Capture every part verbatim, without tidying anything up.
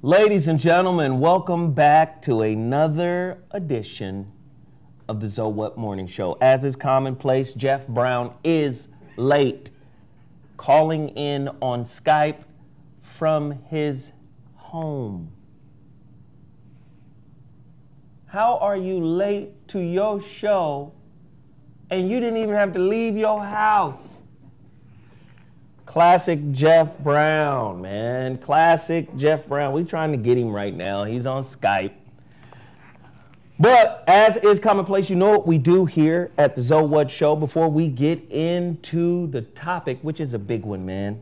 Ladies and gentlemen, welcome back to another edition of the ZoWhat Morning Show. As is commonplace, Geoff Brown is late, calling in on Skype from his home. How are you late to your show and you didn't even have to leave your house? Classic Geoff Brown, man. Classic Geoff Brown. We're trying to get him right now. He's on Skype. But as is commonplace, you know what we do here at the ZoWhat Show before we get into the topic, which is a big one, man.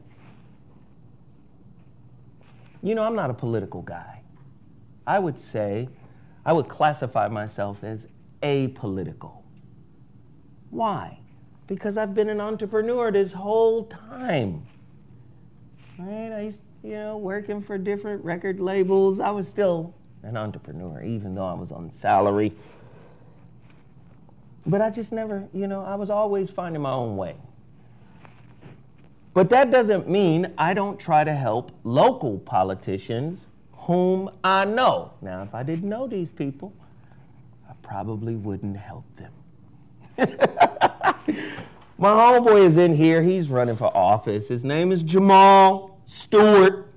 You know, I'm not a political guy. I would say, I would classify myself as apolitical. Why? Because I've been an entrepreneur this whole time. Right? I used, you know, working for different record labels. I was still an entrepreneur, even though I was on salary. But I just never, you know, I was always finding my own way. But that doesn't mean I don't try to help local politicians whom I know. Now, if I didn't know these people, I probably wouldn't help them. My homeboy is in here. He's running for office. His name is Jamal Stewart.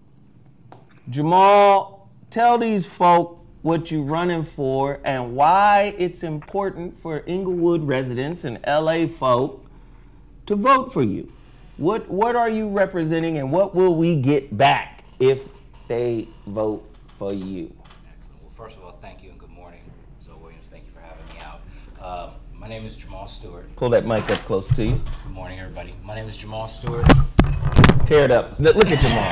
Jamal, tell these folk what you're running for and why it's important for Inglewood residents and L A folk to vote for you. What, what are you representing and what will we get back if they vote for you? Excellent. Well, first of all, thank you and good morning. So, Williams, thank you for having me out. Um, my name is Jamal Stewart. Pull that mic up close to you. Good morning, everybody. My name is Jamal Stewart. Tear it up. Look, look at Jamal.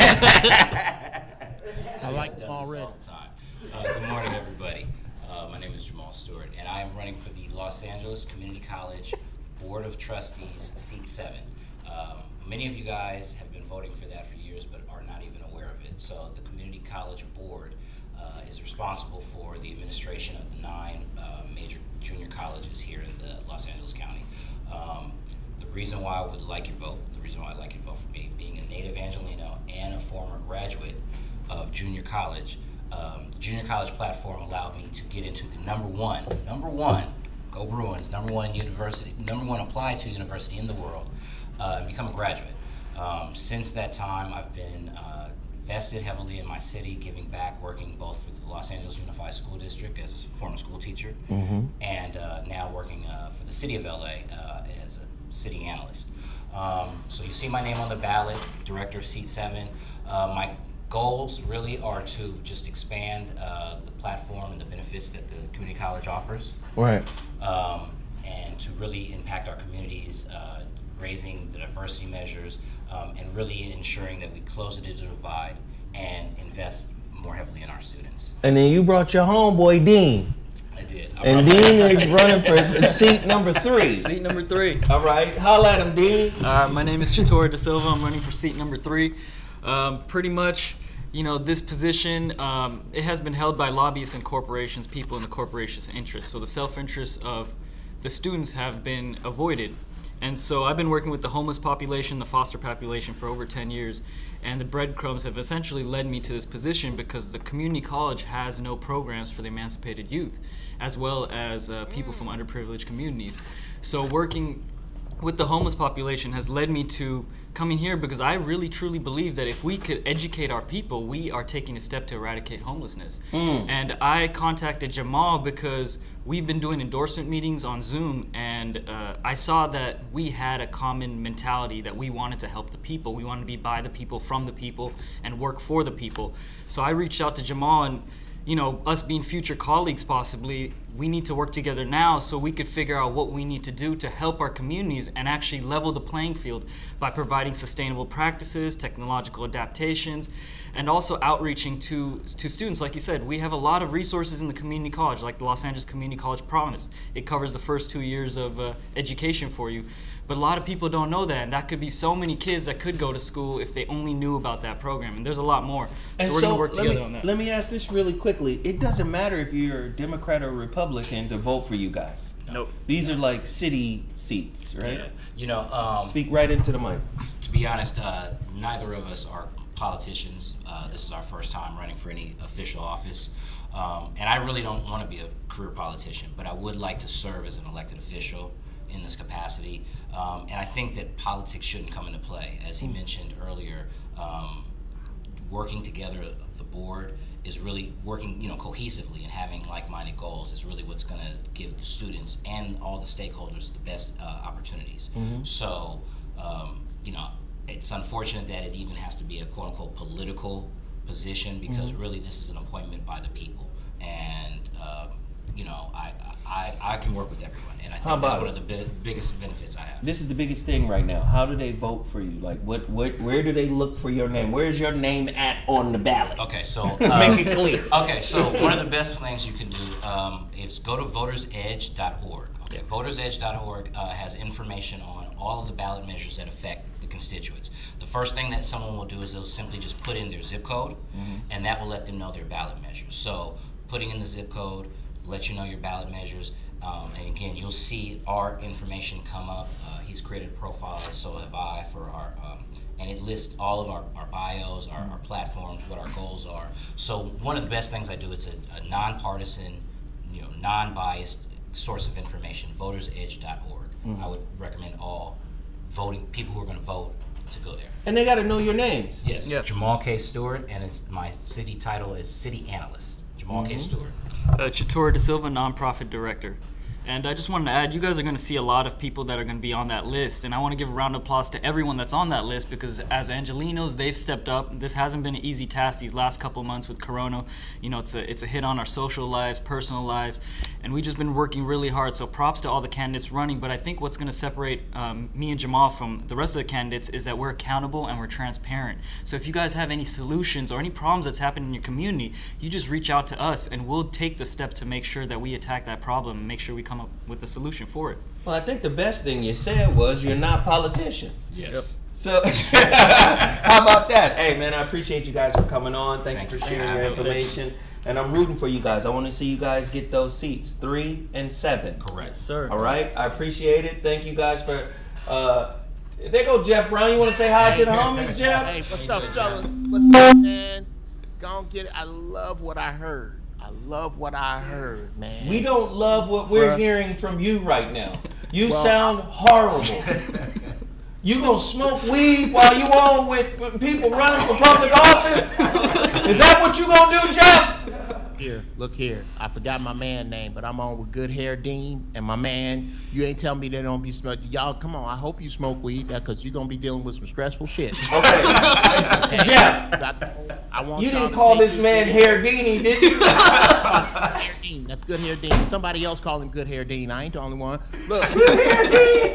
I like that already. All the time. Uh, good morning, everybody. Uh, my name is Jamal Stewart, and I am running for the Los Angeles Community College Board of Trustees, seat seven. Um, many of you guys have been voting for that for years, but are not even aware of it. So the Community College Board uh, is responsible for the administration of the nine uh, major junior colleges here in the Los Angeles County. Um, the reason why I would like your vote, the reason why I'd like you to vote for me, being a native Angelino and a former graduate of junior college, um, the junior college platform allowed me to get into the number one, number one, go Bruins, number one university, number one applied to university in the world, uh, and become a graduate. Um, since that time, I've been uh, vested heavily in my city, giving back, working both for the Los Angeles Unified School District as a former school teacher, mm-hmm. and uh, now working uh, for the city of L A uh, as a city analyst. Um, so you see my name on the ballot, director of seat seven. Uh, my goals really are to just expand uh, the platform and the benefits that the community college offers. Right. Um, and to really impact our communities, uh, raising the diversity measures, um, and really ensuring that we close the digital divide and invest more heavily in our students. And then you brought your homeboy, Dean. I did. I and Dean is running for seat number three. Seat number three. All right. Holla at him, Dean. Uh, my name is Chatora Da Silva. I'm running for seat number three. Um, pretty much, you know, this position, um, it has been held by lobbyists and corporations, people in the corporation's interests. So the self-interests of the students have been avoided. And so I've been working with the homeless population, the foster population for over ten years, and the breadcrumbs have essentially led me to this position because the community college has no programs for the emancipated youth, as well as uh, people from underprivileged communities. So working with the homeless population has led me to coming here because I really truly believe that if we could educate our people, we are taking a step to eradicate homelessness. Mm. And I contacted Jamal because we've been doing endorsement meetings on Zoom, and uh, I saw that we had a common mentality that we wanted to help the people. We wanted to be by the people, from the people, and work for the people. So I reached out to Jamal, and you know, us being future colleagues possibly, we need to work together now so we could figure out what we need to do to help our communities and actually level the playing field by providing sustainable practices, technological adaptations, and also outreaching to, to students. Like you said, we have a lot of resources in the community college, like the Los Angeles Community College Promise. It covers the first two years of uh, education for you. But a lot of people don't know that, and that could be so many kids that could go to school if they only knew about that program, and there's a lot more. So and we're so going to work together me, on that. Let me ask this really quickly. It doesn't matter if you're a Democrat or Republican to vote for you guys. Nope. These are like city seats, right? Yeah. You know, um, speak right into the mic. To be honest, uh, neither of us are politicians. Uh, this is our first time running for any official office. Um, and I really don't want to be a career politician, but I would like to serve as an elected official in this capacity. Um, and I think that politics shouldn't come into play. As he mentioned earlier, um, working together, the board is really working, you know, cohesively and having like-minded goals is really what's going to give the students and all the stakeholders the best uh, opportunities. Mm-hmm. So, um, you know, it's unfortunate that it even has to be a quote-unquote political position, because mm-hmm. really this is an appointment by the people, and um, you know, I, I I can work with everyone, and I think that's one of the bi biggest benefits I have. This is the biggest thing right now. How do they vote for you? Like, what, what, where do they look for your name? Where's your name at on the ballot? Okay, so uh, make it clear. Okay, so one of the best things you can do um, is go to voters edge dot org. Okay, voters edge dot org uh, has information on all of the ballot measures that affect the constituents. The first thing that someone will do is they'll simply just put in their zip code, mm-hmm. and that will let them know their ballot measures. So putting in the zip code lets you know your ballot measures, um, and again, you'll see our information come up. Uh, he's created a profile, so have I, for our, um, and it lists all of our, our bios, our, our platforms, what our goals are. So one of the best things I do, it's a, a nonpartisan, you know, non-biased source of information, voters edge dot org. Mm-hmm. I would recommend all voting people who are going to vote to go there. And they got to know your names. Yes. Yeah. Jamal K. Stewart, and it's my city title is City Analyst. Jamal mm-hmm. K. Stewart. Uh, Chatura Da Silva, Nonprofit Director. And I just wanted to add, you guys are going to see a lot of people that are going to be on that list. And I want to give a round of applause to everyone that's on that list, because as Angelinos, they've stepped up. This hasn't been an easy task these last couple months with Corona. You know, it's a, it's a hit on our social lives, personal lives. And we've just been working really hard. So props to all the candidates running. But I think what's going to separate um, me and Jamal from the rest of the candidates is that we're accountable and we're transparent. So if you guys have any solutions or any problems that's happening in your community, you just reach out to us and we'll take the steps to make sure that we attack that problem and make sure we come up with a solution for it. Well, I think the best thing you said was you're not politicians. Yes. Yep. So, how about that? Hey, man, I appreciate you guys for coming on. Thank, Thank you for sharing you. your information. And I'm rooting for you guys. I want to see you guys get those seats, three and seven. Correct. Yes, sir. All right. I appreciate it. Thank you guys for. Uh, there go Geoff Brown. You want to say hi to the homies, Geoff? Hey, what's up, fellas? What's up, man? Gonna get it. I love what I heard. I love what I heard, man. We don't love what we're Bruh. hearing from you right now. You well, sound horrible. You gonna smoke weed while you on with, with people running for public office? Is that what you gonna do, Geoff? Here, look here. I forgot my man name, but I'm on with Good Hair Dean, and my man, you ain't telling me they don't be smoking. Y'all, come on. I hope you smoke weed, because you're gonna be dealing with some stressful shit. Okay, okay. Geoff. I want you didn't call this man Hair Deanie, did you? Hair Dean. That's Good Hair Dean. Somebody else called him Good Hair Dean. I ain't the only one. Look. Good Hair Dean.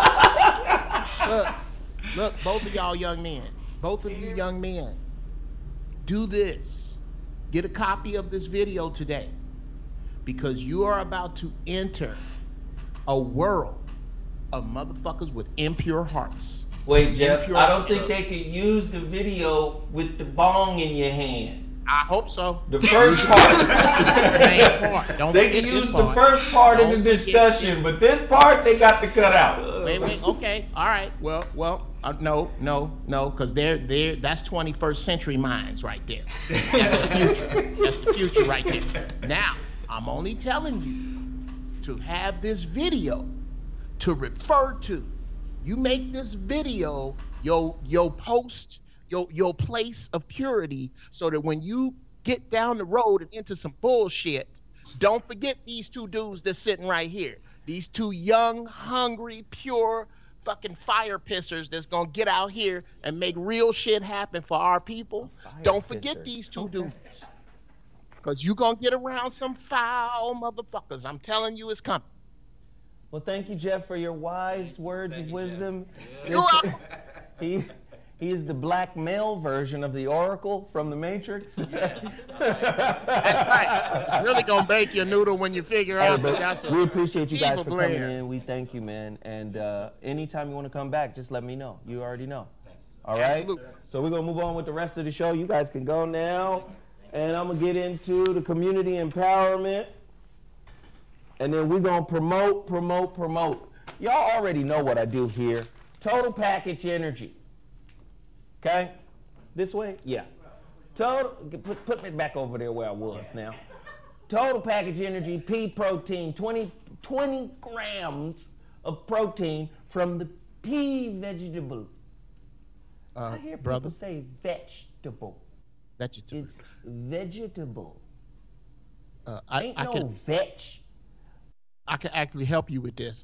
Look, look, both of y'all young men, both of you young men, do this. Get a copy of this video today, because you are about to enter a world of motherfuckers with impure hearts. Wait, Geoff, impure I don't think they could use the video with the bong in your hand. I hope so. The first part. The main part. Don't they can use the first part don't in the discussion, but this part they got to cut out. Wait, wait, okay, all right. Well, well, uh, no, no, no, because they're they're that's twenty-first century minds right there. That's the future. That's the future right there. Now, I'm only telling you to have this video to refer to. You make this video your your post. Your, your place of purity, so that when you get down the road and into some bullshit, don't forget these two dudes that's sitting right here. These two young, hungry, pure fucking fire pissers that's gonna get out here and make real shit happen for our people. Fire don't forget pisser. These two okay. dudes. Because you gonna get around some foul motherfuckers. I'm telling you, it's coming. Well, thank you, Geoff, for your wise words thank of you, wisdom. You're welcome. he, He is the black male version of the Oracle from the Matrix. Yes. That's right. It's really gonna bake your noodle when you figure hey, out that that's a we appreciate you guys for blend. coming in. We thank you, man. And uh, anytime you want to come back, just let me know. You already know. All right? Absolutely. So we're gonna move on with the rest of the show. You guys can go now. And I'm gonna get into the community empowerment. And then we're gonna promote, promote, promote. Y'all already know what I do here. Total package energy. Okay? This way? Yeah. Total, put, put me back over there where I was now. Total package energy, pea protein, twenty, twenty grams of protein from the pea vegetable. Uh, I hear people brother? say vegetable. Vegetable. It's vegetable. Uh, I, Ain't I no can, veg. I can actually help you with this.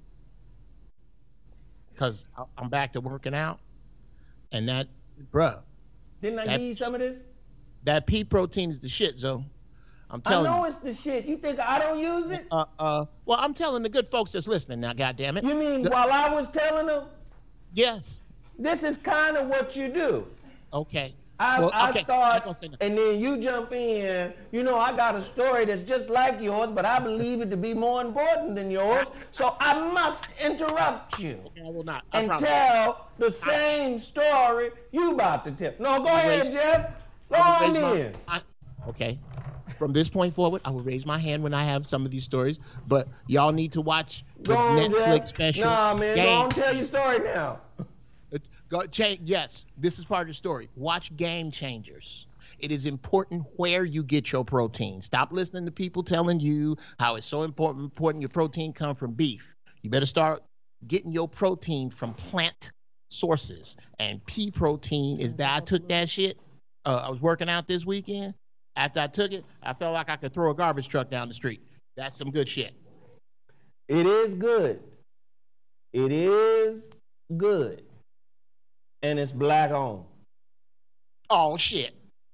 Because I'm back to working out. And that, bruh. Didn't I that, give you some of this? That pea protein is the shit, Zo. I'm I telling you. know it's the shit. You think I don't use it? Uh, uh, well, I'm telling the good folks that's listening now, goddammit. You mean the, while I was telling them? Yes. This is kind of what you do. Okay. I, well, I okay. start, I say and then you jump in. You know, I got a story that's just like yours, but I believe it to be more important than yours, so I must interrupt you. Okay, I will not. I and promise. tell the same story you about to tell. No, go ahead, raise, Geoff. Go I on my, in. I, okay. From this point forward, I will raise my hand when I have some of these stories, but y'all need to watch the Go on, Netflix Geoff. special. Nah, man, Game. go on, tell your story now. Go, change, yes, this is part of the story. Watch Game Changers. It is important where you get your protein. Stop listening to people telling you how it's so important, important your protein come from beef. You better start getting your protein from plant sources. And pea protein is that I took that shit. Uh, I was working out this weekend. After I took it, I felt like I could throw a garbage truck down the street. That's some good shit. It is good. It is good. And it's black owned. Oh, shit.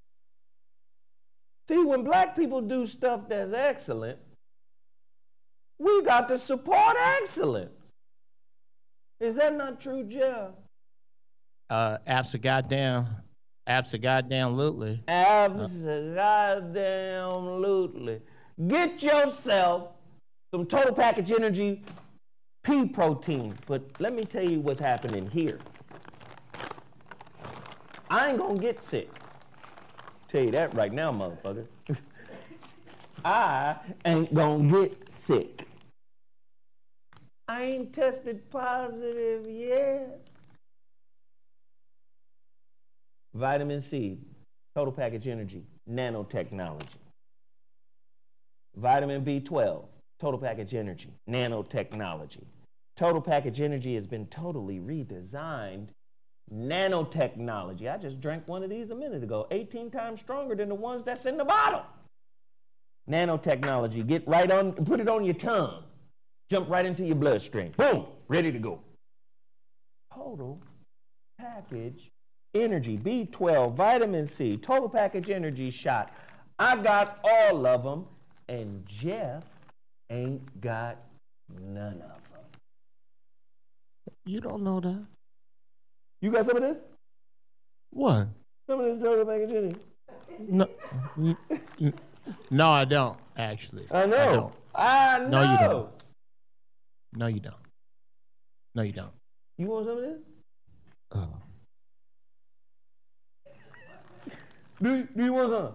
See, when black people do stuff that's excellent, we got to support excellence. Is that not true, Geoff? Uh, abso-goddamn, abso-goddamn-lutely. Abso-goddamn-lutely. Get yourself some total package energy pea protein. But let me tell you what's happening here. I ain't gonna get sick. Tell you that right now, motherfucker. I ain't gonna get sick. I ain't tested positive yet. Vitamin C, total package energy, nanotechnology. Vitamin B twelve, total package energy, nanotechnology. Total package energy has been totally redesigned. Nanotechnology. I just drank one of these a minute ago. eighteen times stronger than the ones that's in the bottle. Nanotechnology. Get right on, put it on your tongue. Jump right into your bloodstream. Boom, ready to go. Total package energy. B twelve, vitamin C, total package energy shot. I got all of them, and Geoff ain't got none of them. You don't know that. You got some of this? What? Some of this total package energy? No, n- n- no, I don't, actually. I know. I, don't. I know. No, you don't. No, you don't. No, you don't. You want some of this? Oh. Do, do you want some?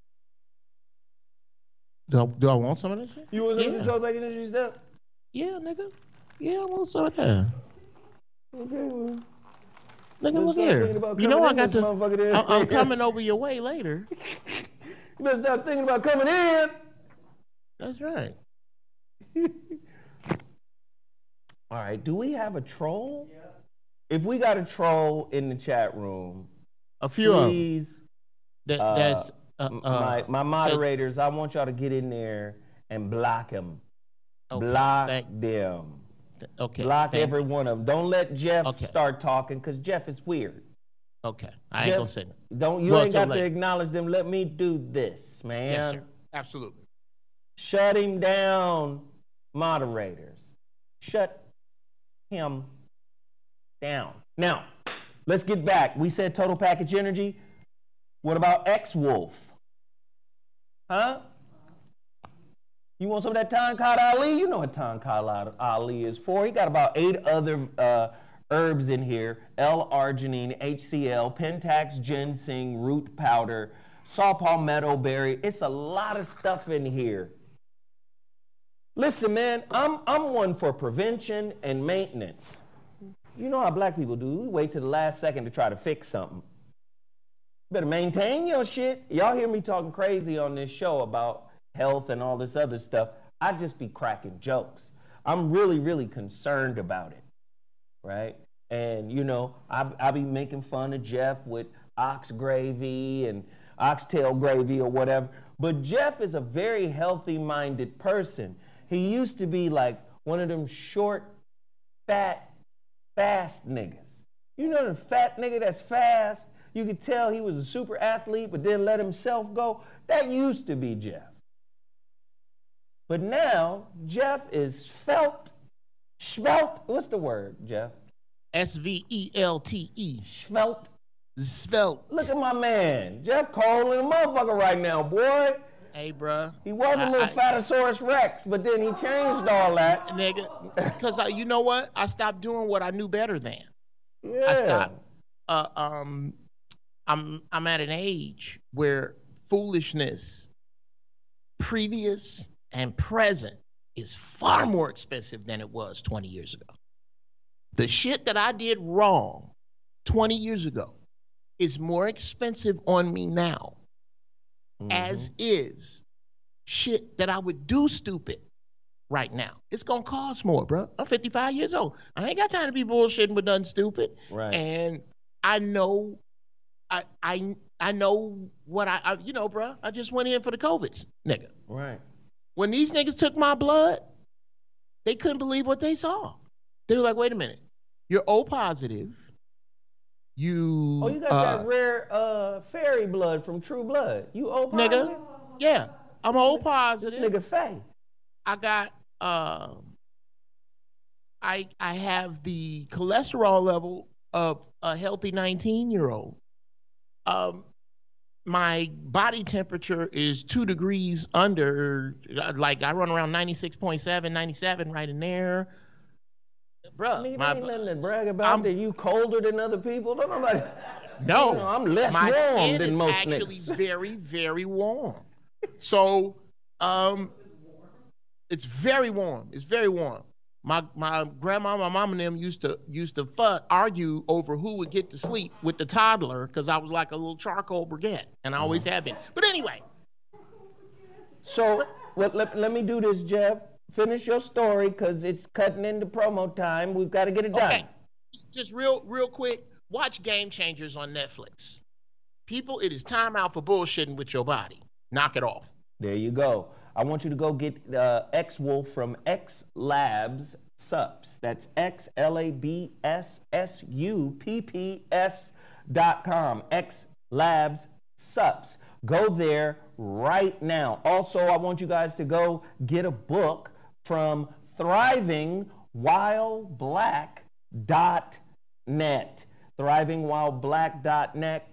Do I, do I want some of this shit? You want some yeah. of this total package energy stuff? Yeah, nigga. Yeah, I want some of that. Okay, well. Nigga, look here. You know I got to. I'm, I'm coming over your way later. You better stop thinking about coming in. That's right. All right, do we have a troll? Yeah. If we got a troll in the chat room, a few please, of them. That, that's uh, uh, my, my moderators, I want y'all to get in there and block them. Okay, block thank, them. Okay. Block thank, every one of them. Don't let Geoff okay. start talking, because Geoff is weird. Okay. I Geoff, ain't gonna say that. Don't, you well, ain't got late. to acknowledge them. Let me do this, man. Yes, sir. Absolutely. Shut him down, moderators. Shut him down. Now, let's get back. We said total package energy. What about X-Wolf? Huh? You want some of that Tonkad Ali? You know what Tonkad Ali is for. He got about eight other uh, herbs in here. L-arginine, H C L, Pentax ginseng, root powder, saw palmetto berry. It's a lot of stuff in here. Listen, man, I'm, I'm one for prevention and maintenance. You know how black people do. We wait to the last second to try to fix something. Better maintain your shit. Y'all hear me talking crazy on this show about health and all this other stuff. I just be cracking jokes. I'm really, really concerned about it, right? And, you know, I, I be making fun of Geoff with ox gravy and oxtail gravy or whatever. But Geoff is a very healthy-minded person. He used to be like one of them short, fat, fast niggas. You know the fat nigga that's fast? You could tell he was a super athlete, but then let himself go. That used to be Geoff. But now, Geoff is svelte, svelte, what's the word, Geoff? S V E L T E. Svelte. Svelte. Look at my man. Geoff Cole in a motherfucker right now, boy. Hey, bruh. He was a little I, Fatosaurus Rex, but then he changed all that. Nigga, because you know what? I stopped doing what I knew better than. Yeah. I stopped. Uh, um, I'm I'm at an age where foolishness, previous and present, is far more expensive than it was twenty years ago. The shit that I did wrong twenty years ago is more expensive on me now, mm-hmm. as is shit that I would do stupid right now. It's gonna cost more, bro. I'm fifty-five years old. I ain't got time to be bullshitting with nothing stupid. Right. And I know, I I I know what I, I you know, bro. I just went in for the COVIDs, nigga. Right. When these niggas took my blood, they couldn't believe what they saw. They were like, wait a minute, you're O positive. You Oh, you got uh, that rare uh fairy blood from True Blood. You O positive? Nigga, yeah. I'm O positive. This nigga Faye. I got um I I have the cholesterol level of a healthy nineteen year old. Um my body temperature is two degrees under, like I run around ninety-six point seven, ninety-seven, right in there. Bruh, I mean, my, ain't nothing to brag about. That you colder than other people? Don't nobody. No, you know, I'm less my warm skin than is most actually niggas. very, very warm. So, um, it's very warm. It's very warm. My my grandma, my mom, and them used to used to fuck, argue over who would get to sleep with the toddler because I was like a little charcoal brigade, and I always Mm-hmm. have been. But anyway. So well, let, let me do this, Geoff. Finish your story because it's cutting into promo time. We've got to get it done. Okay, just, just real real quick. Watch Game Changers on Netflix. People, it is time out for bullshitting with your body. Knock it off. There you go. I want you to go get uh, X-Wolf from X Labs Sups. That's X L A B S S U P P S dot com. X Labs Sups. Go there right now. Also, I want you guys to go get a book from thriving while black dot net. thriving while black dot net.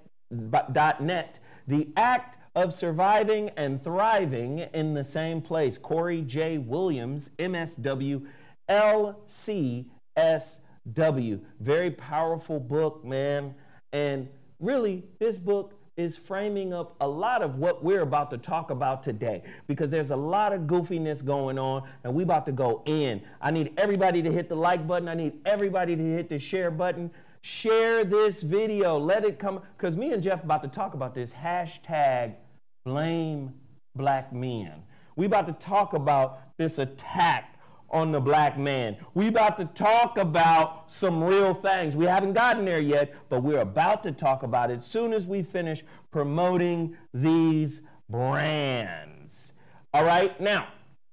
The act of surviving and thriving in the same place. Corey J. Williams, M S W, L C S W. Very powerful book, man. And really, this book is framing up a lot of what we're about to talk about today, because there's a lot of goofiness going on and we about to go in. I need everybody to hit the like button. I need everybody to hit the share button. Share this video. Let it come, because me and Geoff about to talk about this hashtag blame black men. We about to talk about this attack on the black man. We about to talk about some real things. We haven't gotten there yet, but we're about to talk about it soon as we finish promoting these brands. All right, now,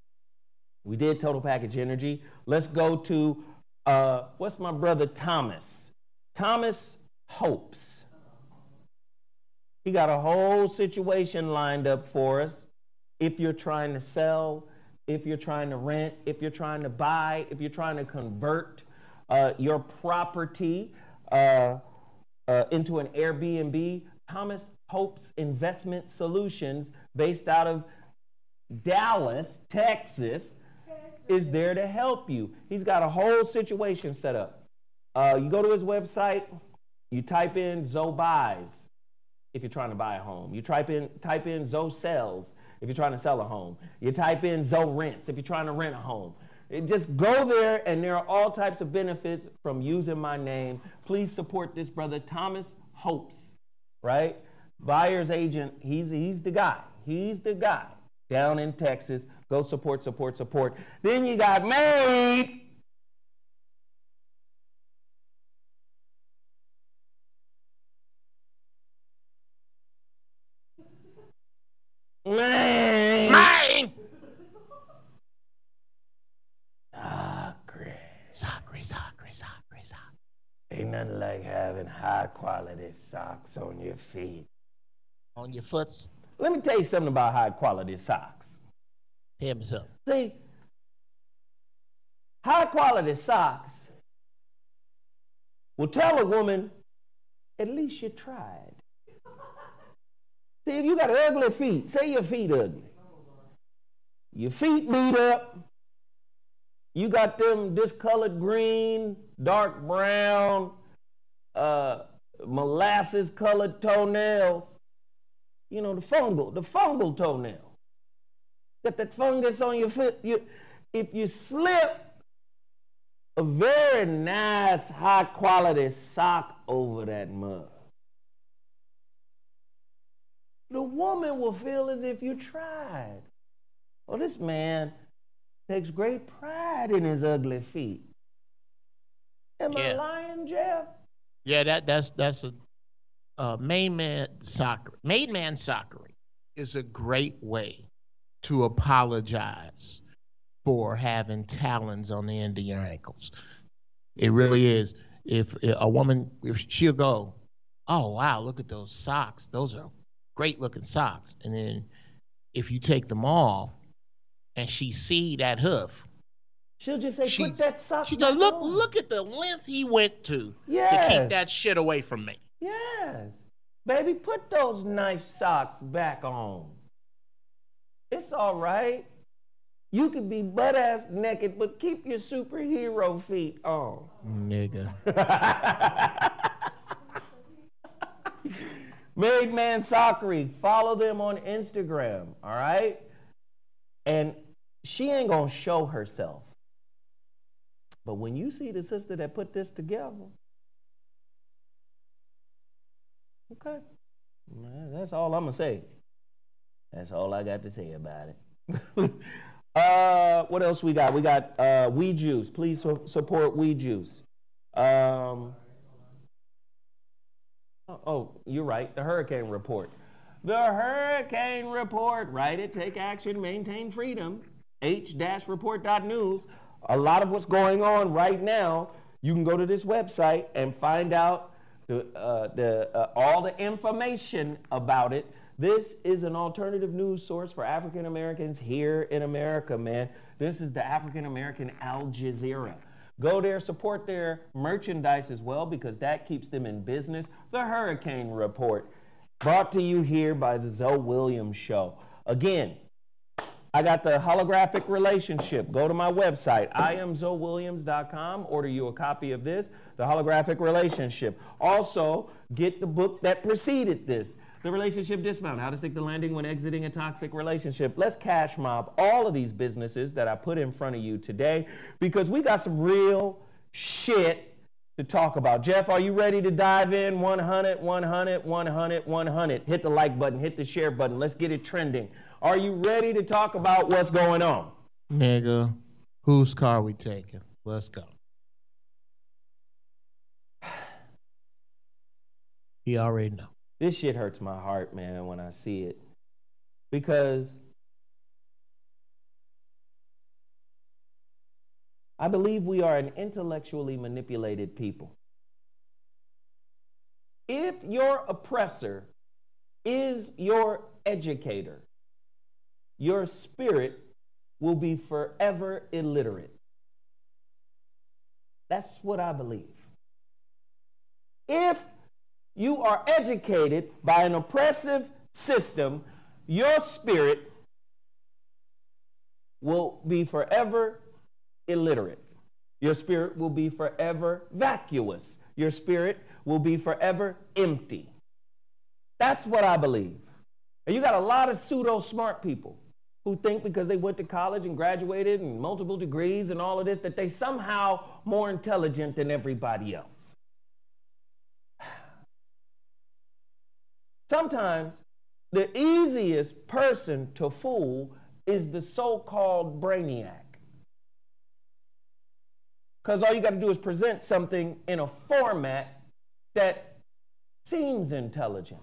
we did Total Package Energy. Let's go to, uh, what's my brother Thomas? Thomas Hopes. He got a whole situation lined up for us. If you're trying to sell, if you're trying to rent, if you're trying to buy, if you're trying to convert uh, your property uh, uh, into an Airbnb, Thomas Hopes Investment Solutions, based out of Dallas, Texas, is there to help you. He's got a whole situation set up. Uh, you go to his website, you type in ZoBuys if you're trying to buy a home. You type in, type in ZoSells if you're trying to sell a home. You type in ZoRents if you're trying to rent a home. It just go there, and there are all types of benefits from using my name. Please support this brother, Thomas Hopes, right? buyer's agent, he's, he's the guy. He's the guy down in Texas. Go support, support, support. Then you got Made. Man. Mine. Sacre. Sacre, sacre, sacre, sacre. Ain't nothing like having high quality socks on your feet. On your foots. Let me tell you something about high quality socks. Tell me something. See, high quality socks will tell a woman, at least you tried. See, if you got ugly feet, say your feet ugly. Your feet beat up. You got them discolored green, dark brown, uh, molasses colored toenails. You know, the fungal, the fungal toenail. Got that fungus on your foot. You, if you slip a very nice, high quality sock over that mud, the woman will feel as if you tried. Oh, this man takes great pride in his ugly feet. Am Yeah. I lying, Geoff? Yeah, that that's that's a uh, made man soccer. Made man soccer is a great way to apologize for having talons on the end of your ankles. It really is. If a woman, if she'll go, oh wow, look at those socks. Those are great looking socks. And then if you take them off and she see that hoof, She'll just say, put that sock she back goes, look, on. look at the length he went to Yes. to keep that shit away from me. Yes. Baby, put those nice socks back on. It's all right. You can be butt-ass naked, but keep your superhero feet on. Nigga. Made Man Soccery. Follow them on Instagram, all right? And she ain't going to show herself. But when you see the sister that put this together, okay, man, that's all I'm going to say. That's all I got to say about it. uh, what else we got? We got uh, WeJuice. Please su- support WeJuice. Um, oh, oh, you're right. The HuriKane Report. The HuriKane Report. Write it, take action, maintain freedom. H report dot news. A lot of what's going on right now, you can go to this website and find out the, uh, the, uh, all the information about it. This is an alternative news source for African Americans here in America, man. This is the African American Al Jazeera. Go there, support their merchandise as well, because that keeps them in business. The HuriKane Report, brought to you here by the Zoe Williams Show. Again, I got the holographic relationship. Go to my website, I am Zoe Williams dot com. Order you a copy of this, the holographic relationship. Also, get the book that preceded this, The Relationship Dismount, How to Stick the Landing When Exiting a Toxic Relationship. Let's cash mob all of these businesses that I put in front of you today, because we got some real shit to talk about. Geoff, are you ready to dive in? one hundred, one hundred, one hundred, one hundred. Hit the like button, hit the share button. Let's get it trending. Are you ready to talk about what's going on? Nigga, whose car we taking? Let's go. You already know. This shit hurts my heart, man, when I see it. Because I believe we are an intellectually manipulated people. If your oppressor is your educator, your spirit will be forever illiterate. That's what I believe. If you are educated by an oppressive system, your spirit will be forever illiterate. Your spirit will be forever vacuous. Your spirit will be forever empty. That's what I believe. And you got a lot of pseudo-smart people who think because they went to college and graduated and multiple degrees and all of this, that they somehow more intelligent than everybody else. sometimes the easiest person to fool is the so-called brainiac. Because all you got to do is present something in a format that seems intelligent.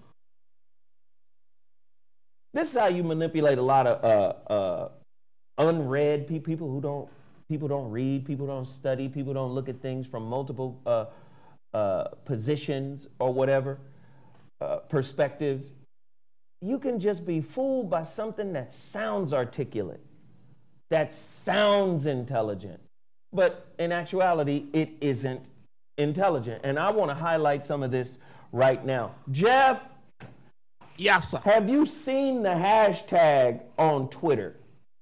This is how you manipulate a lot of uh, uh, unread pe- people who don't, people don't read, people don't study, people don't look at things from multiple uh, uh, positions or whatever, uh, perspectives. You can just be fooled by something that sounds articulate, that sounds intelligent, but in actuality, it isn't intelligent. And I want to highlight some of this right now. Geoff, yes, sir. Have you seen the hashtag on Twitter?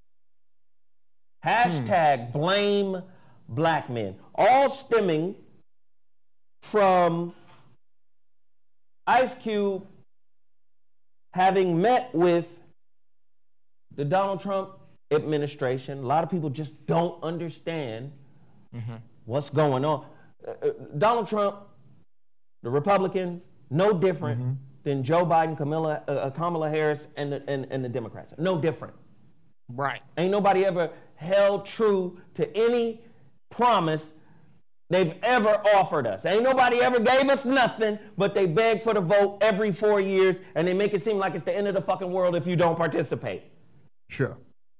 Hashtag hmm. blame black men, all stemming from Ice Cube having met with the Donald Trump administration. A lot of people just don't understand mm-hmm. what's going on. Uh, Donald Trump, the Republicans, no different mm-hmm. than Joe Biden, Kamala, uh, Kamala Harris, and the, and, and the Democrats. No different. Right. Ain't nobody ever held true to any promise they've ever offered us. Ain't nobody ever gave us nothing, but they beg for the vote every four years, and they make it seem like it's the end of the fucking world if you don't participate. Sure.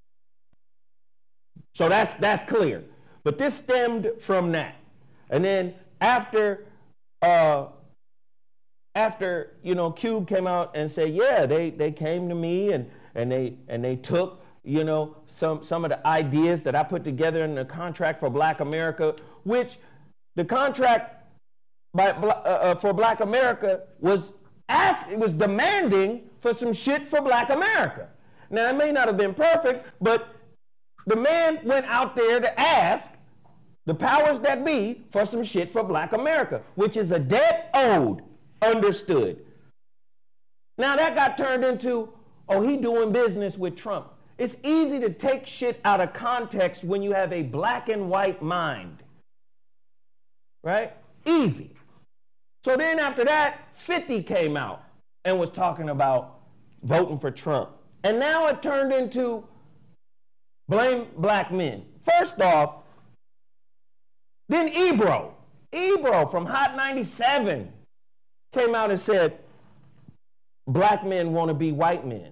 So that's that's clear. But this stemmed from that. And then after uh, after, you know, Cube came out and said, yeah, they, they came to me and, and they and they took, you know, some some of the ideas that I put together in the contract for Black America, which the contract by, uh, uh, for Black America was asked, it was demanding for some shit for Black America. Now, it may not have been perfect, but the man went out there to ask the powers that be for some shit for Black America, which is a debt owed, understood. Now, that got turned into, oh, he doing business with Trump. It's easy to take shit out of context when you have a black and white mind. Right? Easy. So then after that, fifty came out and was talking about voting for Trump. And now it turned into blame black men. First off, then Ebro, Ebro from Hot ninety-seven came out and said, black men want to be white men.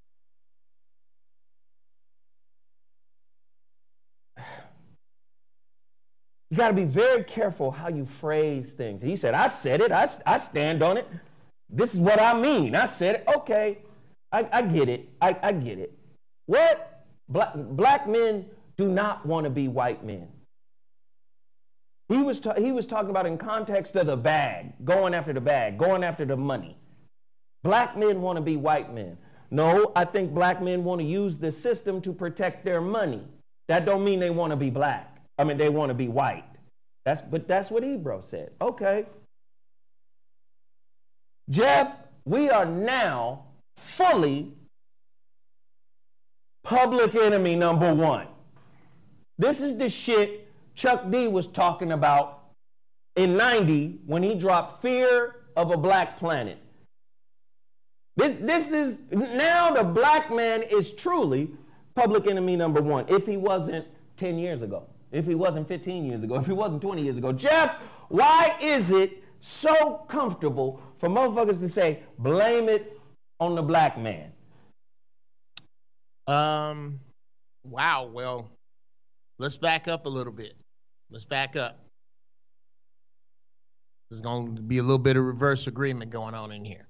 You got to be very careful how you phrase things. He said, I said it. I, I stand on it. This is what I mean. I said it. Okay. I, I get it. I, I get it. What? Black, black men do not want to be white men. He was, ta- he was talking about in context of the bag, going after the bag, going after the money. Black men want to be white men. No, I think black men want to use the system to protect their money. That don't mean they want to be black. I mean, they want to be white. That's, but that's what Ebro said. Okay. Geoff, we are now fully public enemy number one. This is the shit Chuck D was talking about in ninety when he dropped Fear of a Black Planet. This, this is, now the black man is truly public enemy number one, if he wasn't ten years ago. If he wasn't fifteen years ago, if he wasn't twenty years ago. Geoff, why is it so comfortable for motherfuckers to say, blame it on the black man? Um, wow, well, let's back up a little bit. Let's back up. There's going to be a little bit of reverse agreement going on in here.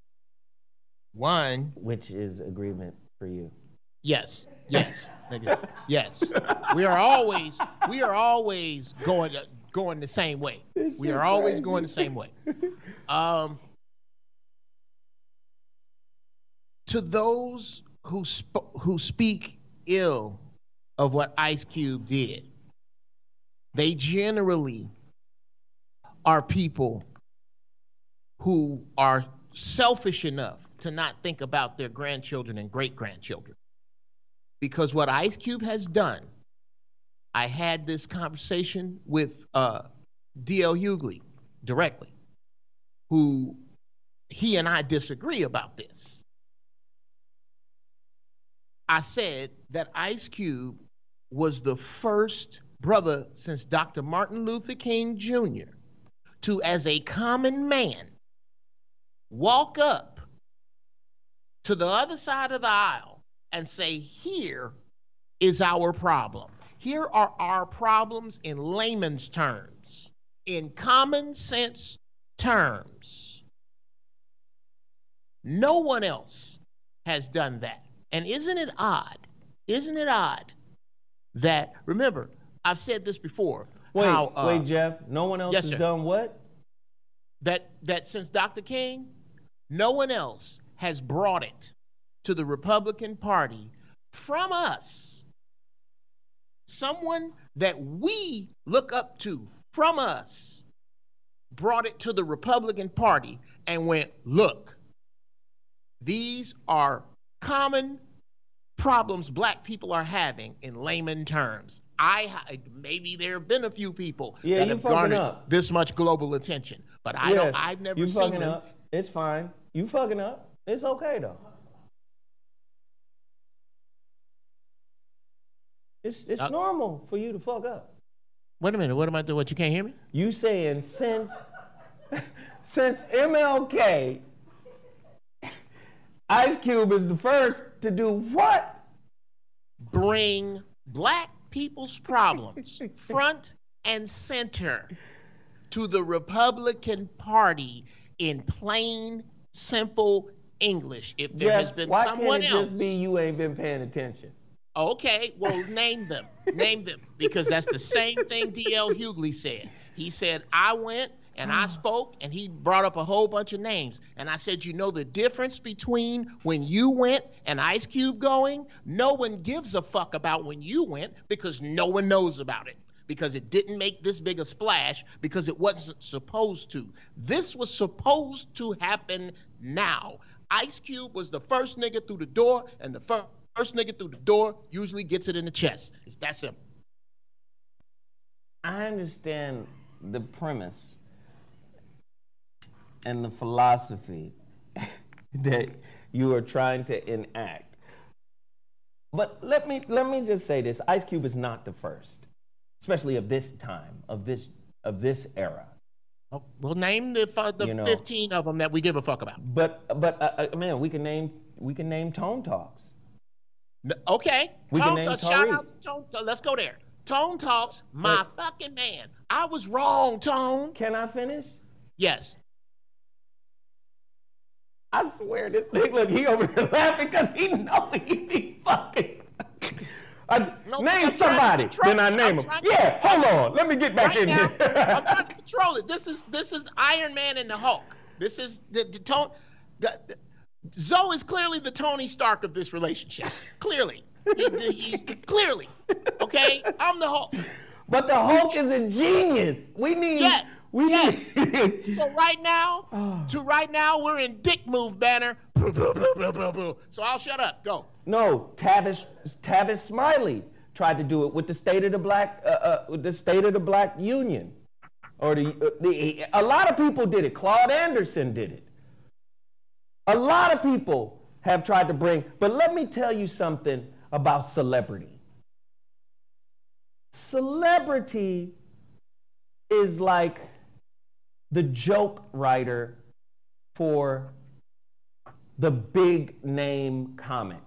One. Which is agreement for you? Yes. Yes, nigga. Yes. We are always we are always going going the same way. This we are always crazy. going the same way. Um, to those who sp- who speak ill of what Ice Cube did, they generally are people who are selfish enough to not think about their grandchildren and great-grandchildren. Because what Ice Cube has done, I had this conversation with uh, D L Hughley directly, who he and I disagree about this. I said that Ice Cube was the first brother since Doctor Martin Luther King Junior to, as a common man, walk up to the other side of the aisle and say, here is our problem. Here are our problems in layman's terms, in common sense terms. No one else has done that. And isn't it odd? Isn't it odd that, remember, I've said this before. Wait, how, uh, wait, Jeff. No one else yes, has sir. done what? That that since Doctor King, no one else has brought it to the Republican Party from us. Someone that we look up to from us brought it to the Republican Party and went, look, these are common problems black people are having in layman terms. I maybe there have been a few people Yeah, that you have fucking garnered up. this much global attention, but I Yes, don't. I've never you seen fucking them. up. It's fine. You fucking up. It's okay though. It's it's Uh, normal for you to fuck up. Wait a minute. What am I doing? What, you can't hear me? You saying since since M L K, Ice Cube is the first to do what? Bring black people's problems front and center to the Republican Party in plain, simple English. If there Jeff, has been why someone can't it else, just be you ain't been paying attention? okay, well, name them, name them, because that's the same thing D L Hughley said. He said, I went and I spoke, and he brought up a whole bunch of names. And I said, you know the difference between when you went and Ice Cube going? No one gives a fuck about when you went because no one knows about it, because it didn't make this big a splash, because it wasn't supposed to. This was supposed to happen now. Ice Cube was the first nigga through the door, and the first First nigga through the door usually gets it in the chest. It's that simple. I understand the premise and the philosophy that you are trying to enact. But let me let me just say this. Ice Cube is not the first, especially of this time, of this of this era. Oh, we'll name the uh, the You know. fifteen of them that we give a fuck about. But but uh, uh, man, we can name we can name Tone Talks. No, okay. We can Tone, name uh, shout Tariq. out to Tone. Uh, let's go there. Tone Talks, my Wait. fucking man. I was wrong, Tone. Can I finish? Yes. I swear this nigga, look, he over there laughing because he know he be fucking. I, No, name I'm trying to somebody, control then I it. name I'm him. trying to- Yeah, hold on. Let me get back Right in now, here. I'm trying to control it. This is this is Iron Man and the Hulk. This is the, the Tone. The, the, Zoe is clearly the Tony Stark of this relationship. Clearly. He, he's clearly. Okay? I'm the Hulk. But the Hulk is a genius. We need. Yes, We yes. need. So right now, to right now, we're in dick move banner. Boo, boo, boo, boo, boo, boo. So I'll shut up. Go. No, Tavis Tavis Smiley tried to do it with the state of the black, uh, uh, with the state of the black union, or the, uh, the a lot of people did it. Claude Anderson did it. A lot of people have tried to bring. But let me tell you something about celebrity. Celebrity is like the joke writer for the big name comic.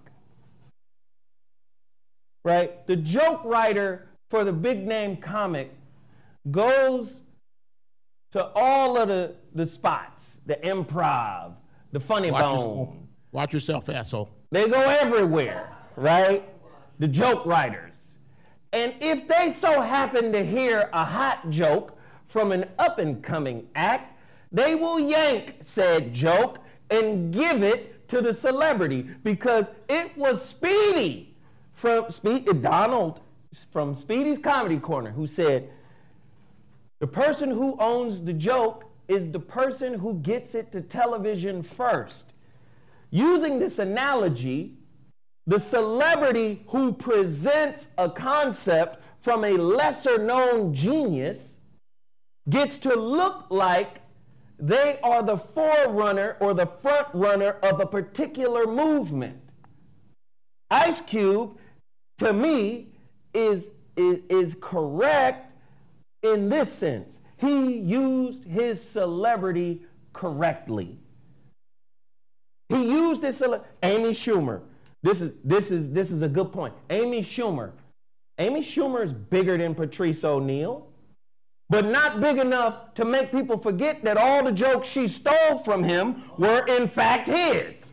Right? The joke writer for the big name comic goes to all of the, the spots, the improv, the funny Watch bone. yourself. Watch yourself, asshole. They go everywhere, right? The joke writers. And if they so happen to hear a hot joke from an up-and-coming act, they will yank said joke and give it to the celebrity because it was Speedy from Speed, Donald from Speedy's Comedy Corner who said, the person who owns the joke is the person who gets it to television first. Using this analogy, the celebrity who presents a concept from a lesser known genius gets to look like They are the forerunner or the front runner of a particular movement. Ice Cube, to me, is, is, is correct in this sense. He used his celebrity correctly. He used his cele- Amy Schumer. This is, this, is, this is a good point. Amy Schumer. Amy Schumer is bigger than Patrice O'Neal, but not big enough to make people forget that all the jokes she stole from him were in fact his.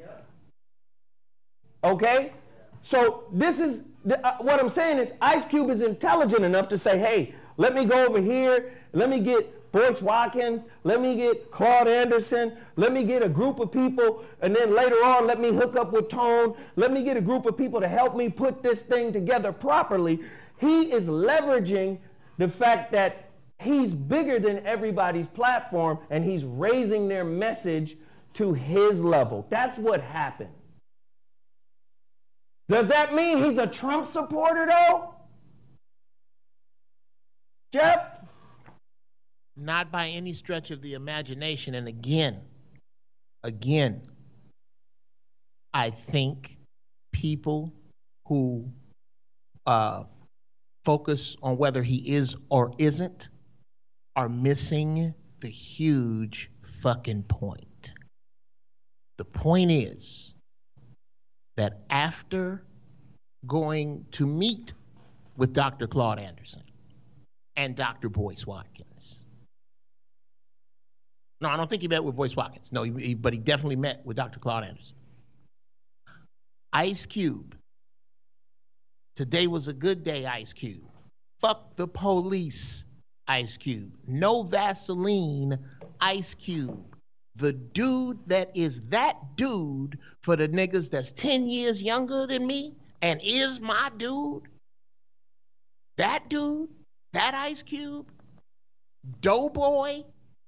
Okay? So this is, the, uh, what I'm saying is Ice Cube is intelligent enough to say, hey, let me go over here, let me get Boyce Watkins, let me get Claude Anderson, let me get a group of people, and then later on let me hook up with Tone, let me get a group of people to help me put this thing together properly. He is leveraging the fact that he's bigger than everybody's platform and he's raising their message to his level. That's what happened. Does that mean he's a Trump supporter though? Geoff? Not by any stretch of the imagination. And again, again, I think people who uh, focus on whether he is or isn't are missing the huge fucking point. The point is that after going to meet with Doctor Claude Anderson and Doctor Boyce Watkins, no, I don't think he met with Boyce Watkins. No, he, he, but he definitely met with Doctor Claude Anderson. Ice Cube. Today was a good day, Ice Cube. Fuck the police, Ice Cube. No Vaseline, Ice Cube. The dude that is that dude for the niggas that's ten years younger than me and is my dude. That dude, that Ice Cube, Doughboy,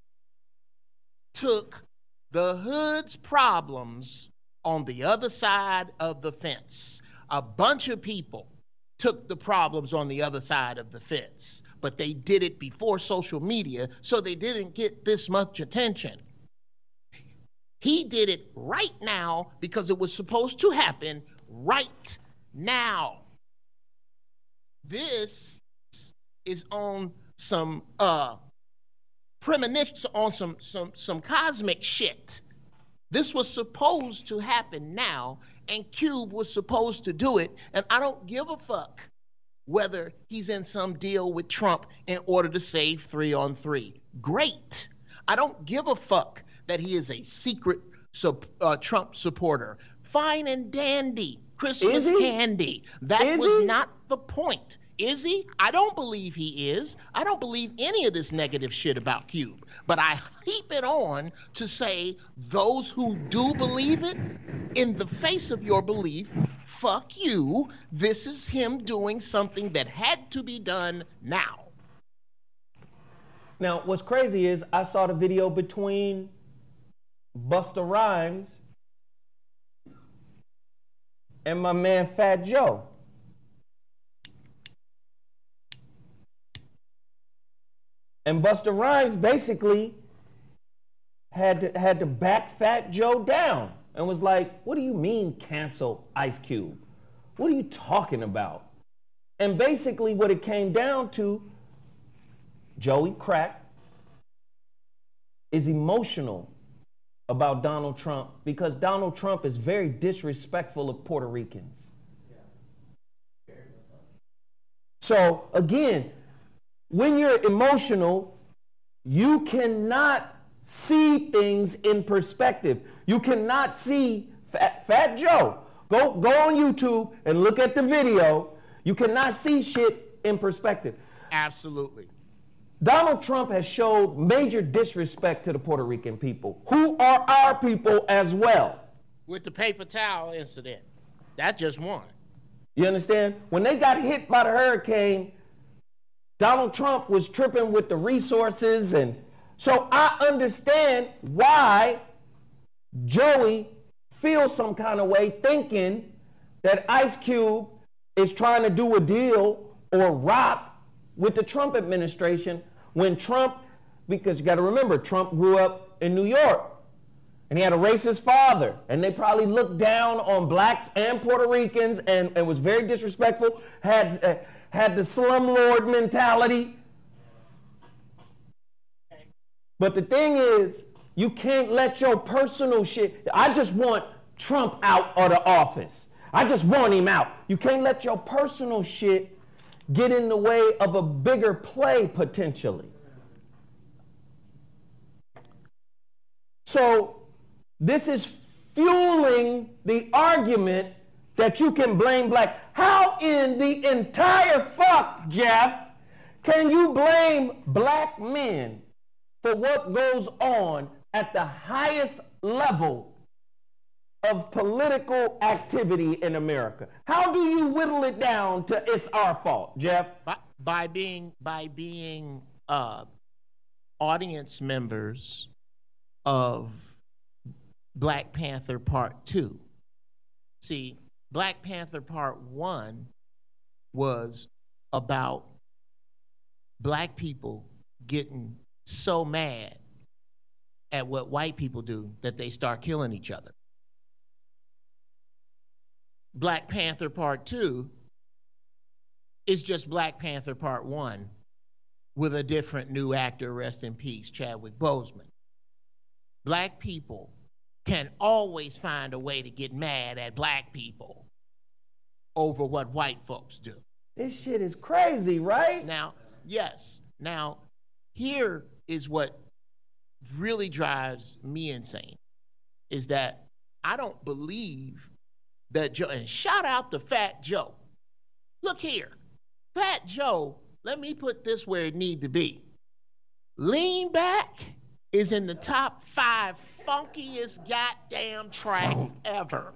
took the hood's problems on the other side of the fence. A bunch of people took the problems on the other side of the fence, but they did it before social media, so they didn't get this much attention. He did it right now because it was supposed to happen right now. This is on some uh premonition, on some some some cosmic shit. This was supposed to happen now, and Cube was supposed to do it, and I don't give a fuck whether he's in some deal with Trump in order to save three on three. Great. I don't give a fuck that he is a secret sub, uh, Trump supporter. Fine and dandy. Christmas candy. That is was he? not the point. Is he? I don't believe he is. I don't believe any of this negative shit about Cube. But I heap it on to say those who do believe it, in the face of your belief, fuck you. This is him doing something that had to be done now. Now, what's crazy is I saw the video between Busta Rhymes and my man Fat Joe. And Busta Rhymes basically had to, had to back Fat Joe down and was like, what do you mean cancel Ice Cube? What are you talking about? And basically what it came down to, Joey Crack is emotional about Donald Trump because Donald Trump is very disrespectful of Puerto Ricans. Yeah. So again, when you're emotional, you cannot see things in perspective. You cannot see Fat, Fat Joe. Go, go on YouTube and look at the video. You cannot see shit in perspective. Absolutely. Donald Trump has showed major disrespect to the Puerto Rican people, who are our people as well. With the paper towel incident, that's just one. You understand? When they got hit by the hurricane, Donald Trump was tripping with the resources, and so I understand why Joey feels some kind of way thinking that Ice Cube is trying to do a deal or rock with the Trump administration when Trump, because you got to remember, Trump grew up in New York. And he had a racist father. And they probably looked down on blacks and Puerto Ricans and, and was very disrespectful, had, uh, had the slumlord mentality. But the thing is, you can't let your personal shit, I just want Trump out of the office. I just want him out. You can't let your personal shit get in the way of a bigger play potentially. So this is fueling the argument that you can blame black. How in the entire fuck, Geoff, can you blame black men for what goes on at the highest level of political activity in America? How do you whittle it down to it's our fault, Geoff? By, by being by being uh, audience members of Black Panther Part Two. See, Black Panther Part One was about black people getting so mad at what white people do that they start killing each other. Black Panther Part Two is just Black Panther Part One with a different new actor, rest in peace, Chadwick Boseman. Black people can always find a way to get mad at black people over what white folks do. This shit is crazy, right? Now, yes. Now, here is what really drives me insane, is that I don't believe that Joe, and shout out to Fat Joe. Look here, Fat Joe, let me put this where it need to be. Lean Back is in the top five funkiest goddamn tracks ever.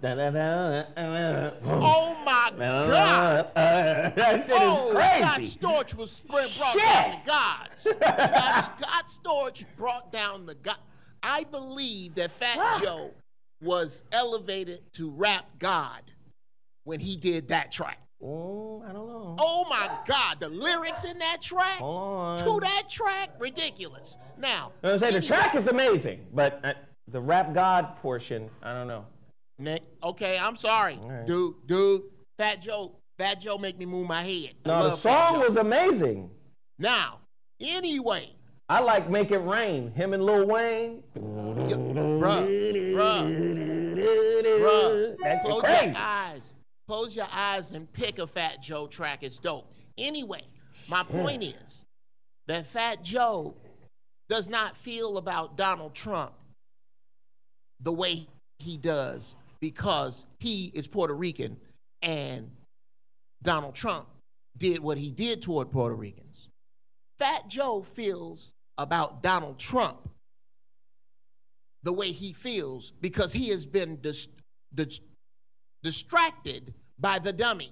Oh my God. That shit oh, is crazy. Scott Storch was brought Shit. down the gods. Scott, Scott Storch brought down the god. I believe that Fat Fuck. Joe was elevated to rap god when he did that track. Oh, I don't know. Oh my God, the lyrics in that track, Hold on. to that track, ridiculous. Now, I was saying the anyway, track is amazing, but uh, the rap god portion, I don't know. Nick, okay, I'm sorry, right. dude, dude. Fat Joe, Fat Joe make me move my head. I No, the love Fat song Joe. was amazing. Now, anyway, I like Make It Rain. Him and Lil Wayne. yeah, bruh, bruh, bruh, That's close crazy. your eyes. Close your eyes and pick a Fat Joe track. It's dope. Anyway, my point is that Fat Joe does not feel about Donald Trump the way he does because he is Puerto Rican and Donald Trump did what he did toward Puerto Ricans. Fat Joe feels about Donald Trump the way he feels because he has been dis- dis- distracted by the dummy.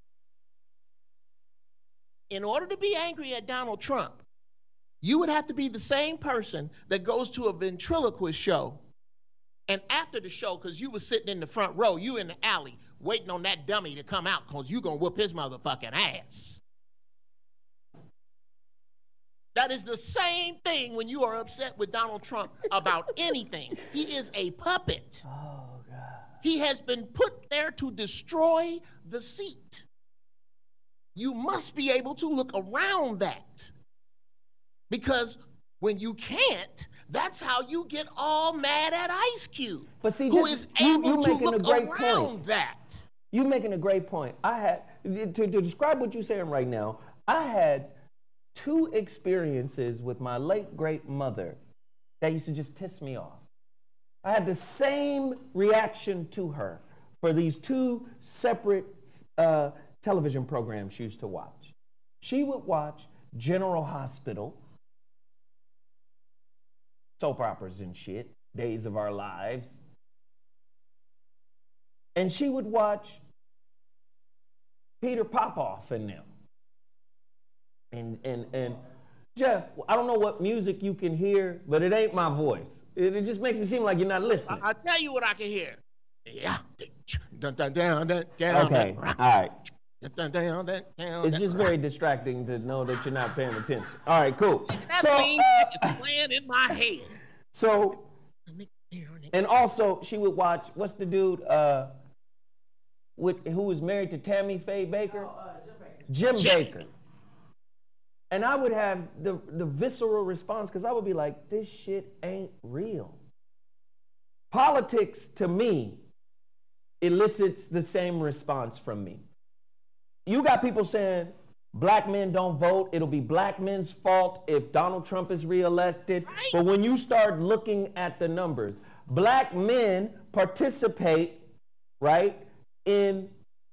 In order to be angry at Donald Trump, you would have to be the same person that goes to a ventriloquist show, and after the show, because you were sitting in the front row, you in the alley, waiting on that dummy to come out because you going to whoop his motherfucking ass. That is the same thing when you are upset with Donald Trump about anything. He is a puppet. Oh, God. He has been put there to destroy the seat. You must be able to look around that. Because when you can't, that's how you get all mad at Ice Cube. But see, who just- is you- able you to making a look great around point. that. You're making a great point. I had, to, to describe what you're saying right now, I had two experiences with my late great mother that used to just piss me off. I had the same reaction to her for these two separate uh, television programs she used to watch. She would watch General Hospital, soap operas and shit, Days of Our Lives. And she would watch Peter Popoff and them. And, and, and Geoff, I don't know what music you can hear, but it ain't my voice. It, it just makes me seem like you're not listening. I, I'll tell you what I can hear. Yeah. Dun, dun, dun, dun, dun, Okay, dun, all right. dun, dun, dun, dun, It's dun. just very distracting to know that you're not paying attention. All right, cool. That So, thing uh, is playing in my head. So, and also she would watch, what's the dude uh, with, who was married to Tammy Faye Baker? Oh, uh, Jim Baker. Jim, Jim Baker. And I would have the, the visceral response because I would be like, this shit ain't real. Politics, to me, elicits the same response from me. You got people saying, black men don't vote. It'll be black men's fault if Donald Trump is reelected. Right. But when you start looking at the numbers, black men participate, right, in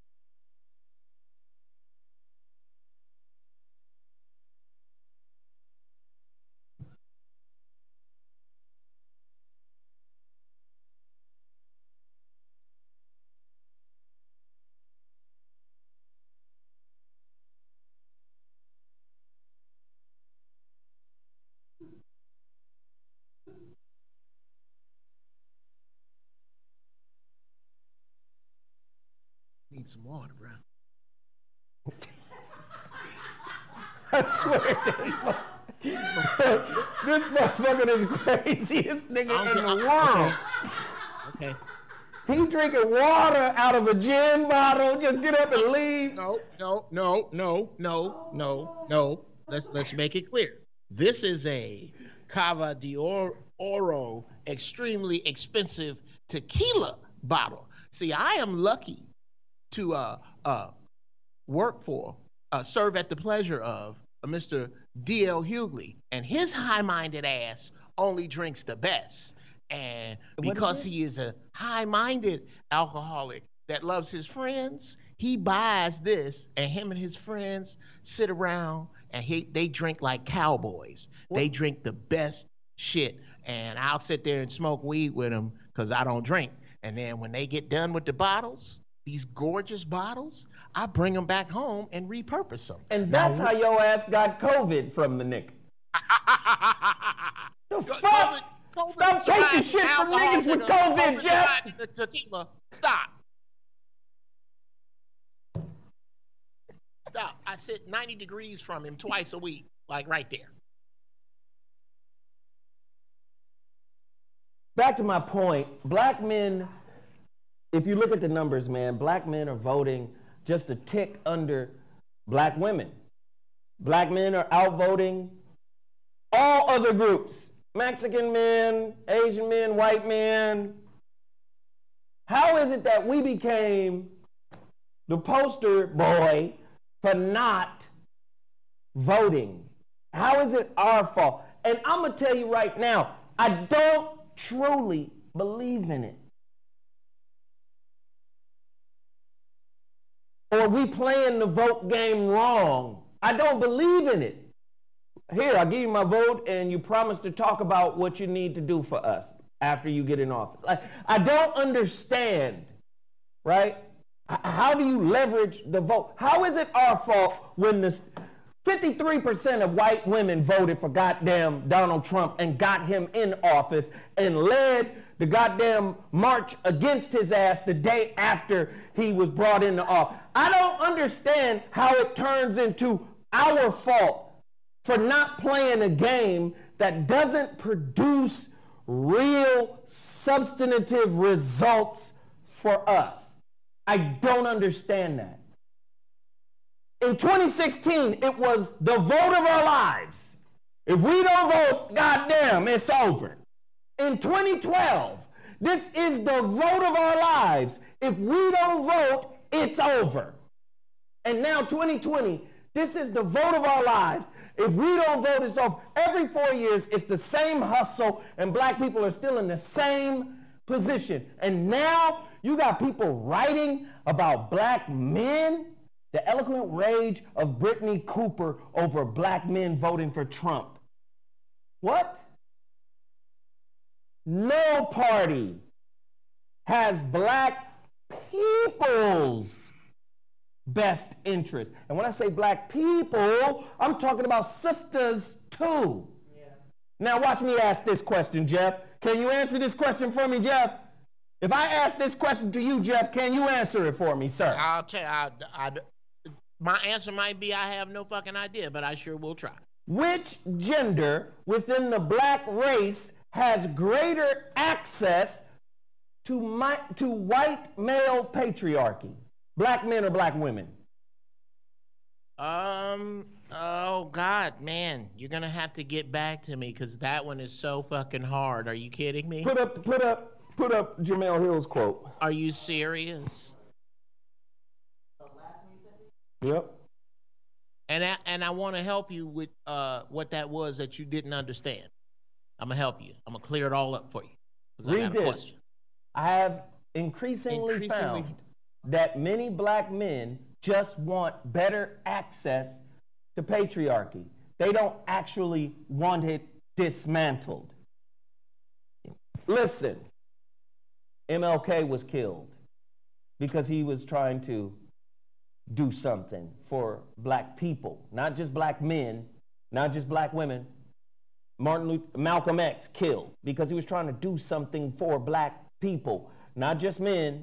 Need some water, bro. I swear this, this motherfucker is the craziest nigga in the world. Okay. He drinking water out of a gin bottle. Just get up and leave. No, no, no, no, no, no, no. Let's let's make it clear. This is a Cava de Oro, extremely expensive tequila bottle. See, I am lucky to uh, uh, work for, uh, serve at the pleasure of uh, Mister D L Hughley, and his high-minded ass only drinks the best. And because he is a high-minded alcoholic that loves his friends, he buys this, and him and his friends sit around, and he they drink like cowboys. What? They drink the best shit, and I'll sit there and smoke weed with them because I don't drink. And then when they get done with the bottles, these gorgeous bottles, I bring them back home and repurpose them. And that's now, how your ass got COVID from the nigga. The fuck? COVID, COVID Stop taking shit from niggas with COVID, Geoff. The tequila. Stop. Stop. I sit ninety degrees from him twice a week, like right there. Back to my point, black men, if you look at the numbers, man, black men are voting just a tick under black women. Black men are outvoting all other groups. Mexican men, Asian men, white men. How is it that we became the poster boy for not voting? How is it our fault? And I'm going to tell you right now, I don't truly believe in it. Or we playing the vote game wrong. I don't believe in it. Here, I'll give you my vote and you promise to talk about what you need to do for us after you get in office. I, I don't understand, right? How do you leverage the vote? How is it our fault when the fifty-three percent of white women voted for goddamn Donald Trump and got him in office and led the goddamn march against his ass the day after he was brought into office? I don't understand how it turns into our fault for not playing a game that doesn't produce real substantive results for us. I don't understand that. In twenty sixteen, it was the vote of our lives. If we don't vote, goddamn, it's over. In twenty twelve, this is the vote of our lives. If we don't vote, it's over. And now twenty twenty, this is the vote of our lives. If we don't vote, it's over. Every four years, it's the same hustle, and black people are still in the same position. And now you got people writing about black men, the eloquent rage of Brittany Cooper over black men voting for Trump. What? No party has black people's best interest. And when I say black people, I'm talking about sisters too. Yeah. Now watch me ask this question, Geoff. Can you answer this question for me, Geoff? If I ask this question to you, Geoff, can you answer it for me, sir? I'll tell you, I, I, my answer might be I have no fucking idea, but I sure will try. Which gender within the black race has greater access to, my, to white male patriarchy? Black men or black women? Um, oh God, man, you're gonna have to get back to me because that one is so fucking hard. Are you kidding me? Put up, put up, put up Jamel Hill's quote. Are you serious? Yep. And I, and I want to help you with uh what that was that you didn't understand. I'm gonna help you. I'm gonna clear it all up for you. Read this. Question. I have increasingly, increasingly found that many black men just want better access to patriarchy. They don't actually want it dismantled. Listen, M L K was killed because he was trying to do something for black people, not just black men, not just black women. Martin Luther, Malcolm X killed because he was trying to do something for black people, not just men,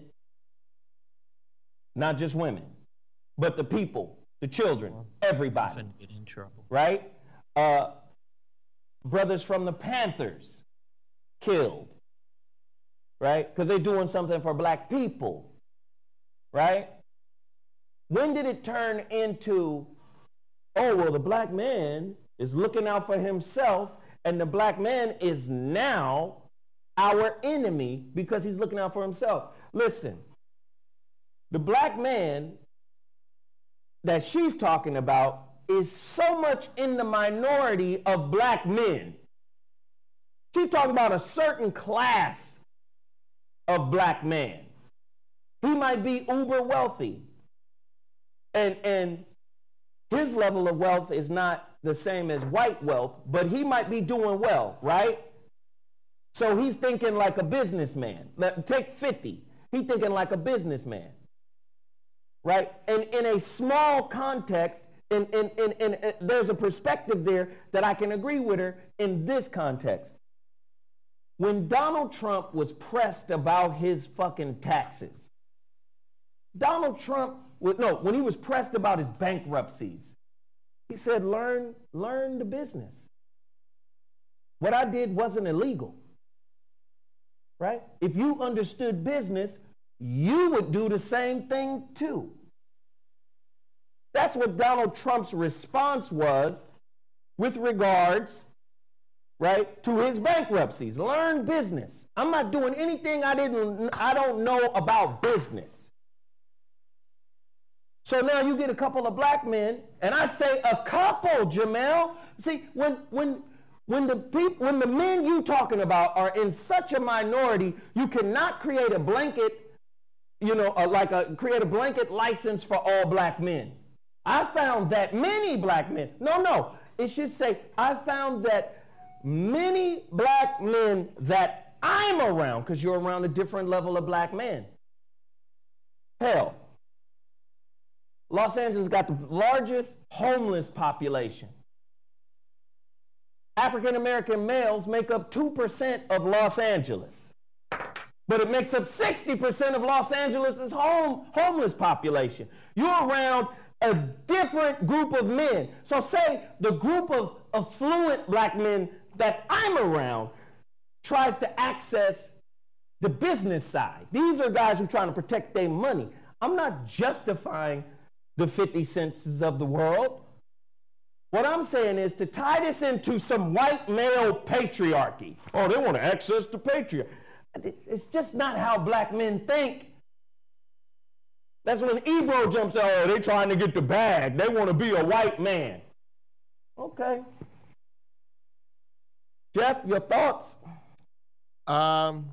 not just women, but the people, the children, everybody. I'm finna get in trouble. Right? Uh, brothers from the Panthers killed, right? Because they're doing something for black people, right? When did it turn into, oh, well, the black man is looking out for himself, and the black man is now our enemy because he's looking out for himself? Listen, the black man that she's talking about is so much in the minority of black men. She's talking about a certain class of black man. He might be uber wealthy, and, and his level of wealth is not the same as white wealth, but he might be doing well, right? So he's thinking like a businessman. Let, take fifty. He's thinking like a businessman, right? And in a small context, in, in, in, in, in, there's a perspective there that I can agree with her in this context. When Donald Trump was pressed about his fucking taxes, Donald Trump, no, when he was pressed about his bankruptcies, he said, learn, learn the business. What I did wasn't illegal, right? If you understood business, you would do the same thing too. That's what Donald Trump's response was with regards, right, to his bankruptcies. Learn business. I'm not doing anything I didn't, I don't know about business. So now you get a couple of black men, and I say a couple, Jamel. See, when when when the people, when the men you talking about are in such a minority, you cannot create a blanket, you know, uh, like a create a blanket license for all black men. I found that many black men. No, no, it should say I found that many black men that I'm around, because you're around a different level of black men. Hell, Los Angeles got the largest homeless population. African American males make up two percent of Los Angeles, but it makes up sixty percent of Los Angeles' home, homeless population. You're around a different group of men. So say the group of affluent black men that I'm around tries to access the business side. These are guys who are trying to protect their money. I'm not justifying the fifty cents of the world. What I'm saying is to tie this into some white male patriarchy. Oh, they want to access the patriarchy. It's just not how black men think. That's when Ebro jumps out, oh, they're trying to get the bag. They want to be a white man. Okay. Geoff, your thoughts? Um.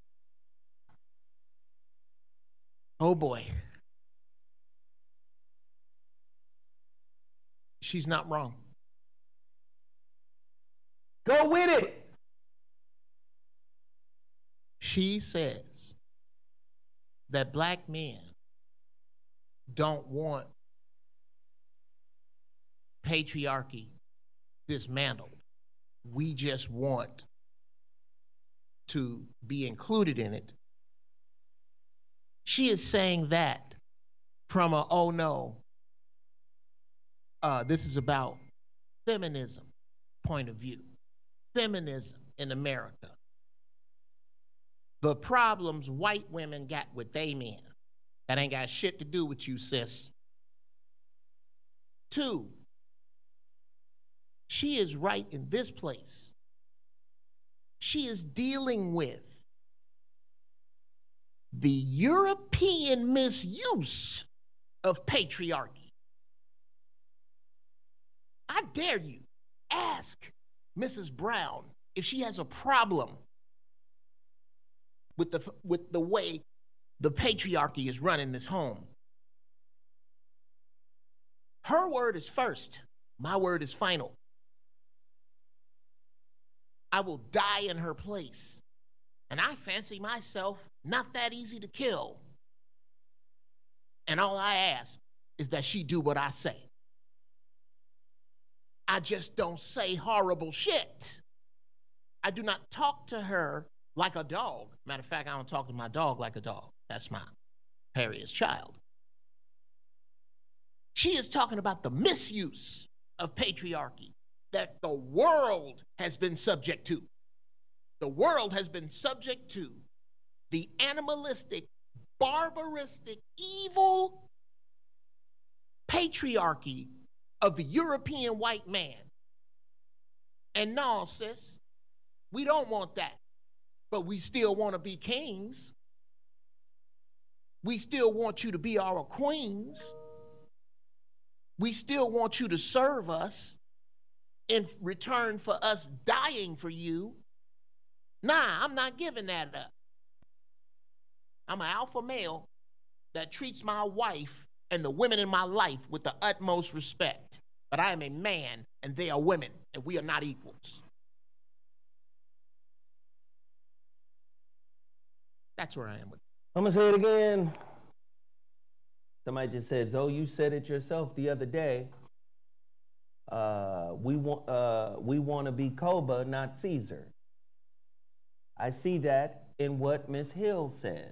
Oh boy. She's not wrong. Go with it. She says that black men don't want patriarchy dismantled. We just want to be included in it. She is saying that from a, oh no, uh, this is about feminism point of view. Feminism. in America. The problems white women got with they men. That ain't got shit to do with you, sis. Two, she is right in this place. She is dealing with the European misuse of patriarchy. I dare you, ask Missus Brown if she has a problem with the, with the way the patriarchy is running this home. Her word is first. My word is final. I will die in her place. And I fancy myself not that easy to kill. And all I ask is that she do what I say. I just don't say horrible shit. I do not talk to her like a dog. Matter of fact, I don't talk to my dog like a dog. That's my Harriet's child. She is talking about the misuse of patriarchy that the world has been subject to. The world has been subject to the animalistic, barbaristic, evil patriarchy of the European white man. And no, sis, we don't want that. But we still want to be kings. We still want you to be our queens. We still want you to serve us in return for us dying for you. Nah, I'm not giving that up. I'm an alpha male that treats my wife and the women in my life with the utmost respect. But I am a man and they are women and we are not equals. That's where I am with it. I'm gonna say it again. Somebody just said, Zo, you said it yourself the other day. Uh, we want uh, we want to be Koba, not Caesar. I see that in what Miss Hill said.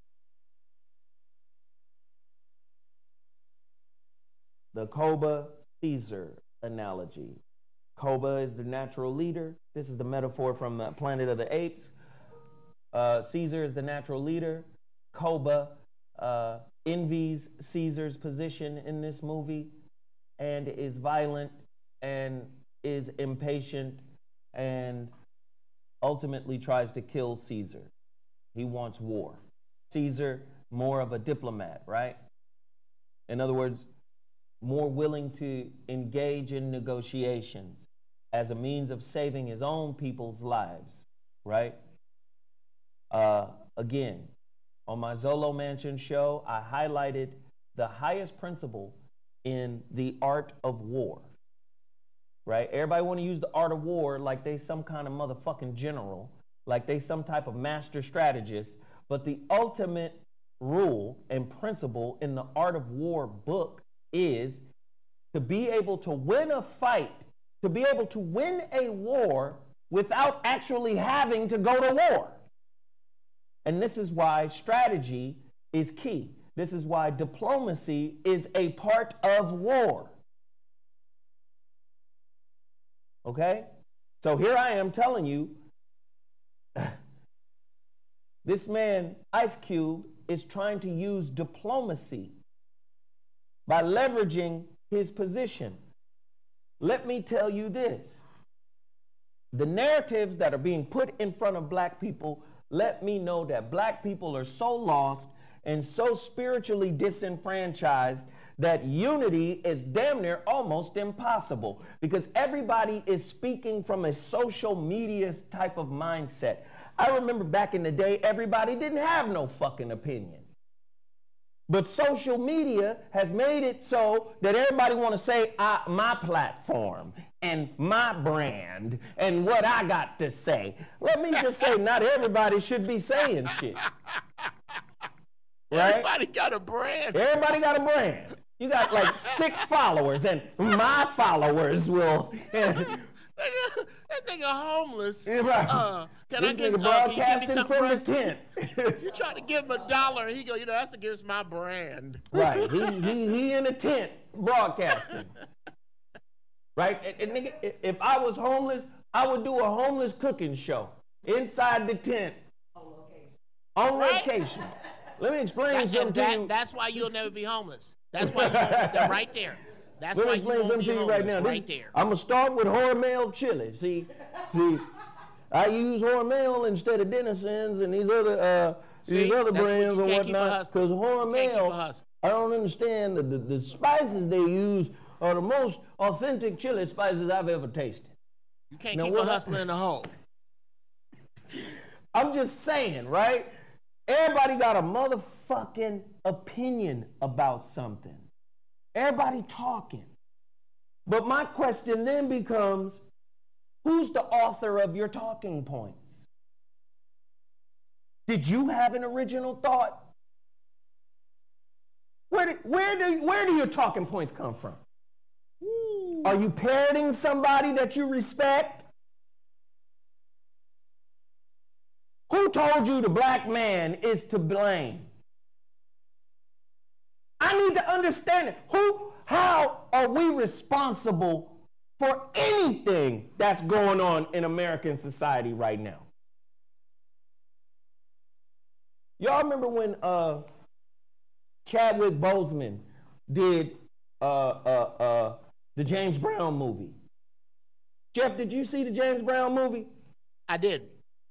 The Koba Caesar analogy. Koba is the natural leader. This is the metaphor from the Planet of the Apes. Uh, Caesar is the natural leader. Koba uh, envies Caesar's position in this movie and is violent and is impatient and ultimately tries to kill Caesar. He wants war. Caesar, more of a diplomat, right? In other words, more willing to engage in negotiations as a means of saving his own people's lives, right? Uh, again, on my Zolo Mansion show, I highlighted the highest principle in the art of war, right? Everybody want to use the art of war like they some kind of motherfucking general, like they some type of master strategist, but the ultimate rule and principle in the art of war book is to be able to win a fight, to be able to win a war without actually having to go to war. And this is why strategy is key. This is why diplomacy is a part of war. Okay? So here I am telling you, this man, Ice Cube, is trying to use diplomacy by leveraging his position. Let me tell you this. The narratives that are being put in front of black people let me know that black people are so lost and so spiritually disenfranchised that unity is damn near almost impossible because everybody is speaking from a social media type of mindset. I remember back in the day, everybody didn't have no fucking opinion. But social media has made it so that everybody want to say I, my platform and my brand and what I got to say. Let me just say, not everybody should be saying shit. Right? Everybody got a brand. Everybody got a brand. You got like six followers, and my followers will. That nigga homeless. Yeah, right. Uh, can this I get, nigga uh, can you give me broadcasting something, from bro? the tent. You try to give him a dollar, and he go, you know, that's against my brand. Right. He, he, he in a tent broadcasting. Right? And, and nigga, if I was homeless, I would do a homeless cooking show inside the tent. On location. On location. Right? Let me explain that, something that, to you. That's why you'll never be homeless. That's why you won't be right there. That's Let why me you explain won't something be to you right now. right This, there. I'm gonna start with Hormel chili. See, see, I use Hormel instead of Dennison's and these other uh, See, these other brands or or whatnot. Because Hormel, I don't understand the, the the spices they use are the most authentic chili spices I've ever tasted. You can't now, keep a hustler in the hole. I'm just saying, right? Everybody got a motherfucking opinion about something. Everybody talking. But my question then becomes, who's the author of your talking points? Did you have an original thought? Where do, where do, where do your talking points come from? Ooh. Are you parroting somebody that you respect? Who told you the black man is to blame? I need to understand it. Who, how are we responsible for anything that's going on in American society right now? Y'all remember when uh, Chadwick Boseman did uh, uh, uh, the James Brown movie? Geoff, did you see the James Brown movie? I did.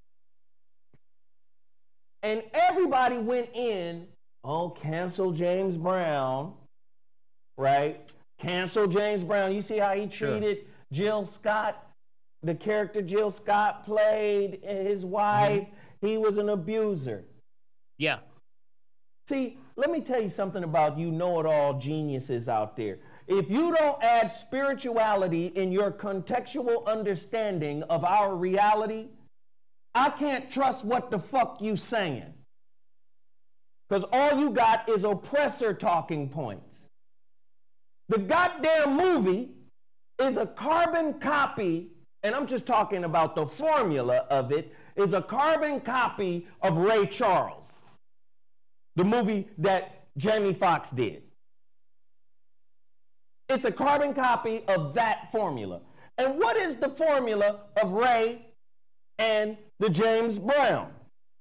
And everybody went in, oh, cancel James Brown, right? Cancel James Brown. You see how he treated sure. Jill Scott, the character Jill Scott played, his wife. Mm-hmm. He was an abuser. Yeah. See, let me tell you something about you know-it-all geniuses out there. If you don't add spirituality in your contextual understanding of our reality, I can't trust what the fuck you saying. Because all you got is oppressor talking points. The goddamn movie is a carbon copy, and I'm just talking about the formula of it, is a carbon copy of Ray Charles, the movie that Jamie Foxx did. It's a carbon copy of that formula. And what is the formula of Ray and the James Brown?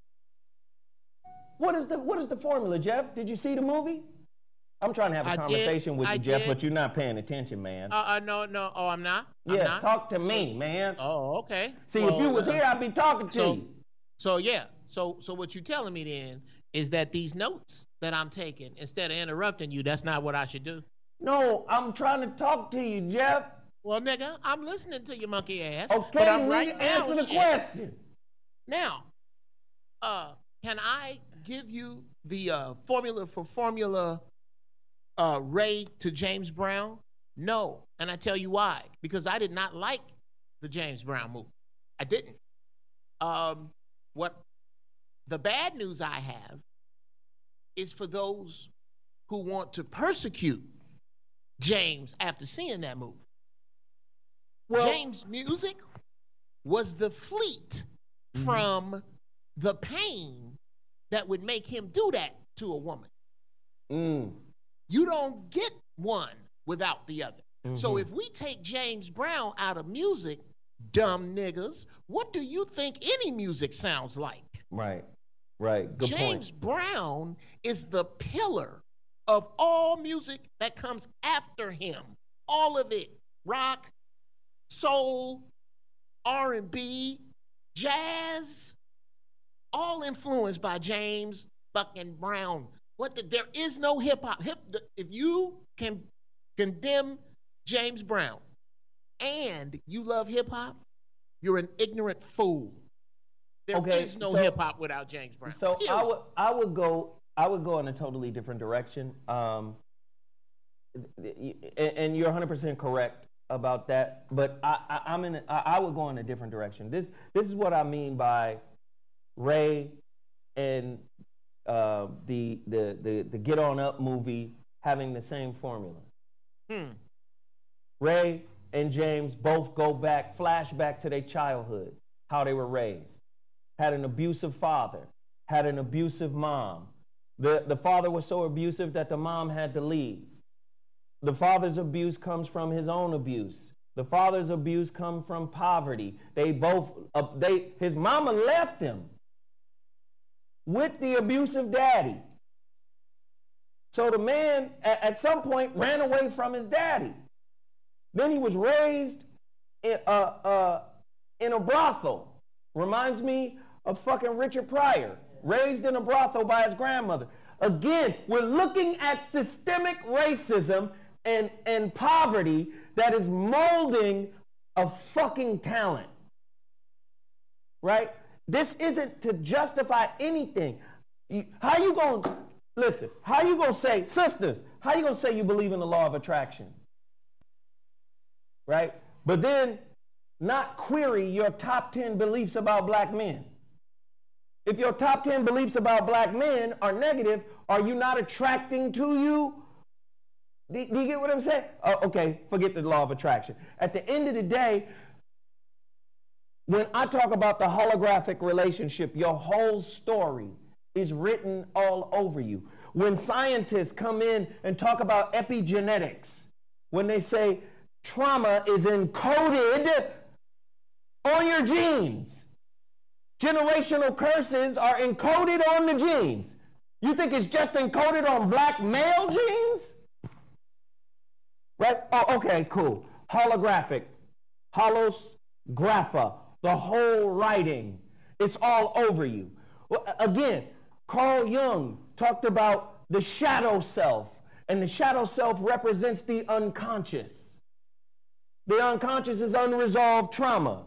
What is the what is the formula, Geoff? Did you see the movie? I'm trying to have a I conversation did, with you, I Geoff, did. but you're not paying attention, man. Uh, uh no, no. Oh, I'm not. I'm yeah, not. talk to so, me, man. Oh, okay. See, well, if you was uh, here, I'd be talking to so, you. So yeah. So so what you telling me then is that these notes that I'm taking, instead of interrupting you, that's not what I should do? No, I'm trying to talk to you, Geoff. Well, nigga, I'm listening to your monkey ass. Okay, but I'm nigga, right now, answer the shit. question. Now, uh, can I give you the uh, formula for formula uh, Ray to James Brown? No, and I tell you why. Because I did not like the James Brown movie. I didn't. Um, what the bad news I have is for those who want to persecute James after seeing that movie. Well, James' music was the fleet mm-hmm. from the pain that would make him do that to a woman. Mm. You don't get one without the other. Mm-hmm. So if we take James Brown out of music, dumb niggas, what do you think any music sounds like? Right, right. Good James point. Brown is the pillar of all music that comes after him. All of it. Rock, soul, R and B, jazz, all influenced by James fucking Brown. What the, there is no hip hop. Hip, if you can condemn James Brown and you love hip hop, you're an ignorant fool. There okay, is no so, hip hop without James Brown. So Period. I would I would go I would go in a totally different direction. Um, and you're one hundred percent correct about that. But I, I I'm in a, I would go in a different direction. This this is what I mean by Ray and uh, the, the the the Get On Up movie having the same formula. Hmm. Ray and James both go back, flashback to their childhood, how they were raised. Had an abusive father, had an abusive mom. The, the father was so abusive that the mom had to leave. The father's abuse comes from his own abuse. The father's abuse come from poverty. They both, uh, they, his mama left him with the abusive daddy. So the man at, at some point ran away from his daddy. Then he was raised in, uh, uh, in a brothel. Reminds me of fucking Richard Pryor, raised in a brothel by his grandmother. Again, we're looking at systemic racism and, and poverty that is molding a fucking talent. Right? This isn't to justify anything. You, how you gonna, listen, how you gonna say, sisters, how you gonna say you believe in the law of attraction? Right? But then not query your top ten beliefs about black men. If your top ten beliefs about black men are negative, are you not attracting to you? Do, do you get what I'm saying? Oh, okay, forget the law of attraction. At the end of the day, when I talk about the holographic relationship, your whole story is written all over you. When scientists come in and talk about epigenetics, when they say trauma is encoded on your genes, generational curses are encoded on the genes. You think it's just encoded on black male genes? Right? Oh, okay, cool. Holographic, holographa, the whole writing. It's all over you. Well, again, Carl Jung talked about the shadow self, and the shadow self represents the unconscious. The unconscious is unresolved trauma.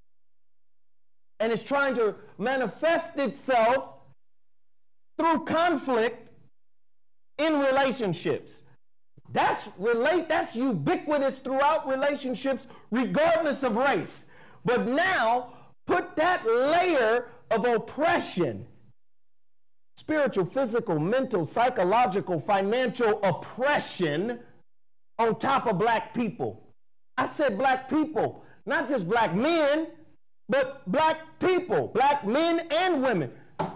And it's trying to manifest itself through conflict in relationships. That's relate, that's ubiquitous throughout relationships, regardless of race. But now, put that layer of oppression, spiritual, physical, mental, psychological, financial oppression on top of black people. I said black people, not just black men, but black people, black men and women.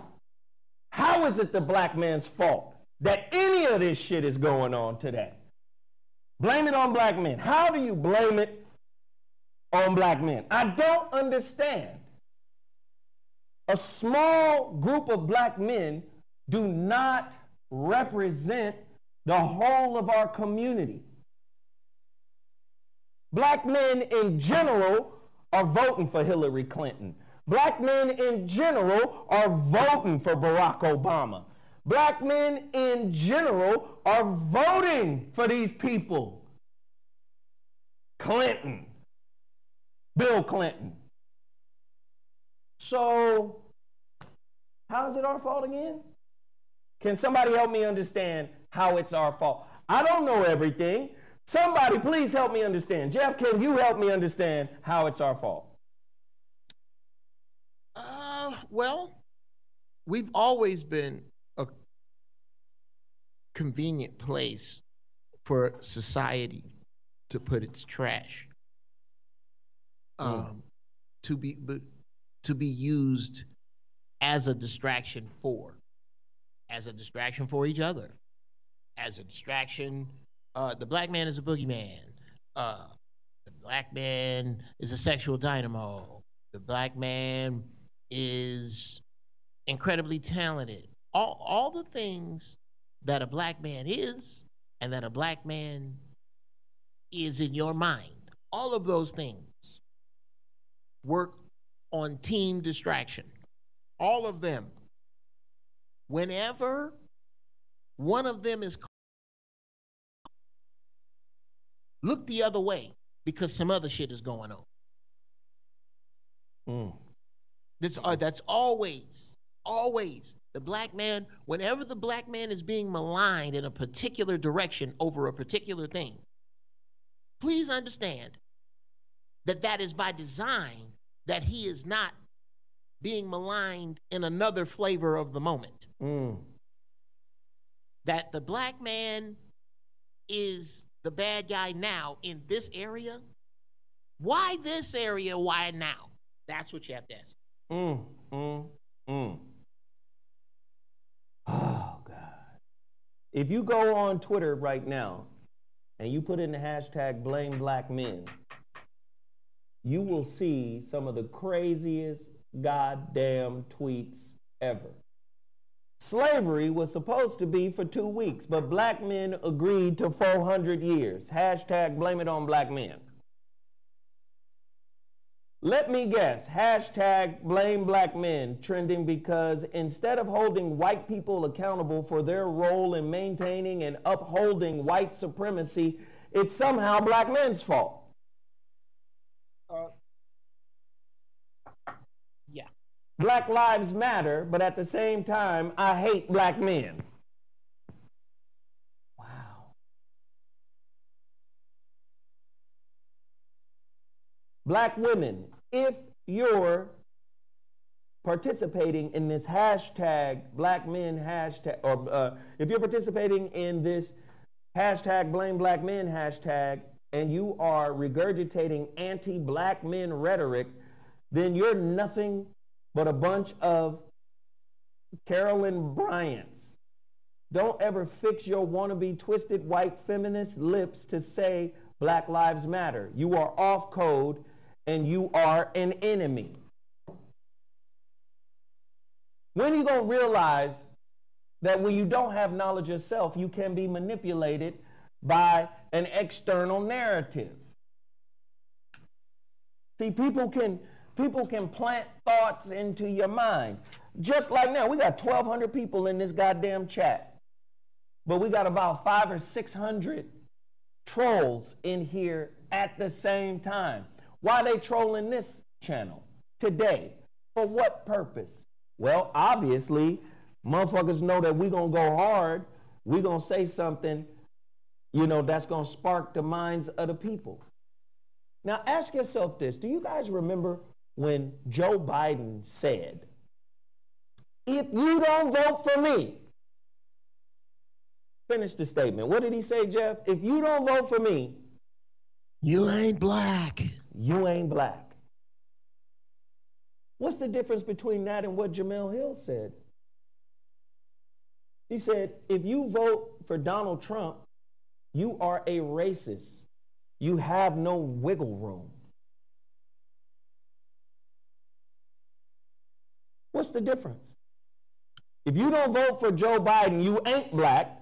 How is it the black man's fault that any of this shit is going on today? Blame it on black men. How do you blame it on black men? I don't understand. A small group of black men do not represent the whole of our community. Black men in general are voting for Hillary Clinton. Black men in general are voting for Barack Obama. Black men in general are voting for these people. Clinton, Bill Clinton. So, how is it our fault again? Can somebody help me understand how it's our fault? I don't know everything. Somebody please help me understand. Geoff, can you help me understand how it's our fault? Uh, well, we've always been a convenient place for society to put its trash, um, mm. to be to be used as a distraction for, as a distraction for each other, as a distraction. Uh, the black man is a boogeyman. Uh, the black man is a sexual dynamo. The black man is incredibly talented. All, all the things that a black man is and that a black man is in your mind, all of those things work on team distraction. All of them. Whenever one of them is look the other way because some other shit is going on. Mm. That's, uh, that's always, always the black man, whenever the black man is being maligned in a particular direction over a particular thing, please understand that that is by design, that he is not being maligned in another flavor of the moment. Mm. That the black man is the bad guy now in this area. Why this area? Why now? That's what you have to ask. Mm, mm, mm. Oh, God. If you go on Twitter right now and you put in the hashtag blame black men, you will see some of the craziest goddamn tweets ever. Slavery was supposed to be for two weeks, but black men agreed to four hundred years. Hashtag blame it on black men. Let me guess, hashtag blame black men trending because instead of holding white people accountable for their role in maintaining and upholding white supremacy, it's somehow black men's fault. Uh, yeah. Black lives matter, but at the same time, I hate black men. Wow. Black women, if you're participating in this hashtag black men hashtag, or uh, if you're participating in this hashtag blame black men hashtag, and you are regurgitating anti-black men rhetoric, then you're nothing but a bunch of Carolyn Bryants. Don't ever fix your wannabe twisted white feminist lips to say Black Lives Matter. You are off code and you are an enemy. When are you going to realize that when you don't have knowledge yourself, you can be manipulated by an external narrative? See, people can people can plant thoughts into your mind. Just like now, we got twelve hundred people in this goddamn chat, but we got about five or six hundred trolls in here at the same time. Why are they trolling this channel today? For what purpose? Well, obviously, motherfuckers know that we're going to go hard. We're going to say something, you know, that's going to spark the minds of the people. Now, ask yourself this. Do you guys remember when Joe Biden said, if you don't vote for me, finish the statement. What did he say, Geoff? If you don't vote for me, you ain't black. You ain't black. What's the difference between that and what Jamel Hill said? He said, if you vote for Donald Trump, you are a racist. You have no wiggle room. What's the difference? If you don't vote for Joe Biden, you ain't black.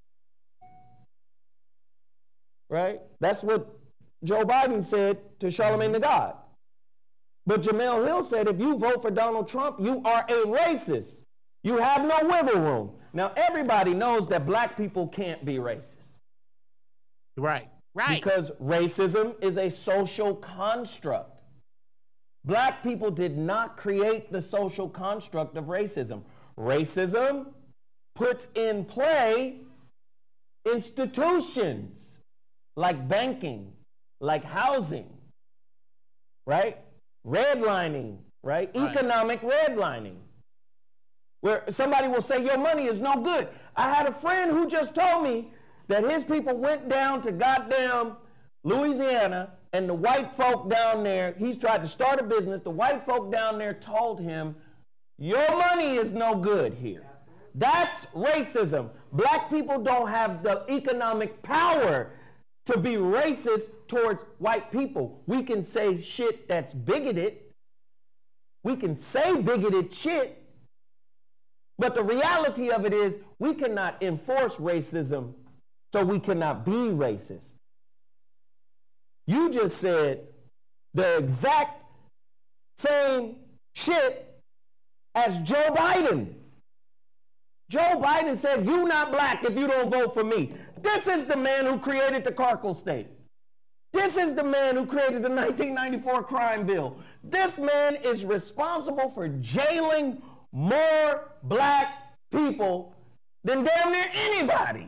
Right? That's what Joe Biden said to Charlemagne the God. But Jamel Hill said, if you vote for Donald Trump, you are a racist. You have no wiggle room. Now, everybody knows that black people can't be racist. Right, right. Because racism is a social construct. Black people did not create the social construct of racism. Racism puts in play institutions like banking, like housing, right? Redlining, right? right? Economic redlining. Where somebody will say, your money is no good. I had a friend who just told me that his people went down to goddamn Louisiana, and the white folk down there, he's tried to start a business, the white folk down there told him, your money is no good here. That's racism. Black people don't have the economic power to be racist towards white people. We can say shit that's bigoted. We can say bigoted shit. But the reality of it is we cannot enforce racism, so we cannot be racist. You just said the exact same shit as Joe Biden. Joe Biden said, you not black if you don't vote for me. This is the man who created the Carkle State. This is the man who created the nineteen ninety-four crime bill. This man is responsible for jailing more black people than damn near anybody.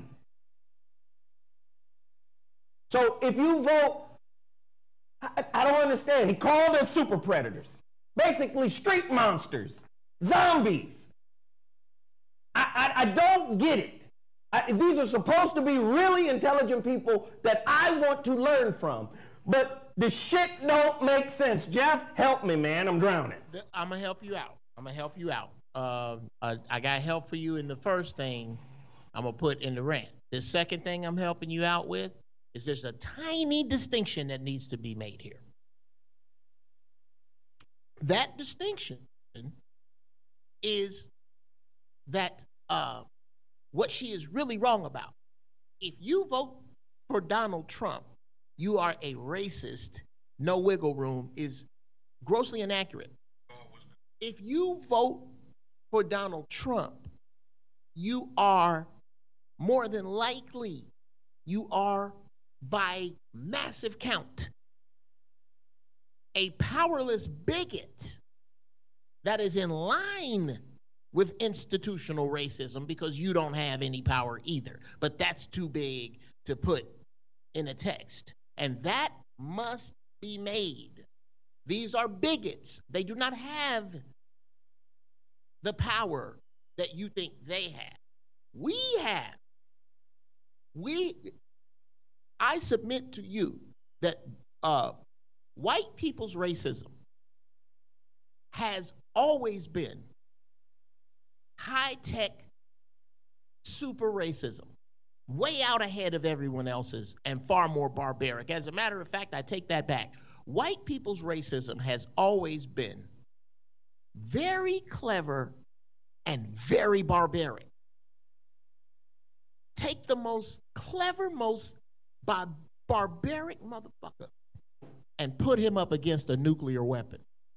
So if you vote, I, I don't understand. He called us super predators. Basically street monsters, zombies. I, I, I don't get it. I, these are supposed to be really intelligent people that I want to learn from. But the shit don't make sense. Geoff, help me, man. I'm drowning. I'm going to help you out. I'm going to help you out. Uh, I, I got help for you in the first thing I'm going to put in the rant. The second thing I'm helping you out with is there's a tiny distinction that needs to be made here. that distinction is that uh, what she is really wrong about. If you vote for Donald Trump, you are a racist. No wiggle room is grossly inaccurate. If you vote for Donald Trump, you are more than likely, you are by massive count, a powerless bigot that is in line with institutional racism because you don't have any power either. But that's too big to put in a text. And that must be made. These are bigots. They do not have the power that you think they have. We have. We, I submit to you that uh, white people's racism has always been high-tech super racism, way out ahead of everyone else's and far more barbaric. As a matter of fact, I take that back. White people's racism has always been very clever and very barbaric. Take the most clever, most bar- barbaric motherfucker and put him up against a nuclear weapon.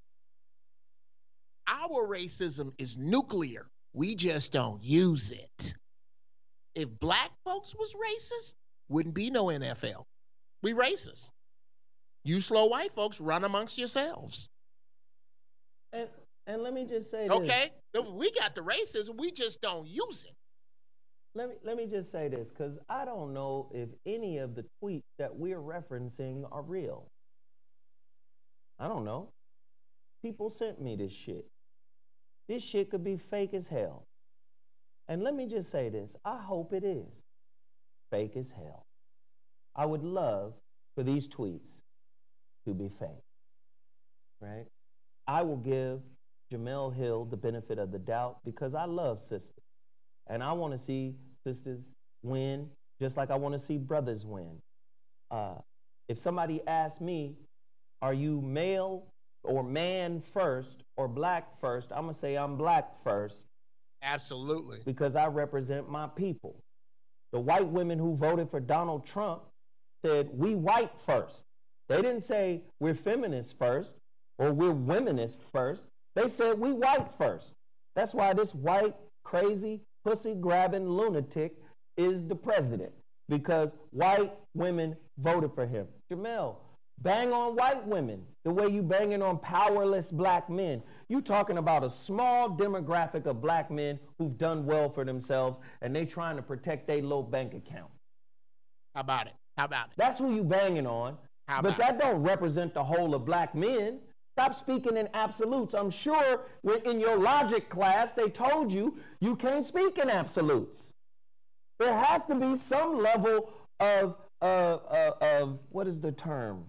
Our racism is nuclear. We just don't use it. If black folks was racist, wouldn't be no N F L. We racist. You slow white folks, run amongst yourselves. And and let me just say okay? this. Okay, we got the racism, we just don't use it. Let me let me just say this, because I don't know if any of the tweets that we're referencing are real. I don't know. People sent me this shit. This shit could be fake as hell. And let me just say this. I hope it is fake as hell. I would love for these tweets to be fake, right? I will give Jemele Hill the benefit of the doubt because I love sisters. And I want to see sisters win just like I want to see brothers win. Uh, if somebody asks me, are you male or man first or black first, I'm going to say I'm black first. Absolutely. Because I represent my people. The white women who voted for Donald Trump said, we white first. They didn't say we're feminists first or we're womenist first. They said we white first. That's why this white, crazy, pussy-grabbing lunatic is the president. Because white women voted for him. Jemele, bang on white women the way you banging on powerless black men. You talking about a small demographic of black men who've done well for themselves and they trying to protect their low bank account. How about it? How about it? That's who you banging on. How but about that it? don't represent the whole of black men. Stop speaking in absolutes. I'm sure when in your logic class they told you you can't speak in absolutes. There has to be some level of uh, uh, of what is the term?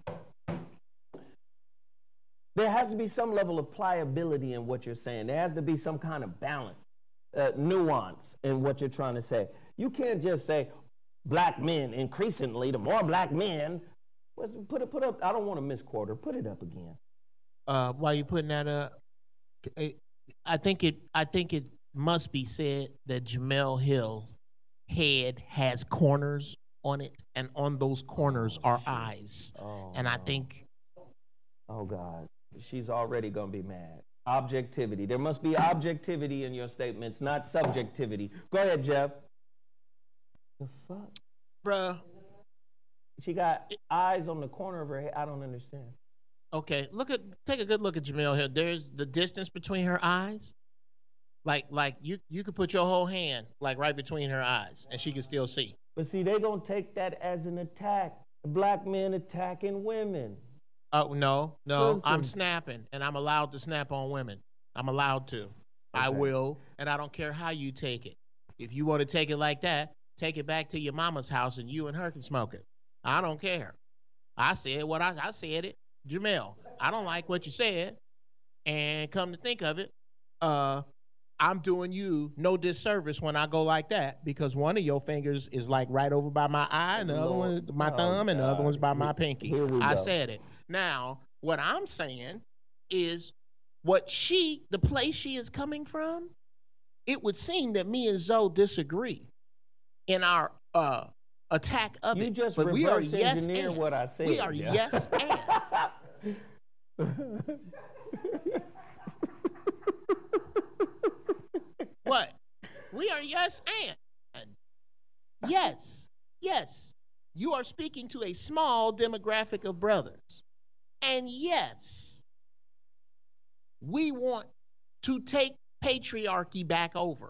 There has to be some level of pliability in what you're saying. There has to be some kind of balance, uh, nuance in what you're trying to say. You can't just say black men increasingly, the more black men. Put it, put up. I don't want to misquote her. Put it up again. Uh, while you're putting that up, I think it. I think it must be said that Jemele Hill's head has corners on it, and on those corners are eyes. Oh, and I think. Oh God. She's already going to be mad. Objectivity. There must be objectivity in your statements, not subjectivity. Go ahead, Geoff. The fuck? Bruh. She got it, eyes on the corner of her head. I don't understand. Okay, look at take a good look at Jemele Hill. There's the distance between her eyes. Like like you you could put your whole hand like right between her eyes and she can still see. But see, they're going to take that as an attack. Black men attacking women. Oh, no, no, Sister. I'm snapping, and I'm allowed to snap on women. I'm allowed to. Okay. I will, and I don't care how you take it. If you want to take it like that, take it back to your mama's house, and you and her can smoke it. I don't care. I said what I, I said it. Jemele, I don't like what you said, and come to think of it, uh, I'm doing you no disservice when I go like that because one of your fingers is like right over by my eye, and the other one is my oh, thumb, and the other God. one's by my pinky. Here we I go. said it. Now, what I'm saying is what she, the place she is coming from, it would seem that me and Zoe disagree in our uh, attack of You it. just but we are reverse yes engineer and. what I said. We are yeah. yes and. What? We are yes and. Yes, yes. You are speaking to a small demographic of brothers. And yes, we want to take patriarchy back over.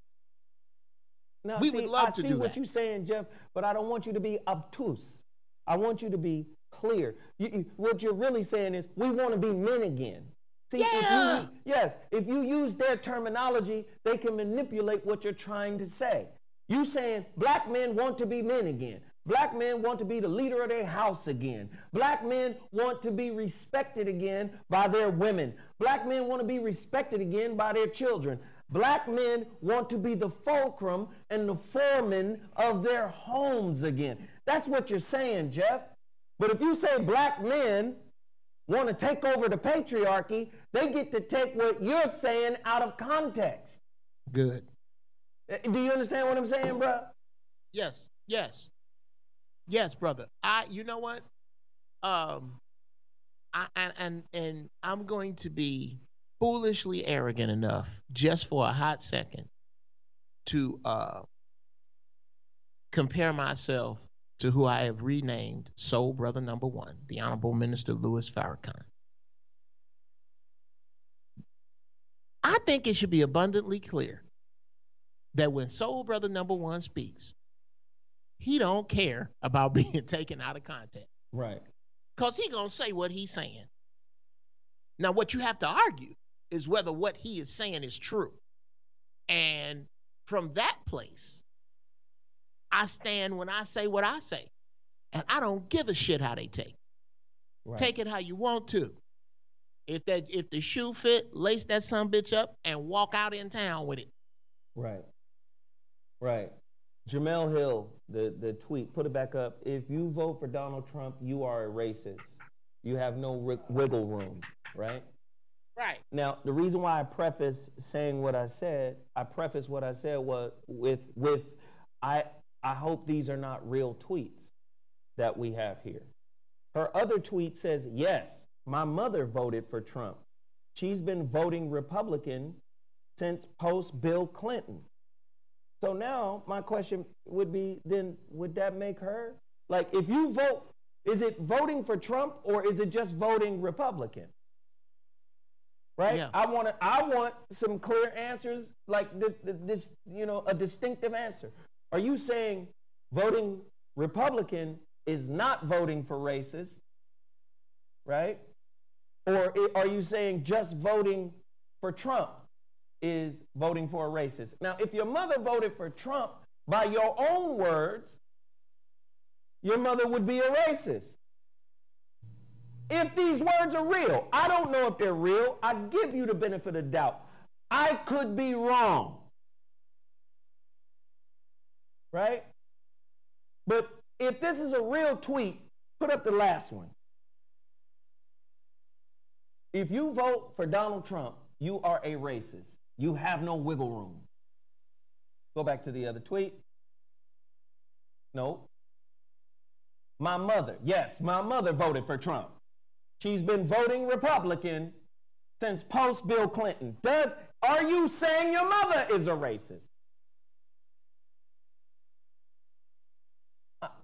Now, we see, would love I to see do what that. you're saying, Geoff, but I don't want you to be obtuse. I want you to be clear. You, you, what you're really saying is we want to be men again. See, Yeah. if you, yes, if you use their terminology, they can manipulate what you're trying to say. You saying black men want to be men again. Black men want to be the leader of their house again. Black men want to be respected again by their women. Black men want to be respected again by their children. Black men want to be the fulcrum and the foreman of their homes again. That's what you're saying, Geoff. But if you say black men want to take over the patriarchy, they get to take what you're saying out of context. Good. Do you understand what I'm saying, bro? Yes, yes. Yes, brother. I you know what? Um I and and, and I'm going to be foolishly arrogant enough just for a hot second to uh compare myself to who I have renamed Soul Brother Number One, the Honorable Minister Louis Farrakhan. I think it should be abundantly clear that when Soul Brother Number One speaks, he don't care about being taken out of context. Right. Because he gonna say what he's saying. Now, what you have to argue is whether what he is saying is true. And from that place, I stand when I say what I say. And I don't give a shit how they take. Right. Take it how you want to. If that if the shoe fit, lace that sumbitch up and walk out in town with it. Right. Right. Jamel Hill, the, the tweet, put it back up. If you vote for Donald Trump, you are a racist. You have no ri- wiggle room, right? Right. Now, the reason why I preface saying what I said, I preface what I said was with, with I, I hope these are not real tweets that we have here. Her other tweet says, yes, my mother voted for Trump. She's been voting Republican since post Bill Clinton. So now my question would be, then would that make her? Like, if you vote, is it voting for Trump or is it just voting Republican? Right? Yeah. I want to. I want some clear answers, like this, this, you know, a distinctive answer. Are you saying voting Republican is not voting for racists, right? Or are you saying just voting for Trump is voting for a racist? Now, if your mother voted for Trump, by your own words, your mother would be a racist. If these words are real, I don't know if they're real. I give you the benefit of the doubt. I could be wrong. Right? But if this is a real tweet, put up the last one. If you vote for Donald Trump, you are a racist. You have no wiggle room. Go back to the other tweet. No. My mother, yes, my mother voted for Trump. She's been voting Republican since post Bill Clinton. Does, are you saying your mother is a racist? I,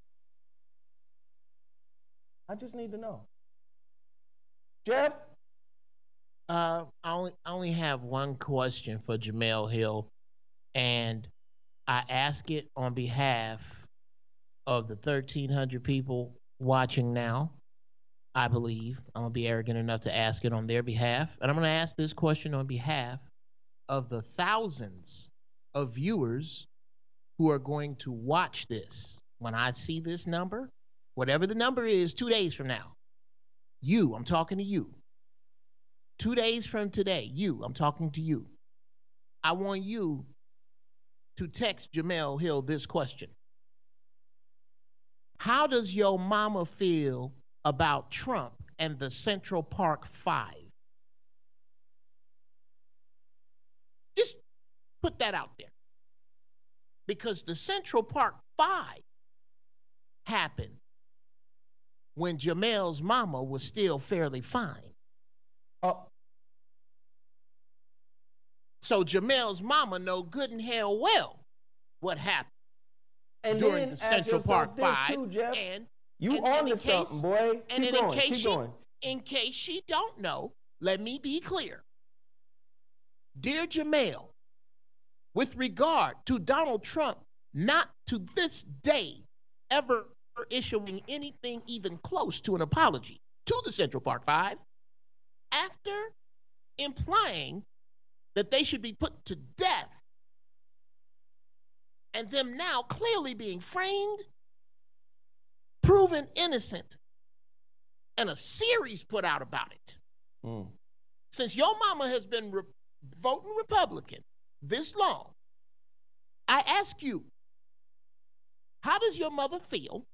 I just need to know. Geoff? Uh, I only, I only have one question for Jamel Hill, and I ask it on behalf of the thirteen hundred people watching now. I believe I'm going to be arrogant enough to ask it on their behalf. And I'm going to ask this question on behalf of the thousands of viewers who are going to watch this. When I see this number, whatever the number is, two days from now, you, I'm talking to you. Two days from today, you, I'm talking to you. I want you to text Jamel Hill this question. How does your mama feel about Trump and the Central Park Five? that out there. Because the Central Park Five happened when Jamel's mama was still fairly fine. Oh. So Jamel's mama know good and hell well what happened And during then the ask Central yourself Park this Five. too, Geoff. And You and, on and to in case, something, boy. And keep then going, in case keep she, going. in case she don't know, let me be clear. Dear Jamel, with regard to Donald Trump not to this day ever issuing anything even close to an apology to the Central Park Five, after implying that they should be put to death, and them now clearly being framed, proven innocent, and a series put out about it. Mm. Since your mama has been re- voting Republican this long, I ask you, how does your mother feel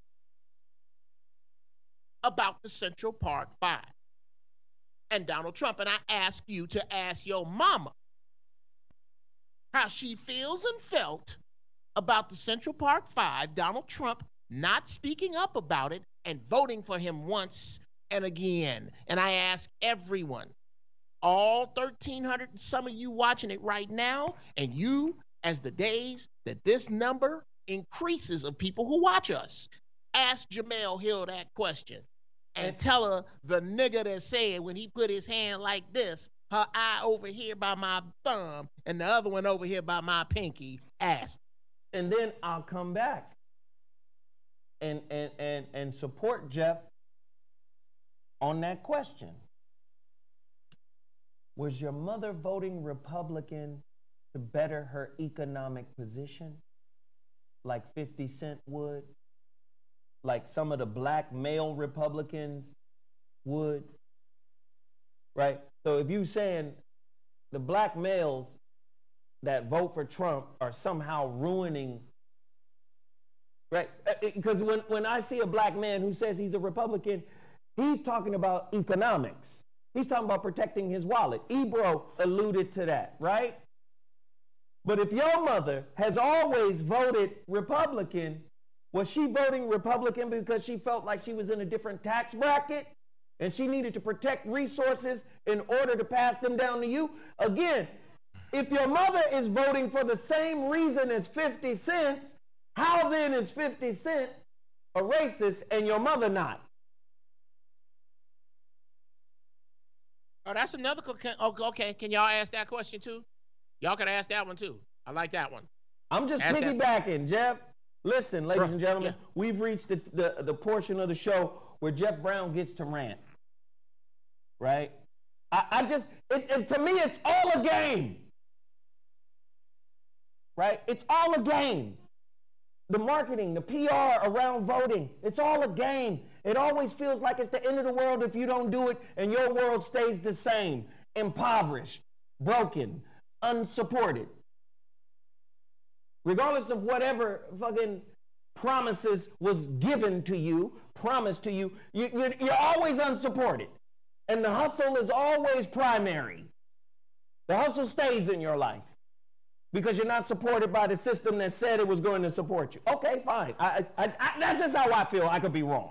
about the Central Park Five and Donald Trump? And I ask you to ask your mama how she feels and felt about the Central Park Five, Donald Trump not speaking up about it and voting for him once and again. And I ask everyone, all thirteen hundred and some of you watching it right now, and you, as the days that this number increases of people who watch us, ask Jamel Hill that question and tell her the nigga that said when he put his hand like this, her eye over here by my thumb and the other one over here by my pinky, asked. And then I'll come back and and and and support Geoff on that question. Was your mother voting Republican to better her economic position, like fifty Cent would, like some of the black male Republicans would, right? So if you saying the black males that vote for Trump are somehow ruining, right? Because when, when I see a black man who says he's a Republican, he's talking about economics. He's talking about protecting his wallet. Ebro alluded to that, right? But if your mother has always voted Republican, was she voting Republican because she felt like she was in a different tax bracket and she needed to protect resources in order to pass them down to you? Again, if your mother is voting for the same reason as fifty Cent, how then is fifty Cent a racist and your mother not? Oh, that's another. Okay, can y'all ask that question too? Y'all can ask that one too. I like that one. I'm just ask piggybacking, Geoff. Listen, ladies Bruh, and gentlemen, yeah. we've reached the, the, the portion of the show where Geoff Brown gets to rant, right? I, I just, it, it, to me, it's all a game, right? It's all a game. The marketing, the P R around voting, it's all a game. It always feels like it's the end of the world if you don't do it and your world stays the same, impoverished, broken, unsupported. Regardless of whatever fucking promises was given to you, promised to you, you you're, you're always unsupported. And the hustle is always primary. The hustle stays in your life because you're not supported by the system that said it was going to support you. Okay, fine. I, I, I, that's just how I feel. I could be wrong.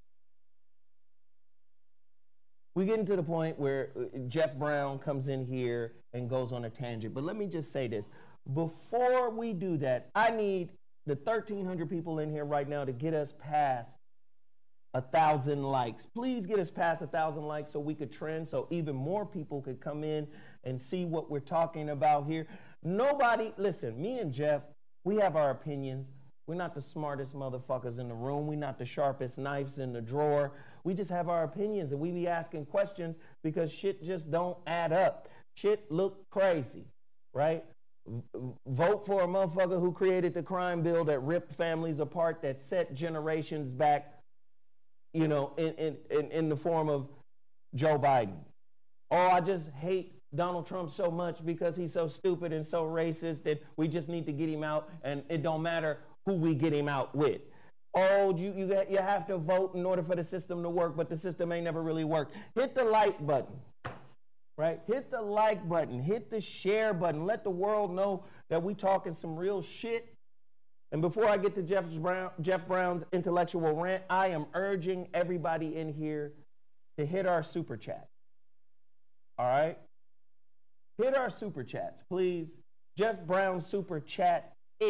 We get to the point where Geoff Brown comes in here and goes on a tangent. But let me just say this. Before we do that, I need the thirteen hundred people in here right now to get us past a thousand likes. Please get us past a thousand likes so we could trend, so even more people could come in and see what we're talking about here. Nobody, listen, me and Geoff, we have our opinions. We're not the smartest motherfuckers in the room. We're not the sharpest knives in the drawer. We just have our opinions, and we be asking questions because shit just don't add up. Shit look crazy, right? Vote for a motherfucker who created the crime bill that ripped families apart, that set generations back, you know, in, in, in, in the form of Joe Biden. Oh, I just hate Donald Trump so much because he's so stupid and so racist that we just need to get him out, and it don't matter who we get him out with. Oh, you, you, you have to vote in order for the system to work, but the system ain't never really worked. Hit the like button. Right? Hit the like button, hit the share button, let the world know that we talking some real shit. And before I get to Jeff, Brown, Jeff Brown's intellectual rant, I am urging everybody in here to hit our super chat. All right? Hit our super chats, please. Jeff Brown's super chat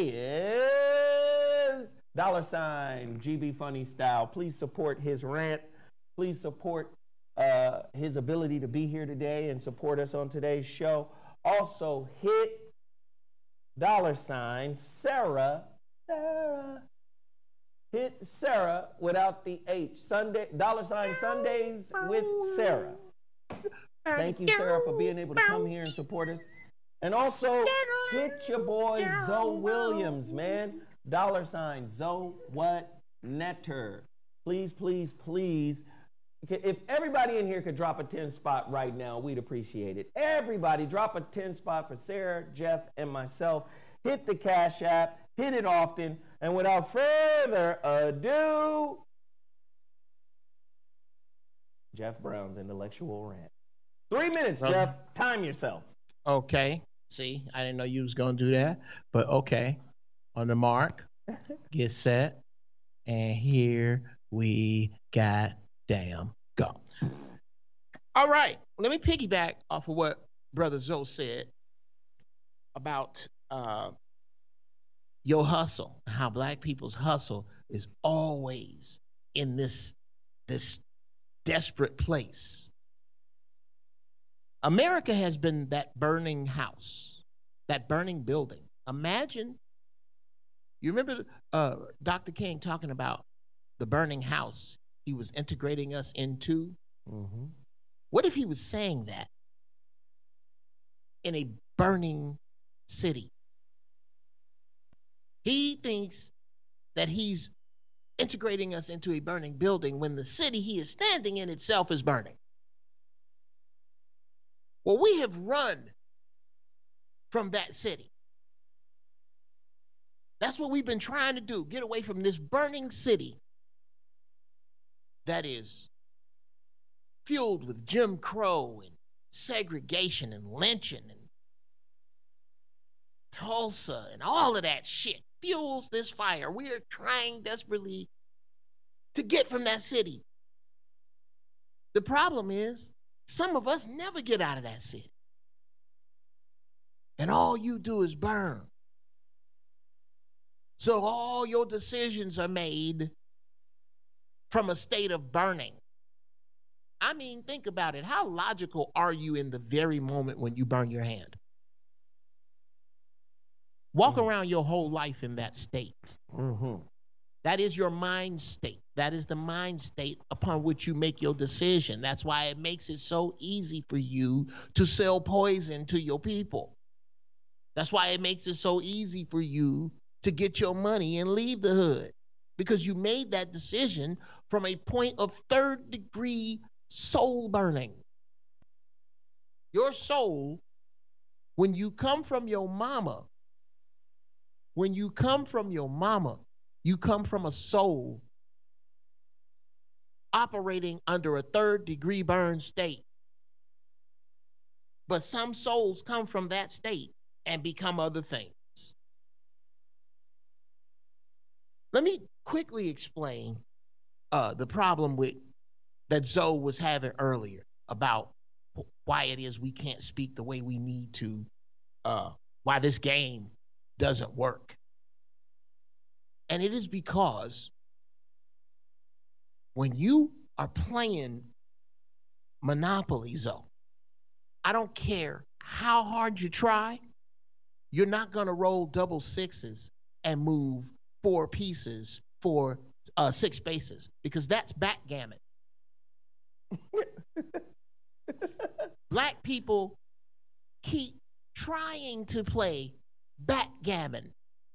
is dollar sign GBfunnyStyle. Please support his rant. Please support uh, his ability to be here today and support us on today's show. Also, hit dollar sign Sarah. Sarah. Hit Sarah without the H. Sunday dollar sign Sundays with Sarah. Thank you, Sarah, for being able to come here and support us. And also, hit your boy Zoe Williams, man. Dollar sign ZoWhatNeter. Please, please, please. If everybody in here could drop a ten spot right now, we'd appreciate it. Everybody drop a ten spot for Sarah, Jeff, and myself. Hit the Cash App. Hit it often. And without further ado, Jeff Brown's intellectual rant. Three minutes, Okay. Jeff. Time yourself. Okay. See, I didn't know you was going to do that, but okay. On the mark, get set, and here we got damn go. All right. Let me piggyback off of what Brother Zoe said about uh, your hustle, how black people's hustle is always in this, this desperate place. America has been that burning house, that burning building. Imagine, you remember uh, Doctor King talking about the burning house he was integrating us into? Mm-hmm. What if he was saying that in a burning city? He thinks that he's integrating us into a burning building when the city he is standing in itself is burning. Well, we have run from that city. That's what we've been trying to do, get away from this burning city that is fueled with Jim Crow and segregation and lynching and Tulsa and all of that shit fuels this fire. We are trying desperately to get from that city. The problem is, some of us never get out of that city. And all you do is burn. So all your decisions are made from a state of burning. I mean, think about it. How logical are you in the very moment when you burn your hand? Walk mm-hmm. around your whole life in that state. Mm-hmm. That is your mind state. That is the mind state upon which you make your decision. That's why it makes it so easy for you to sell poison to your people. That's why it makes it so easy for you to get your money and leave the hood, because you made that decision from a point of third degree soul burning. Your soul, when you come from your mama, when you come from your mama, you come from a soul operating under a third degree burn state. But some souls come from that state and become other things. Let me quickly explain uh, the problem with that Zoe was having earlier about why it is we can't speak the way we need to, uh, why this game doesn't work. And it is because when you are playing Monopoly, Zoe, I don't care how hard you try, you're not going to roll double sixes and move four pieces for uh, six spaces, because that's backgammon. Black people keep trying to play backgammon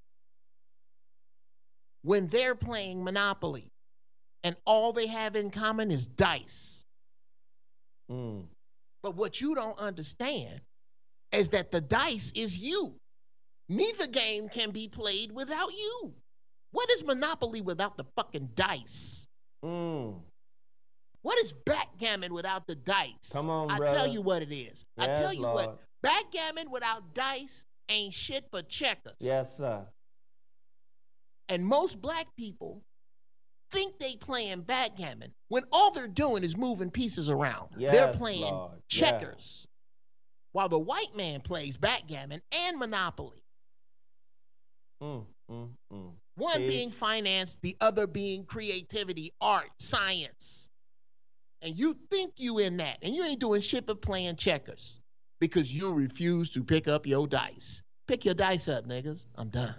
when they're playing Monopoly, and all they have in common is dice. Mm. But what you don't understand is that the dice is you. Neither game can be played without you. What is Monopoly without the fucking dice? Mm. What is backgammon without the dice? Come on, I brother. tell you what it is. I Yes, tell you Lord. what. Backgammon without dice ain't shit but checkers. Yes, sir. And most black people think they playing backgammon when all they're doing is moving pieces around. Yes, they're playing Lord. checkers. Yeah. While the white man plays backgammon and Monopoly. Mm, mm, mm. One See? being finance, the other being creativity, art, science. And you think you in that, and you ain't doing shit but playing checkers because you refuse to pick up your dice. Pick your dice up, niggas. I'm done.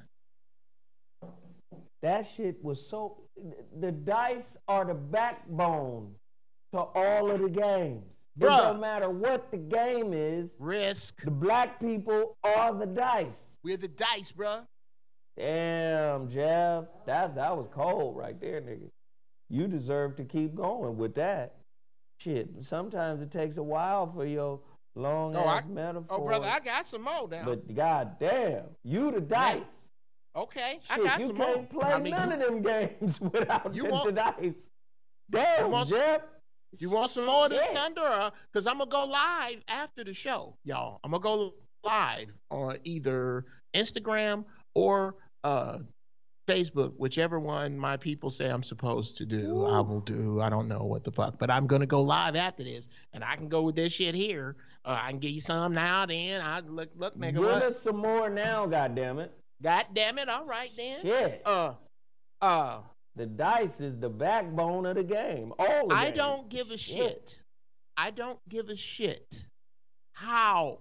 That shit was so... The dice are the backbone to all of the games. Bruh. It don't matter what the game is. Risk. The black people are the dice. We're the dice, bruh. Damn, Geoff. That, that was cold right there, nigga. You deserve to keep going with that. Shit, sometimes it takes a while for your long-ass oh, metaphor. Oh, brother, I got some more now. But goddamn, you the dice. Man. Okay, Shit, I got you some more. You can't play I mean, none of them games without you the, want, the dice. Damn, you want, Geoff. You want some more of this yeah. thunder? Because I'm going to go live after the show, y'all. I'm going to go live on either Instagram or uh, Facebook, whichever one my people say I'm supposed to do, Ooh. I will do. I don't know what the fuck. But I'm going to go live after this, and I can go with this shit here. Uh, I can give you some now, then. I Look, look, nigga, Give what? us some more now, goddammit. God damn it. All right, then. Shit. Uh, uh. The dice is the backbone of the game. All the I game. don't give a shit. shit. I don't give a shit how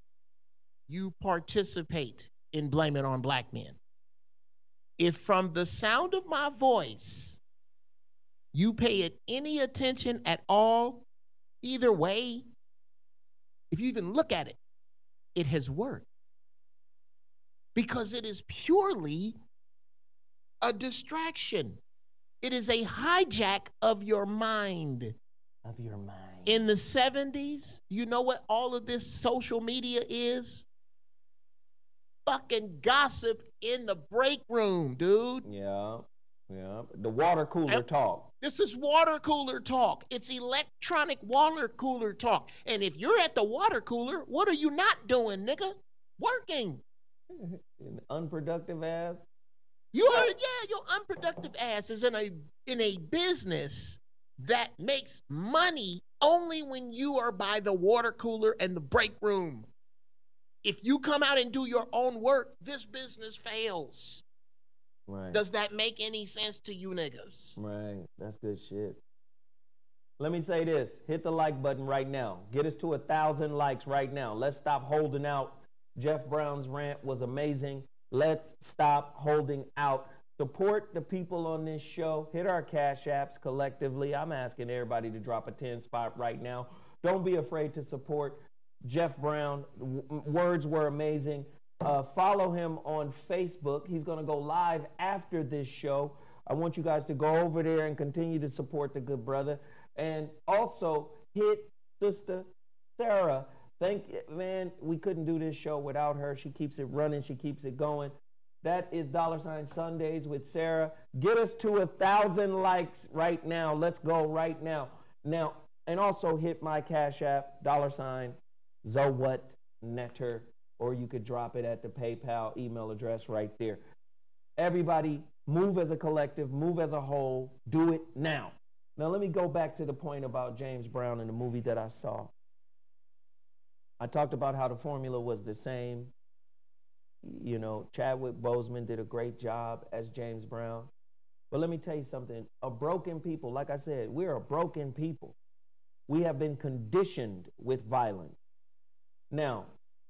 you participate in Blame It on Black Men. If from the sound of my voice, you pay it any attention at all, either way, if you even look at it, it has worked. Because it is purely a distraction. It is a hijack of your mind. Of your mind. In the seventies, you know what all of this social media is? Fucking gossip in the break room, dude. Yeah, yeah. The water cooler and talk. This is water cooler talk. It's electronic water cooler talk. And if you're at the water cooler, what are you not doing, nigga? Working. An unproductive ass. You are, yeah, your unproductive ass is in a in a business that makes money only when you are by the water cooler and the break room. If you come out and do your own work, this business fails. Right. Does that make any sense to you niggas? Right. That's good shit. Let me say this. Hit the like button right now. Get us to a thousand likes right now. Let's stop holding out. Geoff Brown's rant was amazing. Let's stop holding out. Support the people on this show. Hit our cash apps collectively. I'm asking everybody to drop a ten spot right now. Don't be afraid to support Geoff Brown. W- words were amazing. Uh, follow him on Facebook. He's going to go live after this show. I want you guys to go over there and continue to support the good brother. And also hit Sister Sarah. Thank you, man. We couldn't do this show without her. She keeps it running. She keeps it going. That is dollar sign Sundays with Sarah. Get us to a thousand likes right now. Let's go right now. Now, and also hit my Cash App, dollar sign ZoWhatNeter, or you could drop it at the PayPal email address right there. Everybody, move as a collective, move as a whole. Do it now. Now, let me go back to the point about James Brown and the movie that I saw. I talked about how the formula was the same. You know, Chadwick Boseman did a great job as James Brown. But let me tell you something. A broken people, like I said, we're a broken people. We have been conditioned with violence. Now,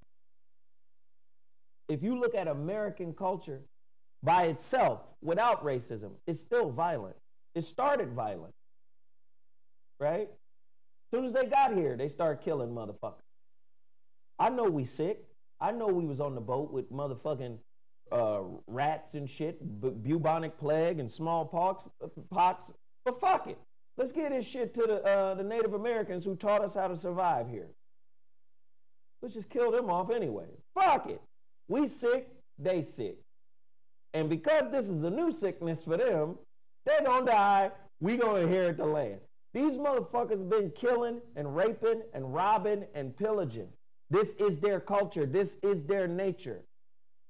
if you look at American culture by itself, without racism, it's still violent. It started violent, right? As soon as they got here, they started killing motherfuckers. I know we sick. I know we was on the boat with motherfucking uh, rats and shit, bu- bubonic plague and smallpox, pox. But fuck it. Let's get this shit to the uh, the Native Americans who taught us how to survive here. Let's just kill them off anyway. Fuck it. We sick, they sick. And because this is a new sickness for them, they're gonna die. We gonna inherit the land. These motherfuckers been killing and raping and robbing and pillaging. This is their culture. This is their nature.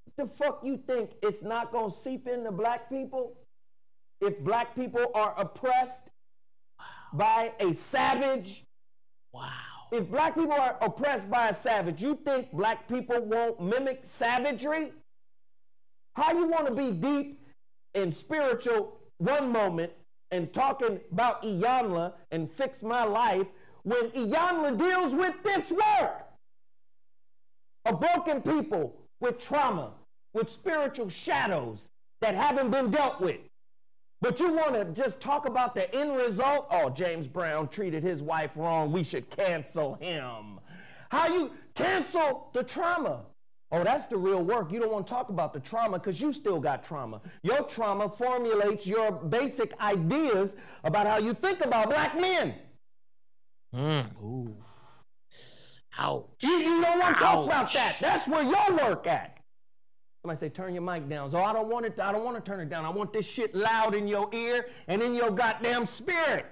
The fuck you think it's not gonna seep into black people? If black people are oppressed wow. by a savage? Wow. If black people are oppressed by a savage, you think black people won't mimic savagery? How you want to be deep and spiritual one moment and talking about Iyanla and fix my life when Iyanla deals with this work? A broken people with trauma, with spiritual shadows that haven't been dealt with. But you want to just talk about the end result? Oh, James Brown treated his wife wrong. We should cancel him. How you cancel the trauma? Oh, that's the real work. You don't want to talk about the trauma because you still got trauma. Your trauma formulates your basic ideas about how you think about black men. Mm. Ooh. Ouch. You, you don't want to Ouch. talk about that. That's where your work at. Somebody say, turn your mic down. So I don't want it, I don't want to turn it down. I want this shit loud in your ear and in your goddamn spirit.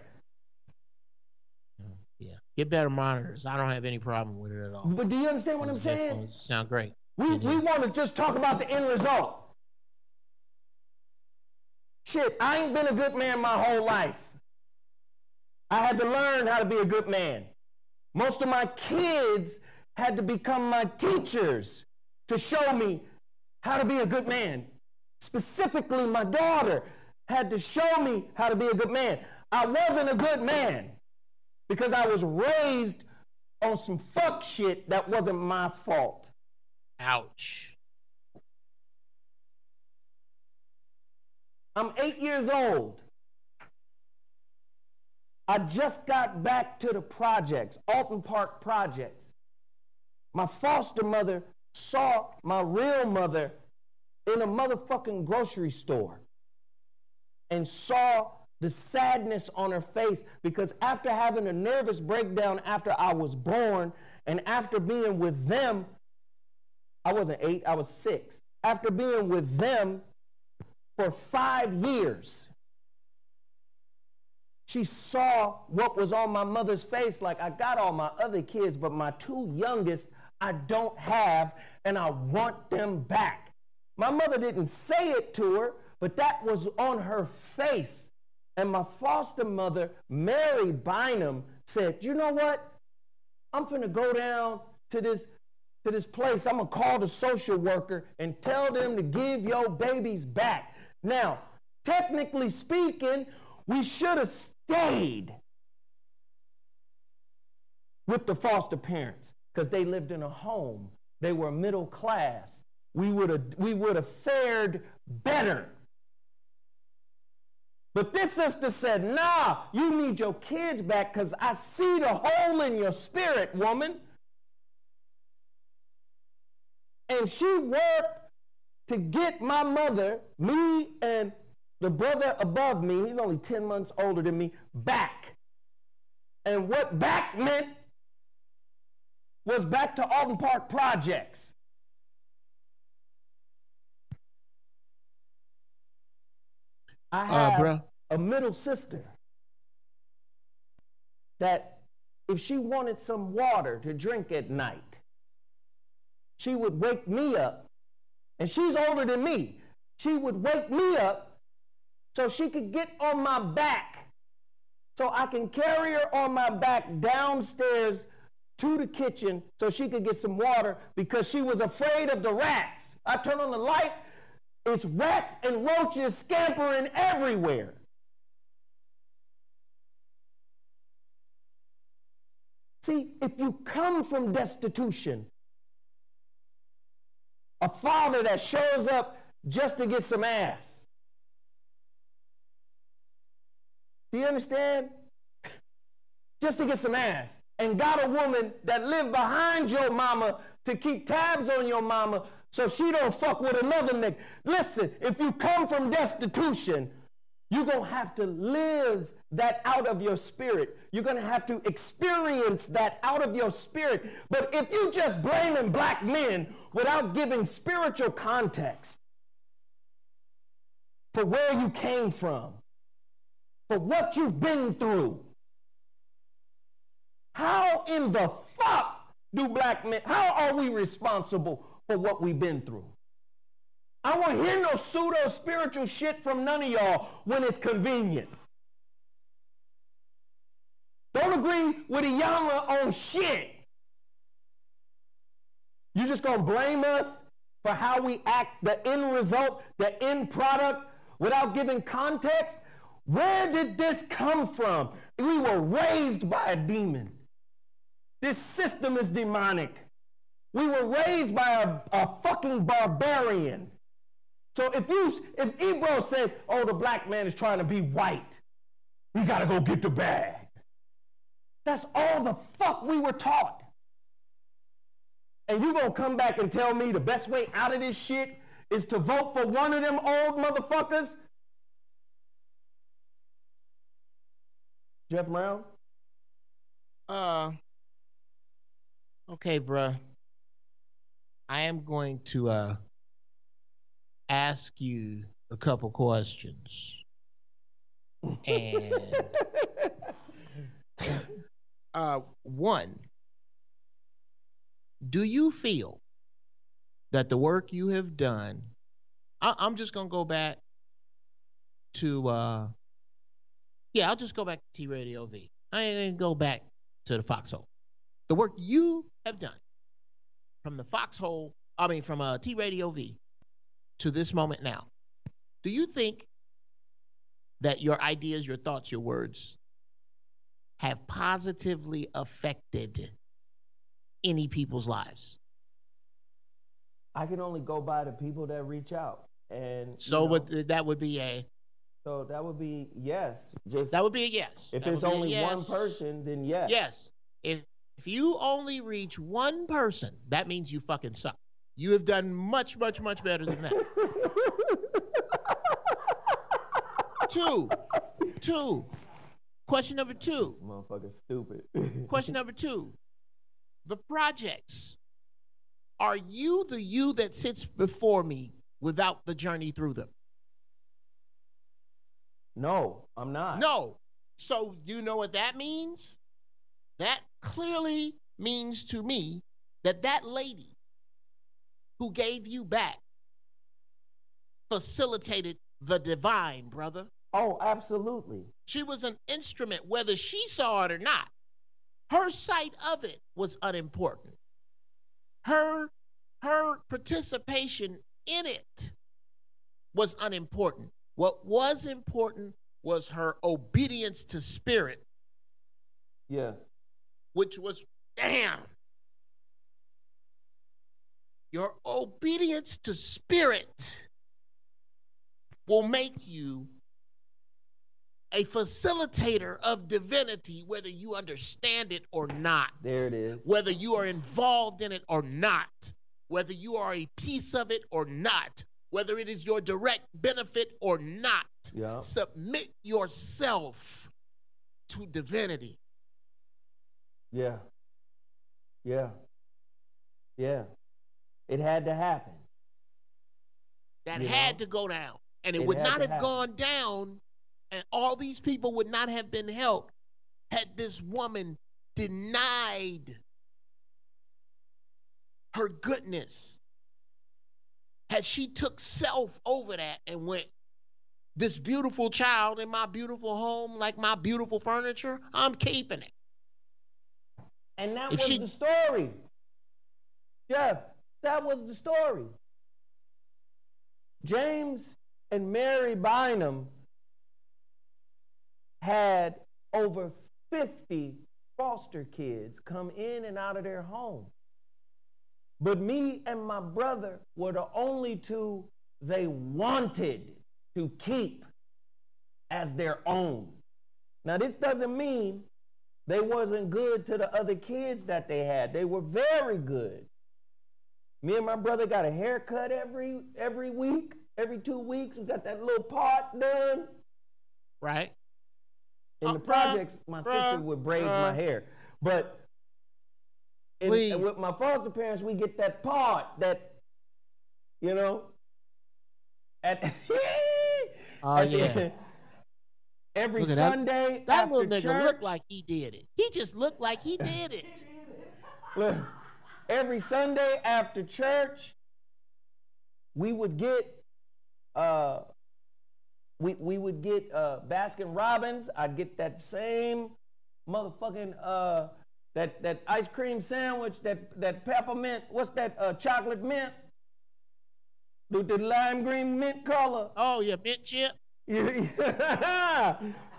Yeah. Get better monitors. I don't have any problem with it at all. But do you understand what I'm saying? Sound great. We, we want to just talk about the end result. Shit, I ain't been a good man my whole life. I had to learn how to be a good man. Most of my kids had to become my teachers to show me how to be a good man. Specifically, my daughter had to show me how to be a good man. I wasn't a good man because I was raised on some fuck shit that wasn't my fault. Ouch. I'm eight years old. I just got back to the projects, Alton Park projects. My foster mother saw my real mother in a motherfucking grocery store and saw the sadness on her face because after having a nervous breakdown after I was born and after being with them, I wasn't eight, I was six. After being with them for five years, she saw what was on my mother's face. Like, I got all my other kids, but my two youngest I don't have, and I want them back. My mother didn't say it to her, but that was on her face. And my foster mother, Mary Bynum, said, you know what? I'm finna go down to this, to this place. I'm gonna call the social worker and tell them to give your babies back. Now, technically speaking, we should have stayed with the foster parents because they lived in a home. They were middle class. We would have we would have fared better. But this sister said, nah, you need your kids back because I see the hole in your spirit, woman. And she worked to get my mother, me and the brother above me, he's only ten months older than me, back. And what back meant was back to Alton Park projects. I have uh, a middle sister that if she wanted some water to drink at night, she would wake me up, and she's older than me. She would wake me up so she could get on my back so I can carry her on my back downstairs to the kitchen so she could get some water because she was afraid of the rats. I turn on the light, it's rats and roaches scampering everywhere. See, if you come from destitution, a father that shows up just to get some ass. Do you understand? Just to get some ass. And got a woman that lived behind your mama to keep tabs on your mama so she don't fuck with another nigga. Listen, if you come from destitution, you're going to have to live that out of your spirit. You're going to have to experience that out of your spirit. But if you just blaming black men without giving spiritual context for where you came from, for what you've been through, how in the fuck do black men, how are we responsible for what we've been through? I don't want to hear no pseudo-spiritual shit from none of y'all when it's convenient. Don't agree with Iyanla on shit. You just gonna blame us for how we act, the end result, the end product, without giving context? Where did this come from? We were raised by a demon. This system is demonic. We were raised by a, a fucking barbarian. So if you, if Ebro says, oh, the black man is trying to be white, we gotta go get the bag. That's all the fuck we were taught. And you gonna come back and tell me the best way out of this shit is to vote for one of them old motherfuckers? Jeff Brown? Uh, okay, bruh. I am going to uh ask you a couple questions. And uh, one, do you feel that the work you have done, I, I'm just going to go back to, uh, yeah, I'll just go back to T Radio V. I ain't going to go back to the foxhole. The work you have done from the foxhole, I mean, from uh, T Radio V to this moment now, do you think that your ideas, your thoughts, your words have positively affected any people's lives? I can only go by the people that reach out. And so you know, would, that would be a... So that would be yes. Just that would be a yes. If that it's only yes. one person, then yes. Yes. If, if you only reach one person, that means you fucking suck. You have done much, much, much better than that. Two. Two. Question number two. This motherfucker's stupid. Question number two. The projects. Are you the you that sits before me without the journey through them? No, I'm not. No. So you know what that means? That clearly means to me that that lady who gave you back facilitated the divine, brother. Oh, absolutely. She was an instrument, whether she saw it or not. Her sight of it was unimportant. Her, her participation in it was unimportant. What was important was her obedience to spirit. Yes. Which was, damn. Your obedience to spirit will make you a facilitator of divinity, whether you understand it or not. There it is. Whether you are involved in it or not. Whether you are a piece of it or not. Whether it is your direct benefit or not. Yeah. Submit yourself to divinity. Yeah. Yeah. Yeah. It had to happen. That you had know? to go down. And it, It would had not to have happen. gone down, and all these people would not have been helped had this woman denied her goodness. Had she took self over that and went, this beautiful child in my beautiful home, like my beautiful furniture, I'm keeping it. And that If was she- the story. Jeff, that was the story. James and Mary Bynum had over fifty foster kids come in and out of their home. But me and my brother were the only two they wanted to keep as their own. Now, this doesn't mean they wasn't good to the other kids that they had. They were very good. Me and my brother got a haircut every every week, every two weeks. We got that little part done. Right? In Uh, the bruh, projects, my bruh, sister would braid bruh. my hair. But in, Please. with my foster parents, we get that part that, you know, at, Oh, at the- yeah. every Look at that. Sunday That after little nigga church. looked like he did it. He just looked like he did it. Look, every Sunday after church, we would get, uh, we, we would get uh, Baskin Robbins. I'd get that same motherfucking, uh, that, that ice cream sandwich, that, that peppermint, what's that, uh, chocolate mint? The, the lime green mint color. Oh, yeah, mint chip. Yeah.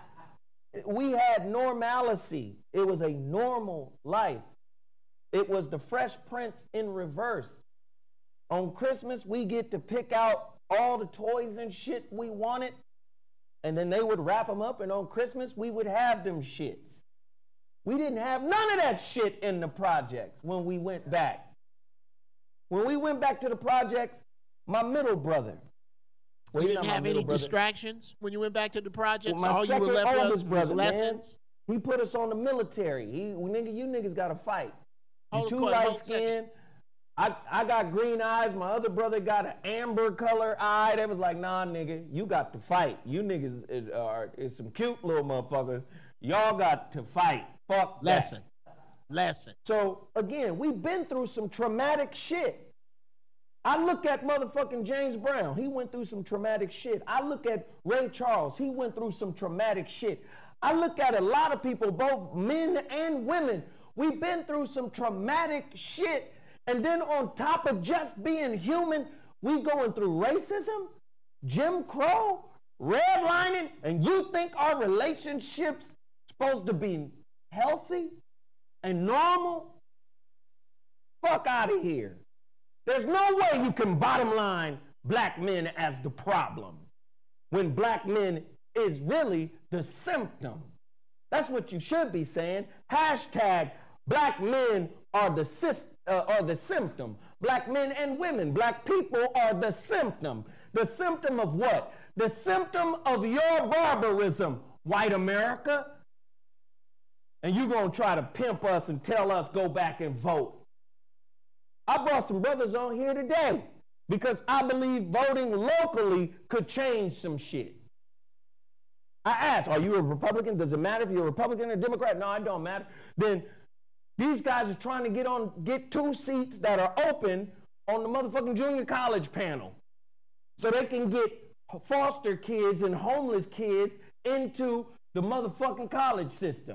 We had normalcy. It was a normal life. It was the Fresh Prince in reverse. On Christmas, we get to pick out all the toys and shit we wanted, and then they would wrap them up, and on Christmas, we would have them shits. We didn't have none of that shit in the projects when we went back. When we went back to the projects, my middle brother. Well, you didn't have any brother. distractions when you went back to the projects? Well, my all second you were left oldest with brother, was lessons? Man, he put us on the military. He, nigga, you niggas got to fight. You hold too light skinned. I, I got green eyes. My other brother got an amber color eye. They was like, nah, nigga, you got to fight. You niggas are is some cute little motherfuckers. Y'all got to fight. Fuck Lesson. that. Lesson. So, again, we've been through some traumatic shit. I look at motherfucking James Brown. He went through some traumatic shit. I look at Ray Charles. He went through some traumatic shit. I look at a lot of people, both men and women. We've been through some traumatic shit. And then on top of just being human, we going through racism, Jim Crow, redlining, and you think our relationship's supposed to be healthy and normal? Fuck out of here. There's no way you can bottom line black men as the problem when black men is really the symptom. That's what you should be saying. Hashtag black men are the, uh, are the symptom. Black men and women, black people are the symptom. The symptom of what? The symptom of your barbarism, white America. And you're going to try to pimp us and tell us go back and vote. I brought some brothers on here today because I believe voting locally could change some shit. I asked, are you a Republican? Does it matter if you're a Republican or Democrat? No, it don't matter. Then these guys are trying to get on, get two seats that are open on the motherfucking junior college panel so they can get foster kids and homeless kids into the motherfucking college system.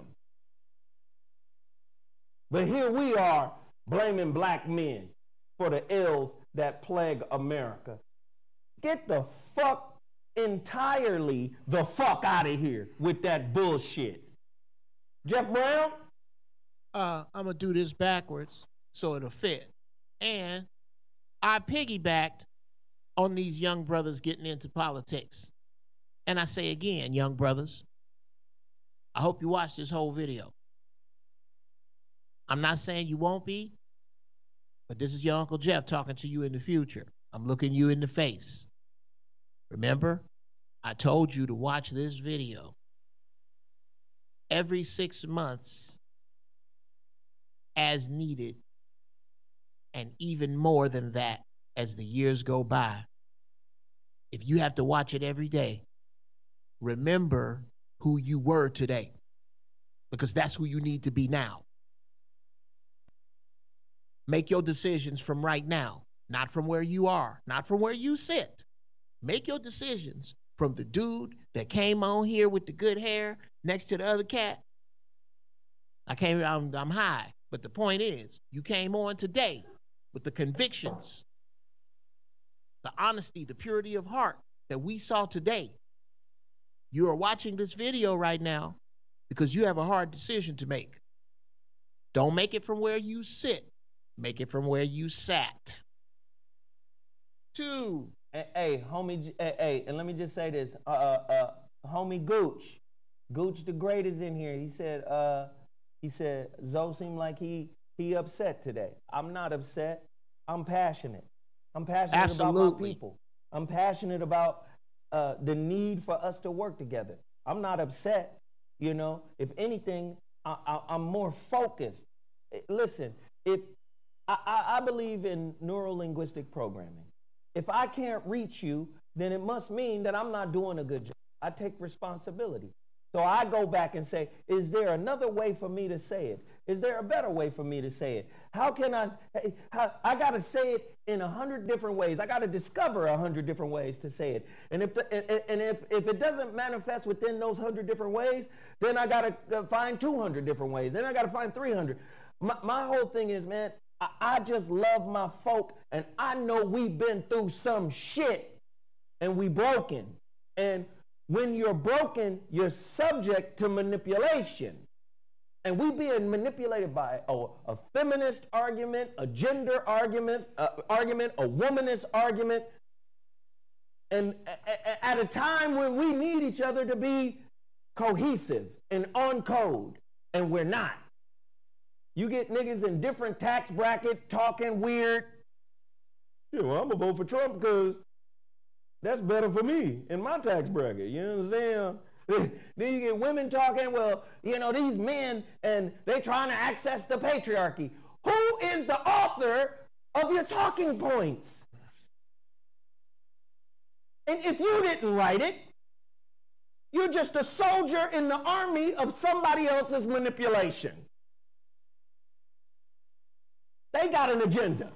But here we are blaming black men for the ills that plague America. Get the fuck entirely the fuck out of here with that bullshit. Jeff Brown? Uh, I'm going to do this backwards so it'll fit. And I piggybacked on these young brothers getting into politics. And I say again, young brothers, I hope you watch this whole video. I'm not saying you won't be, but this is your Uncle Geoff talking to you in the future. I'm looking you in the face. Remember, I told you to watch this video every six months as needed, and even more than that as the years go by. If you have to watch it every day, remember who you were today, because that's who you need to be now. Make your decisions from right now, not from where you are, not from where you sit. Make your decisions from the dude that came on here with the good hair next to the other cat. I came, I'm, I'm high, but the point is, you came on today with the convictions, the honesty, the purity of heart that we saw today. You are watching this video right now because you have a hard decision to make. Don't make it from where you sit. Make it from where you sat. Two. Hey, hey homie, hey, hey, and let me just say this. Uh, uh, uh, homie Gooch. Gooch the Great is in here. He said, uh, he said, Zo seemed like he, he upset today. I'm not upset. I'm passionate. I'm passionate Absolutely. about my people. I'm passionate about uh, the need for us to work together. I'm not upset. You know, if anything, I, I, I'm more focused. Listen, if I, I believe in neuro-linguistic programming. If I can't reach you, then it must mean that I'm not doing a good job. I take responsibility. So I go back and say, is there another way for me to say it? Is there a better way for me to say it? How can I, how, I got to say it in a hundred different ways. I got to discover a hundred different ways to say it. And if the, and, and if, if it doesn't manifest within those hundred different ways, then I got to find two hundred different ways. Then I got to find three hundred. My, my whole thing is, man, I, I just love my folk, and I know we've been through some shit and we broken. And when you're broken, you're subject to manipulation. And we being manipulated by a, a feminist argument, a gender argument, uh, argument, a womanist argument, and a, a, at a time when we need each other to be cohesive and on code, and we're not. You get niggas in different tax bracket talking weird. Yeah, well, I'm gonna vote for Trump because that's better for me in my tax bracket. You understand? Then you get women talking, well, you know, these men, and they trying to access the patriarchy. Who is the author of your talking points? And if you didn't write it, you're just a soldier in the army of somebody else's manipulation. They got an agenda.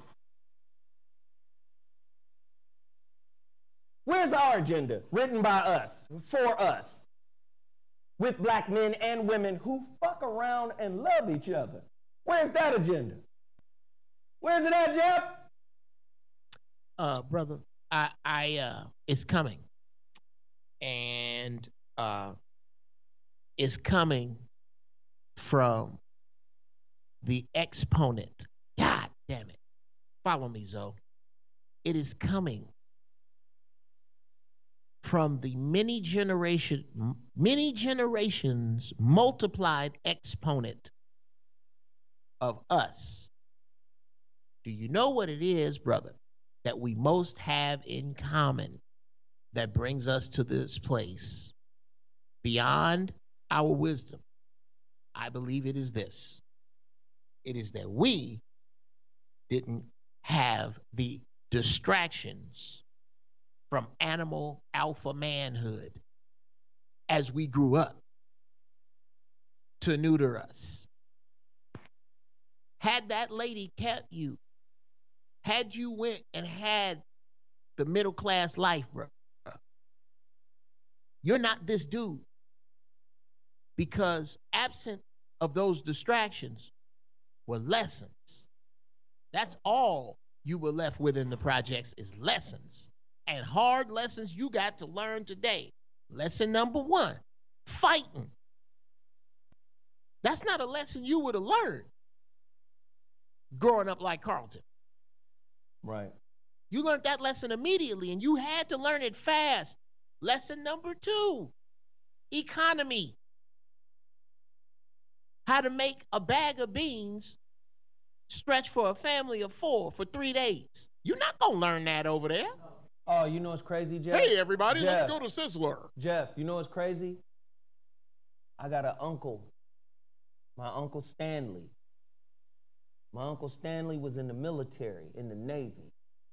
Where's our agenda? Written by us, for us, with black men and women who fuck around and love each other. Where's that agenda? Where's it at, Geoff? Uh, brother, I, I, uh, it's coming. And, uh, it's coming from the exponent. God damn it. Follow me, Zo. It is coming from the many generation, many generations multiplied exponent of us. Do you know what it is, brother, that we most have in common that brings us to this place beyond our wisdom? I believe it is this. It is that we didn't have the distractions from animal alpha manhood as we grew up to neuter us. Had that lady kept you, had you went and had the middle class life, bro, you're not this dude. Because absent of those distractions were lessons. That's all you were left with in the projects is lessons. And hard lessons you got to learn today. Lesson number one, fighting. That's not a lesson you would have learned growing up like Carlton. Right. You learned that lesson immediately, and you had to learn it fast. Lesson number two, economy. How to make a bag of beans stretch for a family of four for three days. You're not going to learn that over there. Oh, you know what's crazy, Geoff? Hey, everybody, Geoff, let's go to Sizzler. Geoff, you know what's crazy? I got an uncle, my Uncle Stanley. My Uncle Stanley was in the military, in the Navy.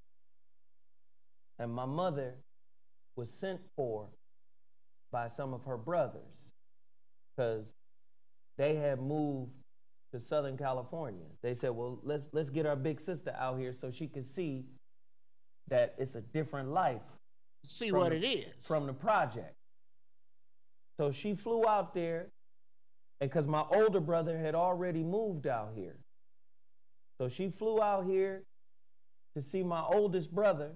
And my mother was sent for by some of her brothers because they had moved to Southern California. They said, well, let's, let's get our big sister out here so she can see that it's a different life. See what the, it is. From the project. So she flew out there, and because my older brother had already moved out here. So she flew out here to see my oldest brother,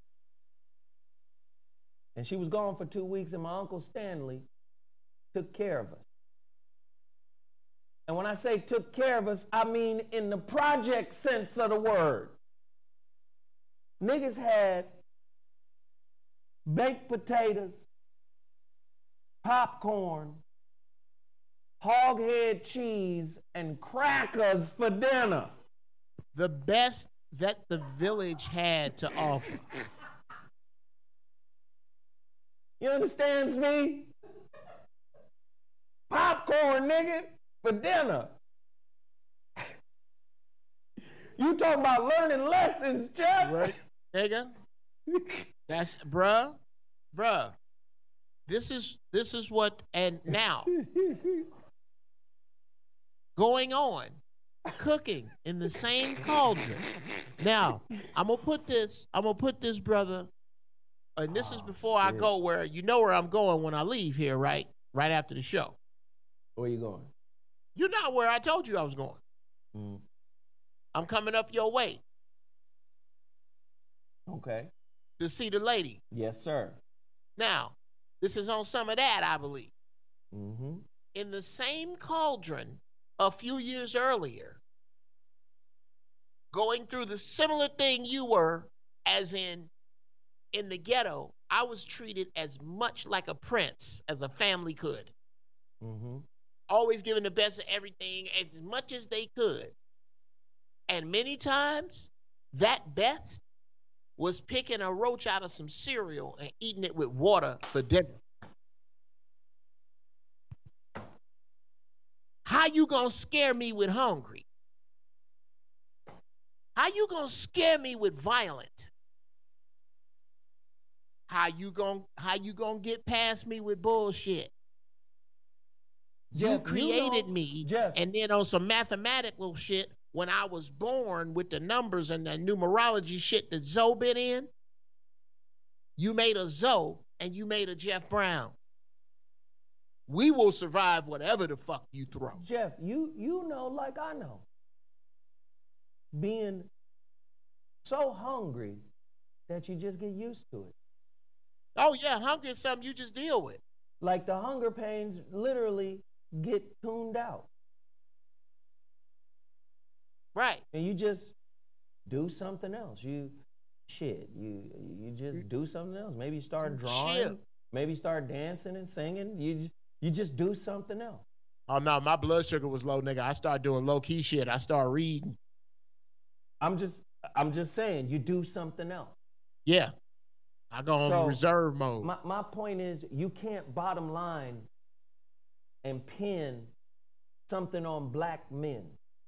and she was gone for two weeks, and my Uncle Stanley took care of us. And when I say took care of us, I mean in the project sense of the word. Niggas had baked potatoes, popcorn, hog head cheese, and crackers for dinner. The best that the village had to offer. You understands me? Popcorn, nigga, for dinner. You talking about learning lessons, Geoff? Right, nigga. That's, bruh, bruh. this is this is what, and now going on, cooking in the same cauldron. Now, I'm gonna put this, I'm gonna put this, brother, and this oh, is before shit. I go where, you know where I'm going when I leave here, right? Right after the show. Where you going? You're not where I told you I was going. Mm. I'm coming up your way. Okay. To see the lady. Yes, sir. Now, this is on some of that, I believe. Mm-hmm. In the same cauldron a few years earlier, going through the similar thing you were, as in, in the ghetto, I was treated as much like a prince as a family could. Mm-hmm. Always giving the best of everything as much as they could. And many times, that best was picking a roach out of some cereal and eating it with water for dinner. How you gonna scare me with hungry? How you gonna scare me with violent? How you gonna how you gonna get past me with bullshit? Geoff, you created you know, me, Geoff. And then on some mathematical shit, when I was born with the numbers and the numerology shit that Zoe been in, you made a Zoe and you made a Geoff Brown. We will survive whatever the fuck you throw. Geoff, you you know like I know. Being so hungry that you just get used to it. Oh yeah, hunger is something you just deal with. Like the hunger pains literally get tuned out. Right. And you just do something else. You shit. You you just do something else. Maybe start drawing. Shit. Maybe start dancing and singing. You you just do something else. Oh no, my blood sugar was low, nigga. I started doing low key shit. I started reading. I'm just I'm just saying you do something else. Yeah. I go on so, reserve mode. My my point is you can't bottom line and pin something on black men.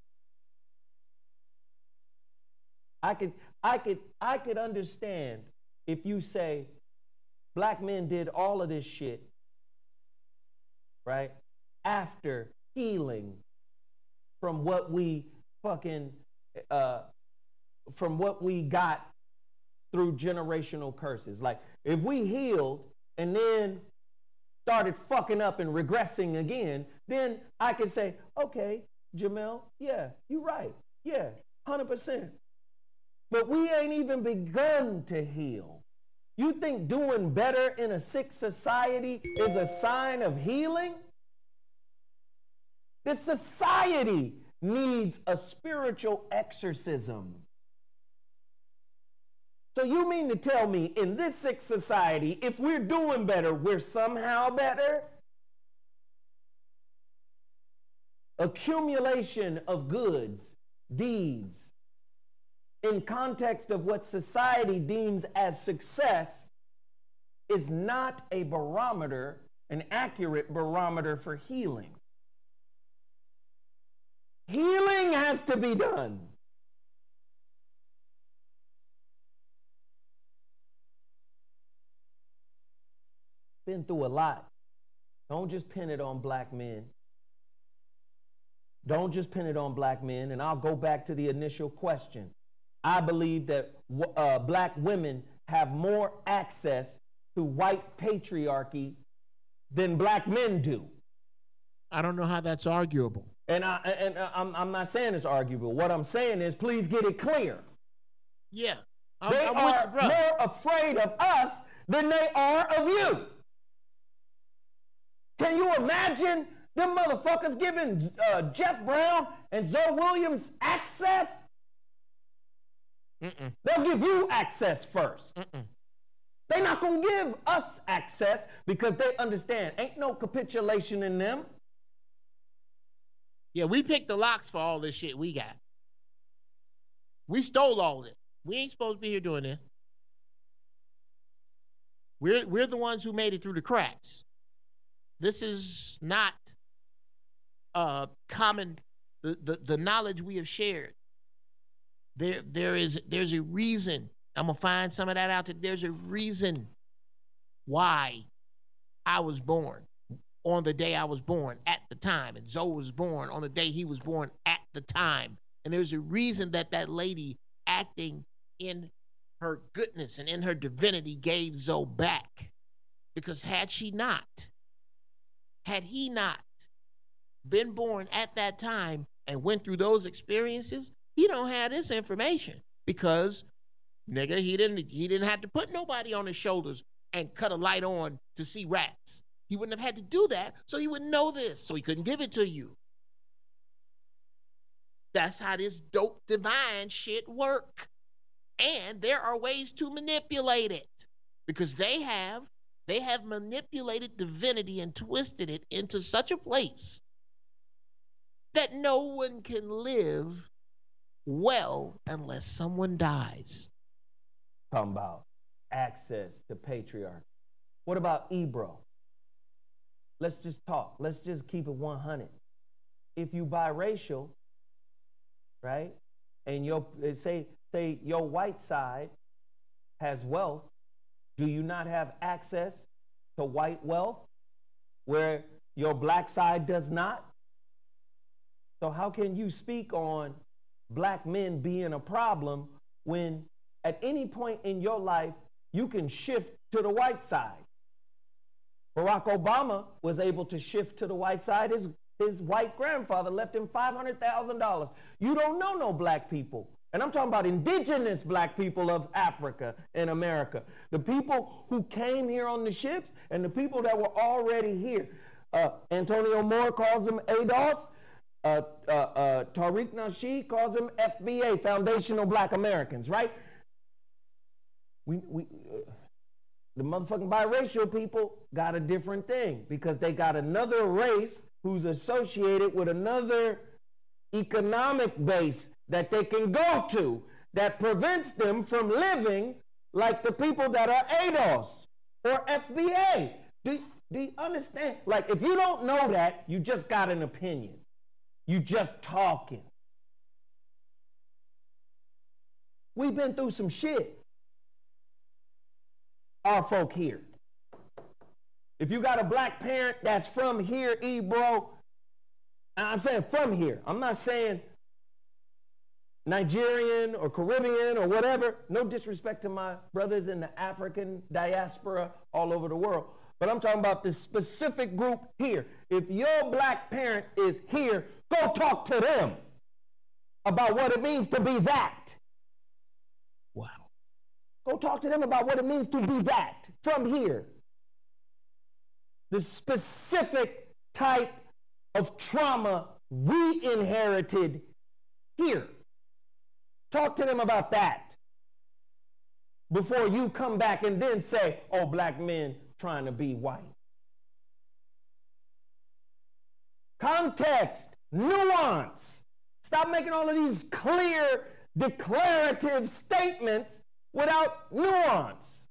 I could I could I could understand if you say black men did all of this shit, right? After healing from what we fucking uh from what we got through generational curses. Like if we healed and then started fucking up and regressing again, then I could say, okay, Jamel, yeah, you're right. Yeah, one hundred percent. But we ain't even begun to heal. You think doing better in a sick society is a sign of healing? This society needs a spiritual exorcism. So you mean to tell me in this sick society, if we're doing better, we're somehow better? Accumulation of goods, deeds, in context of what society deems as success is not a barometer, an accurate barometer for healing. Healing has to be done. Been through a lot. Don't just pin it on black men. Don't just pin it on black men. And I'll go back to the initial question. I believe that uh, black women have more access to white patriarchy than black men do. I don't know how that's arguable. And, I, and I'm, I'm not saying it's arguable. What I'm saying is, please get it clear. Yeah. I'm, they I'm are with you, more afraid of us than they are of you. Can you imagine them motherfuckers giving uh, Geoff Brown and Zoe Williams access? Mm-mm. They'll give you access first. Mm-mm. They're not going to give us access because they understand ain't no capitulation in them. Yeah, we picked the locks for all this shit we got. We stole all this. We ain't supposed to be here doing this. We're, we're the ones who made it through the cracks. This is not uh, common, the, the, the knowledge we have shared. There, there is, there's a reason. I'm going to find some of that out. There's a reason why I was born on the day I was born at the time, and Zoe was born on the day he was born at the time. And there's a reason that that lady acting in her goodness and in her divinity gave Zoe back. Because had she not, had he not been born at that time and went through those experiences, he don't have this information. Because, nigga, he didn't he didn't have to put nobody on his shoulders and cut a light on to see rats. He wouldn't have had to do that, so he wouldn't know this, so he couldn't give it to you. That's how this dope divine shit work. And there are ways to manipulate it. Because they have, they have manipulated divinity and twisted it into such a place that no one can live well unless someone dies. Talking about access to patriarchy. What about Ebro? Let's just talk. Let's just keep it one hundred. If you biracial, right, and your say say your white side has wealth, do you not have access to white wealth where your black side does not? So how can you speak on black men being a problem when at any point in your life you can shift to the white side? Barack Obama was able to shift to the white side. His, his white grandfather left him five hundred thousand dollars. You don't know no black people. And I'm talking about indigenous black people of Africa and America. The people who came here on the ships and the people that were already here. Uh, Antonio Moore calls them A D O S. Uh, uh, uh, Tariq Nasheed calls them F B A, Foundational Black Americans, right? We, we, uh, the motherfucking biracial people got a different thing because they got another race who's associated with another economic base that they can go to that prevents them from living like the people that are A D O S or F B A. Do, do you understand? Like, if you don't know that, you just got an opinion. You just talking. We've been through some shit. Our folk here. If you got a black parent that's from here, Ebro, I'm saying from here. I'm not saying Nigerian or Caribbean or whatever. No disrespect to my brothers in the African diaspora all over the world. But I'm talking about this specific group here. If your black parent is here, go talk to them about what it means to be that. Wow. Go talk to them about what it means to be that from here. The specific type of trauma we inherited here. Talk to them about that before you come back and then say, oh, black men trying to be white. Context, nuance. Stop making all of these clear, declarative statements without nuance.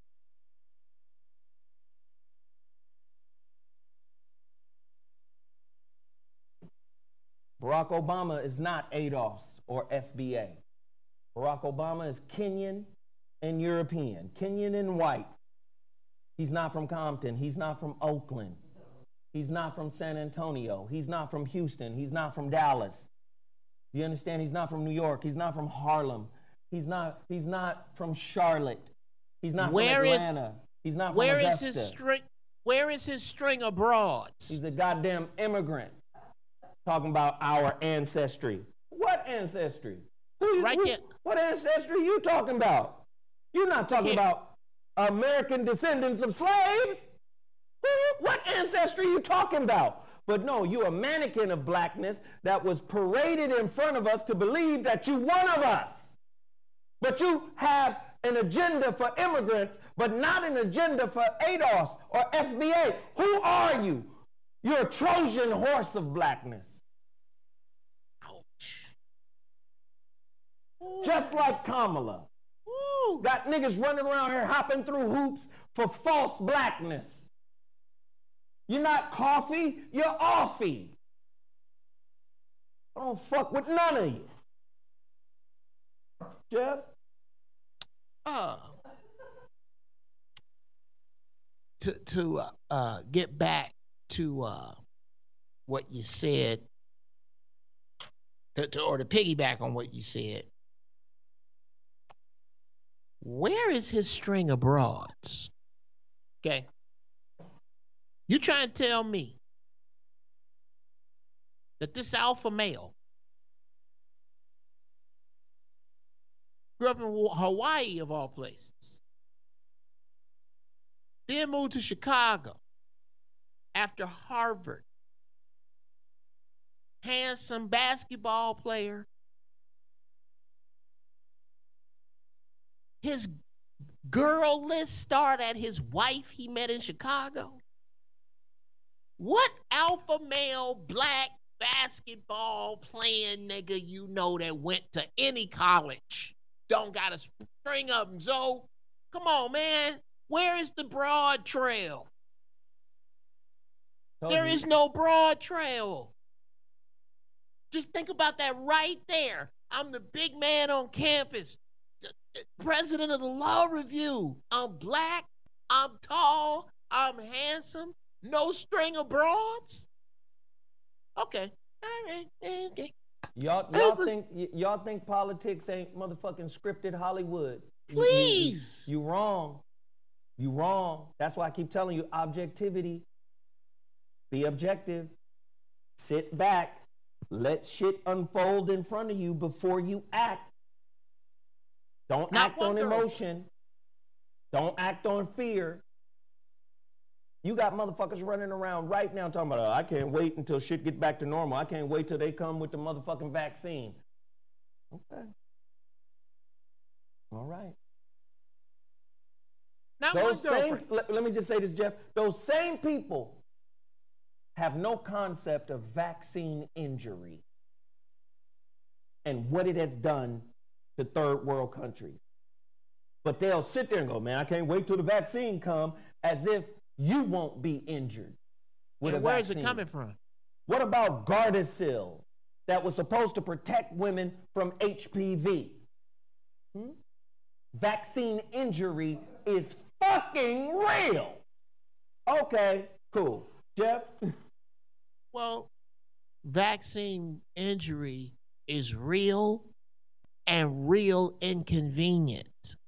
Barack Obama is not A D O S or F B A. Barack Obama is Kenyan and European, Kenyan and white. He's not from Compton. He's not from Oakland. He's not from San Antonio. He's not from Houston. He's not from Dallas. You understand? He's not from New York. He's not from Harlem. He's not, he's not from Charlotte. He's not where from is, Atlanta. He's not from where Augusta. Is his string, where is his string of broads? He's a goddamn immigrant. Talking about our ancestry. What ancestry? Who you, right who, there. What ancestry you talking about? You're not talking Here. about American descendants of slaves. Who, what ancestry you talking about? But no, you a mannequin of blackness that was paraded in front of us to believe that you one of us. But you have an agenda for immigrants, but not an agenda for A D O S or F B A. Who are you? You're a Trojan horse of blackness. Ouch. Just like Kamala. Ooh. Got niggas running around here hopping through hoops for false blackness. You're not coffee, you're offie. I don't fuck with none of you. Geoff? Uh, to to uh, uh, get back to uh, what you said, to, to, or to piggyback on what you said, where is his string of broads? Okay. You trying to tell me that this alpha male grew up in Hawaii, of all places, then moved to Chicago after Harvard, handsome basketball player. His girl list started at his wife he met in Chicago. What alpha male black basketball playing nigga you know that went to any college don't got a string of them, Zo? Come on, man. Where is the broad trail? Told There you. is no broad trail. Just think about that right there. I'm the big man on campus, president of the law review. I'm black, I'm tall, I'm handsome, no string of broads. Okay, all right, okay. Y'all, y'all think y- y'all think politics ain't motherfucking scripted Hollywood? You- you- Please. You, you wrong. You wrong. That's why I keep telling you objectivity. Be objective. Sit back. Let shit unfold in front of you before you act. Don't Not act on one emotion. Don't act on fear. You got motherfuckers running around right now talking about, oh, I can't wait until shit get back to normal. I can't wait till they come with the motherfucking vaccine. Okay. All right. Not Those one same, girlfriend. let, let me just say this, Geoff. Those same people have no concept of vaccine injury and what it has done to third world countries. But they'll sit there and go, man, I can't wait till the vaccine come, as if you won't be injured with And a where vaccine. is it coming from? What about Gardasil that was supposed to protect women from H P V? Hmm? Vaccine injury is fucking real. Okay, cool. Geoff? Well, vaccine injury is real and real inconvenient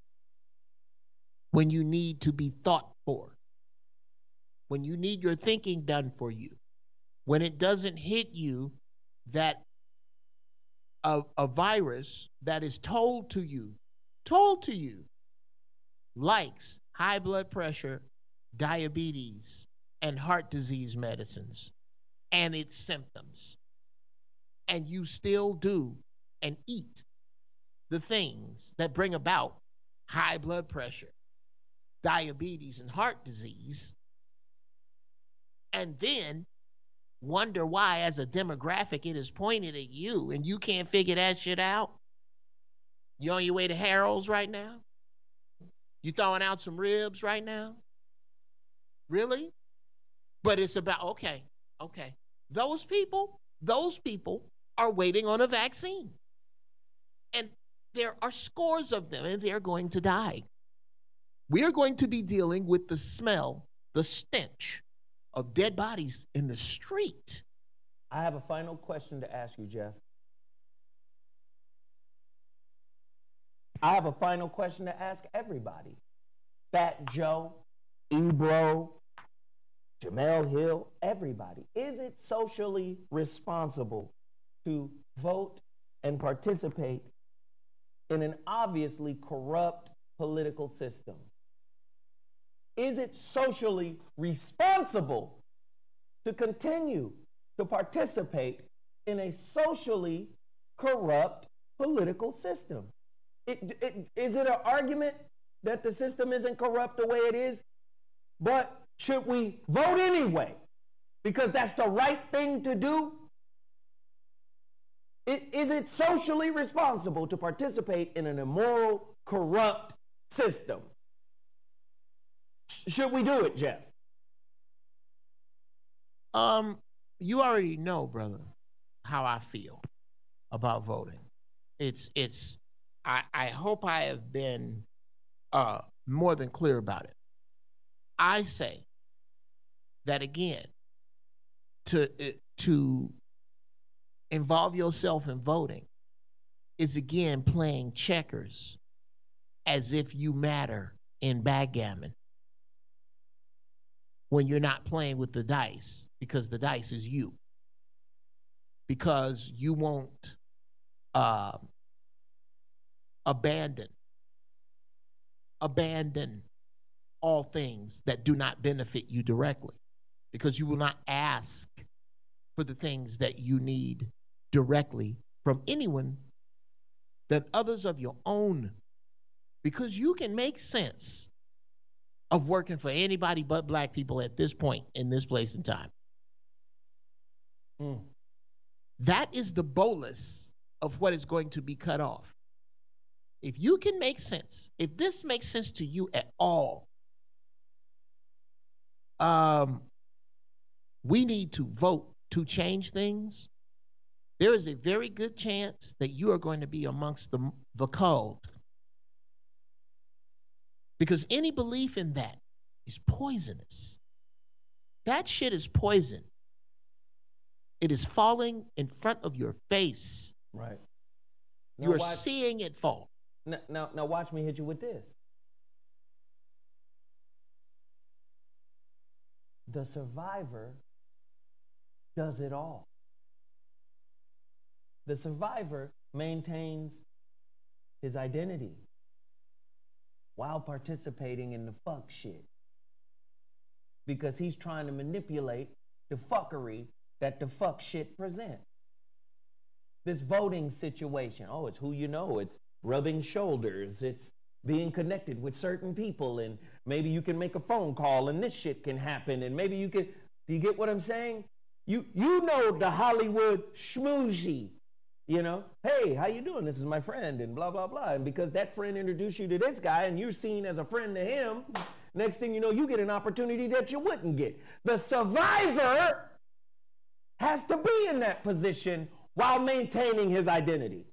when you need to be thought for, when you need your thinking done for you, when it doesn't hit you that a, a virus that is told to you, told to you, likes high blood pressure, diabetes, and heart disease medicines and its symptoms, and you still do and eat the things that bring about high blood pressure, diabetes, and heart disease, and then wonder why, as a demographic, it is pointed at you and you can't figure that shit out. You on your way to Harold's right now? You throwing out some ribs right now? Really? But it's about, okay, okay. Those people, those people are waiting on a vaccine. And there are scores of them, and they're going to die. We are going to be dealing with the smell, the stench of dead bodies in the street. I have a final question to ask you, Geoff. I have a final question to ask everybody. Fat Joe, Ebro, Jamel Hill, everybody. Is it socially responsible to vote and participate in an obviously corrupt political system? Is it socially responsible to continue to participate in a socially corrupt political system? It, it, is it an argument that the system isn't corrupt the way it is? But should we vote anyway? Because that's the right thing to do? It, is it socially responsible to participate in an immoral, corrupt system? Sh- should we do it, Geoff? Um, you already know, brother, how I feel about voting. It's, it's, I, I hope I have been uh, more than clear about it. I say that again, to to involve yourself in voting is again playing checkers as if you matter in backgammon when you're not playing with the dice, because the dice is you. Because you won't uh, abandon, abandon all things that do not benefit you directly. Because you will not ask for the things that you need directly from anyone than others of your own. Because you can make sense of working for anybody but black people at this point in this place and time. Mm. That is the bolus of what is going to be cut off. If you can make sense, if this makes sense to you at all, um, we need to vote to change things. There is a very good chance that you are going to be amongst the, the cult. Because any belief in that is poisonous. That shit is poison. It is falling in front of your face. Right. You are seeing it fall. Now, now, now watch me hit you with this. The survivor does it all. The survivor maintains his identity while participating in the fuck shit. Because he's trying to manipulate the fuckery that the fuck shit presents. This voting situation, oh, it's who you know, it's rubbing shoulders, it's being connected with certain people, and maybe you can make a phone call and this shit can happen, and maybe you can, do you get what I'm saying? You you know the Hollywood schmoozy, you know, hey, how you doing? This is my friend, and blah, blah, blah. And because that friend introduced you to this guy and you're seen as a friend to him, next thing you know, you get an opportunity that you wouldn't get. The survivor has to be in that position while maintaining his identity.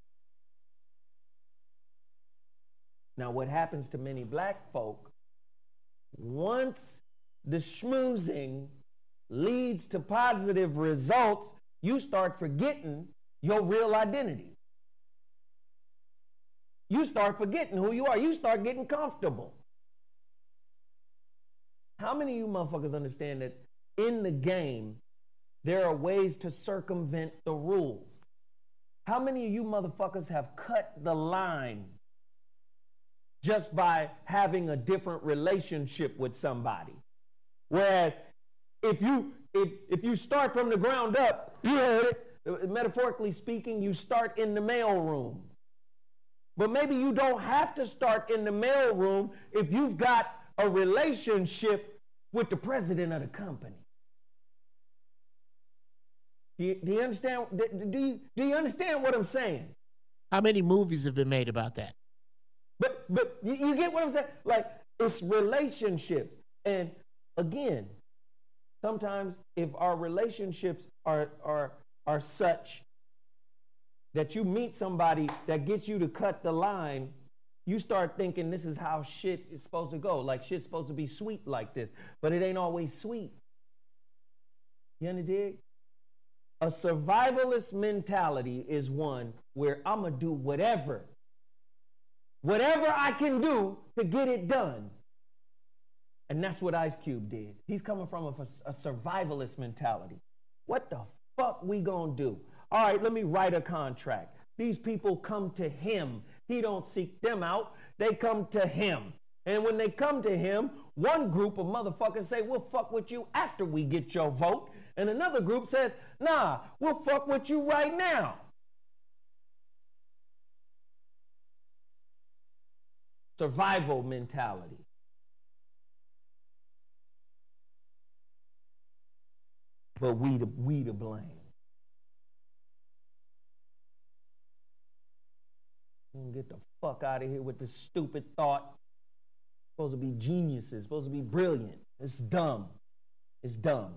Now, what happens to many black folk, once the schmoozing leads to positive results, you start forgetting your real identity. You start forgetting who you are. You start getting comfortable. How many of you motherfuckers understand that in the game, there are ways to circumvent the rules? How many of you motherfuckers have cut the line just by having a different relationship with somebody? Whereas if you if if you start from the ground up, you heard it, metaphorically speaking, you start in the mailroom. But maybe you don't have to start in the mailroom if you've got a relationship with the president of the company. Do you, do you understand? Do you, do you understand what I'm saying? How many movies have been made about that? But but you, you get what I'm saying? Like, it's relationships. And again, sometimes if our relationships are are are such that you meet somebody that gets you to cut the line, you start thinking this is how shit is supposed to go. Like, shit's supposed to be sweet like this. But it ain't always sweet. You understand? A survivalist mentality is one where I'm going to do whatever, whatever I can do to get it done. And that's what Ice Cube did. He's coming from a, a survivalist mentality. What the fuck we going to do? All right, let me write a contract. These people come to him. He don't seek them out. They come to him. And when they come to him, one group of motherfuckers say, we'll fuck with you after we get your vote. And another group says, nah, we'll fuck with you right now. Survival mentality. But we to, we to blame. Get the fuck out of here with this stupid thought. Supposed to be geniuses, supposed to be brilliant. It's dumb. It's dumb.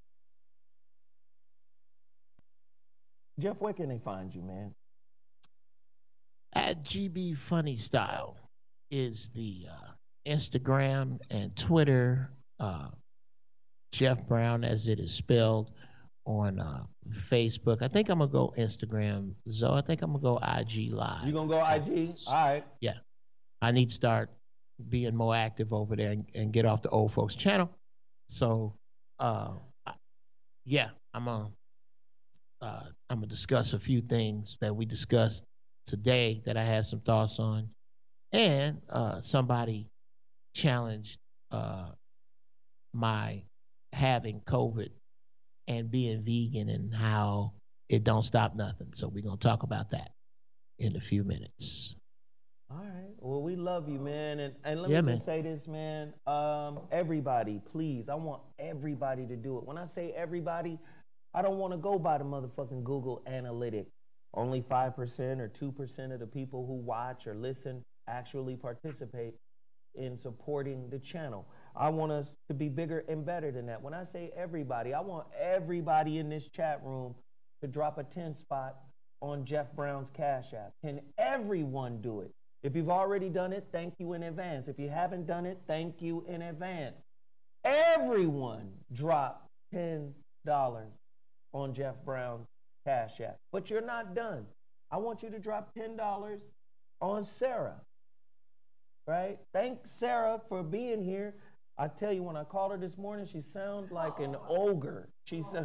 Geoff, where can they find you, man? At GBfunnyStyle is the uh, Instagram and Twitter, uh, Geoff Brown as it is spelled. On uh, Facebook, I think I'm gonna go Instagram. Zo, I think I'm gonna go I G Live. You gonna go I G? All right. Yeah, I need to start being more active over there and, and get off the old folks channel. So, uh, yeah, I'm gonna uh, I'm gonna discuss a few things that we discussed today that I had some thoughts on, and uh, somebody challenged uh, my having COVID and being vegan and how it don't stop nothing. So we're going to talk about that in a few minutes. All right. Well, we love you, man. And, and let yeah, me man. just say this, man. Um, everybody, please, I want everybody to do it. When I say everybody, I don't want to go by the motherfucking Google analytic. Only five percent or two percent of the people who watch or listen actually participate in supporting the channel. I want us to be bigger and better than that. When I say everybody, I want everybody in this chat room to drop a ten spot on Geoff Brown's Cash App. Can everyone do it? If you've already done it, thank you in advance. If you haven't done it, thank you in advance. Everyone drop ten dollars on Geoff Brown's Cash App. But you're not done. I want you to drop ten dollars on Sarah. Right? Thank Sarah for being here. I tell you, when I called her this morning, she sounded like an ogre. She said,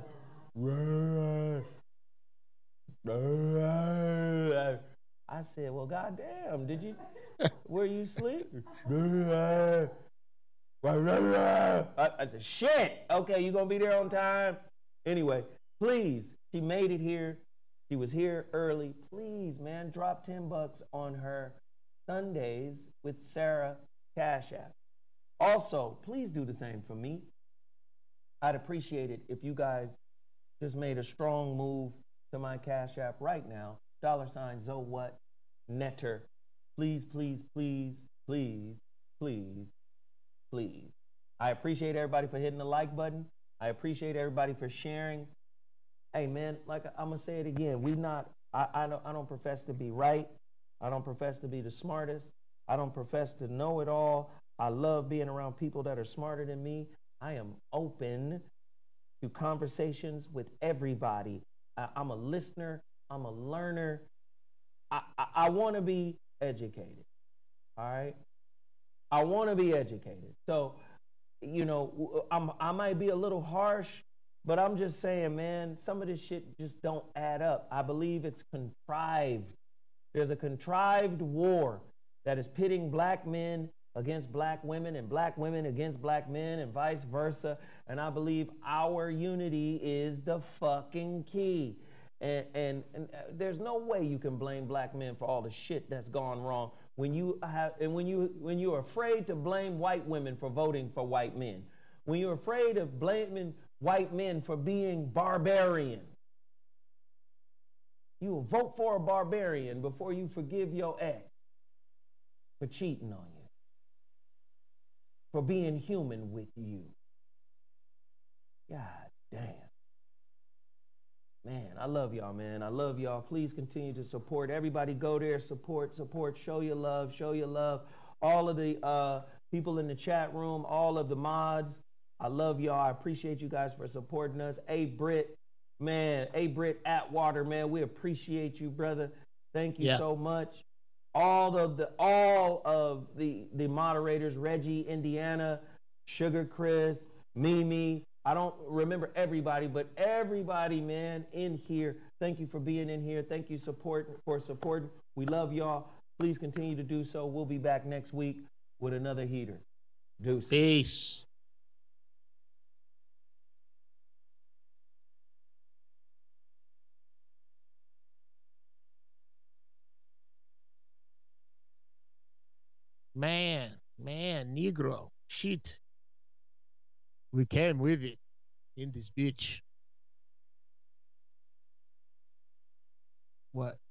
I said, well, goddamn, did you, were you asleep? I, I said, shit. Okay, you gonna be there on time? Anyway, please, she made it here. She was here early. Please, man, drop ten bucks on her Sundays with Sarah Cash App. Also, please do the same for me. I'd appreciate it if you guys just made a strong move to my Cash App right now. Dollar sign ZoWhatNeter. Please, please, please, please, please, please. I appreciate everybody for hitting the like button. I appreciate everybody for sharing. Hey, man, like I'm going to say it again. We not, I, I, don't, I don't profess to be right. I don't profess to be the smartest. I don't profess to know it all. I love being around people that are smarter than me. I am open to conversations with everybody. I, I'm a listener. I'm a learner. I, I, I want to be educated. All right? I want to be educated. So, you know, I'm, I might be a little harsh, but I'm just saying, man, some of this shit just don't add up. I believe it's contrived. There's a contrived war that is pitting black men against black women and black women against black men and vice versa. And I believe our unity is the fucking key. And, and, and there's no way you can blame black men for all the shit that's gone wrong when you have, and when you, when you're afraid to blame white women for voting for white men, when you're afraid of blaming white men for being barbarian. You will vote for a barbarian before you forgive your ex for cheating on you, for being human with you. God damn. Man, I love y'all, man. I love y'all. Please continue to support. Everybody go there, support, support, show your love, show your love. All of the uh, people in the chat room, all of the mods, I love y'all. I appreciate you guys for supporting us. A Brit, man, A Brit Atwater, man, we appreciate you, brother. Thank you yeah. so much. All of the all of the the moderators, Reggie, Indiana, Sugar Chris, Mimi. I don't remember everybody, but everybody, man, in here. Thank you for being in here. Thank you support for supporting. We love y'all. Please continue to do so. We'll be back next week with another heater. Deuce. Peace. Man, man, Negro, shit. We came with it in this bitch. What?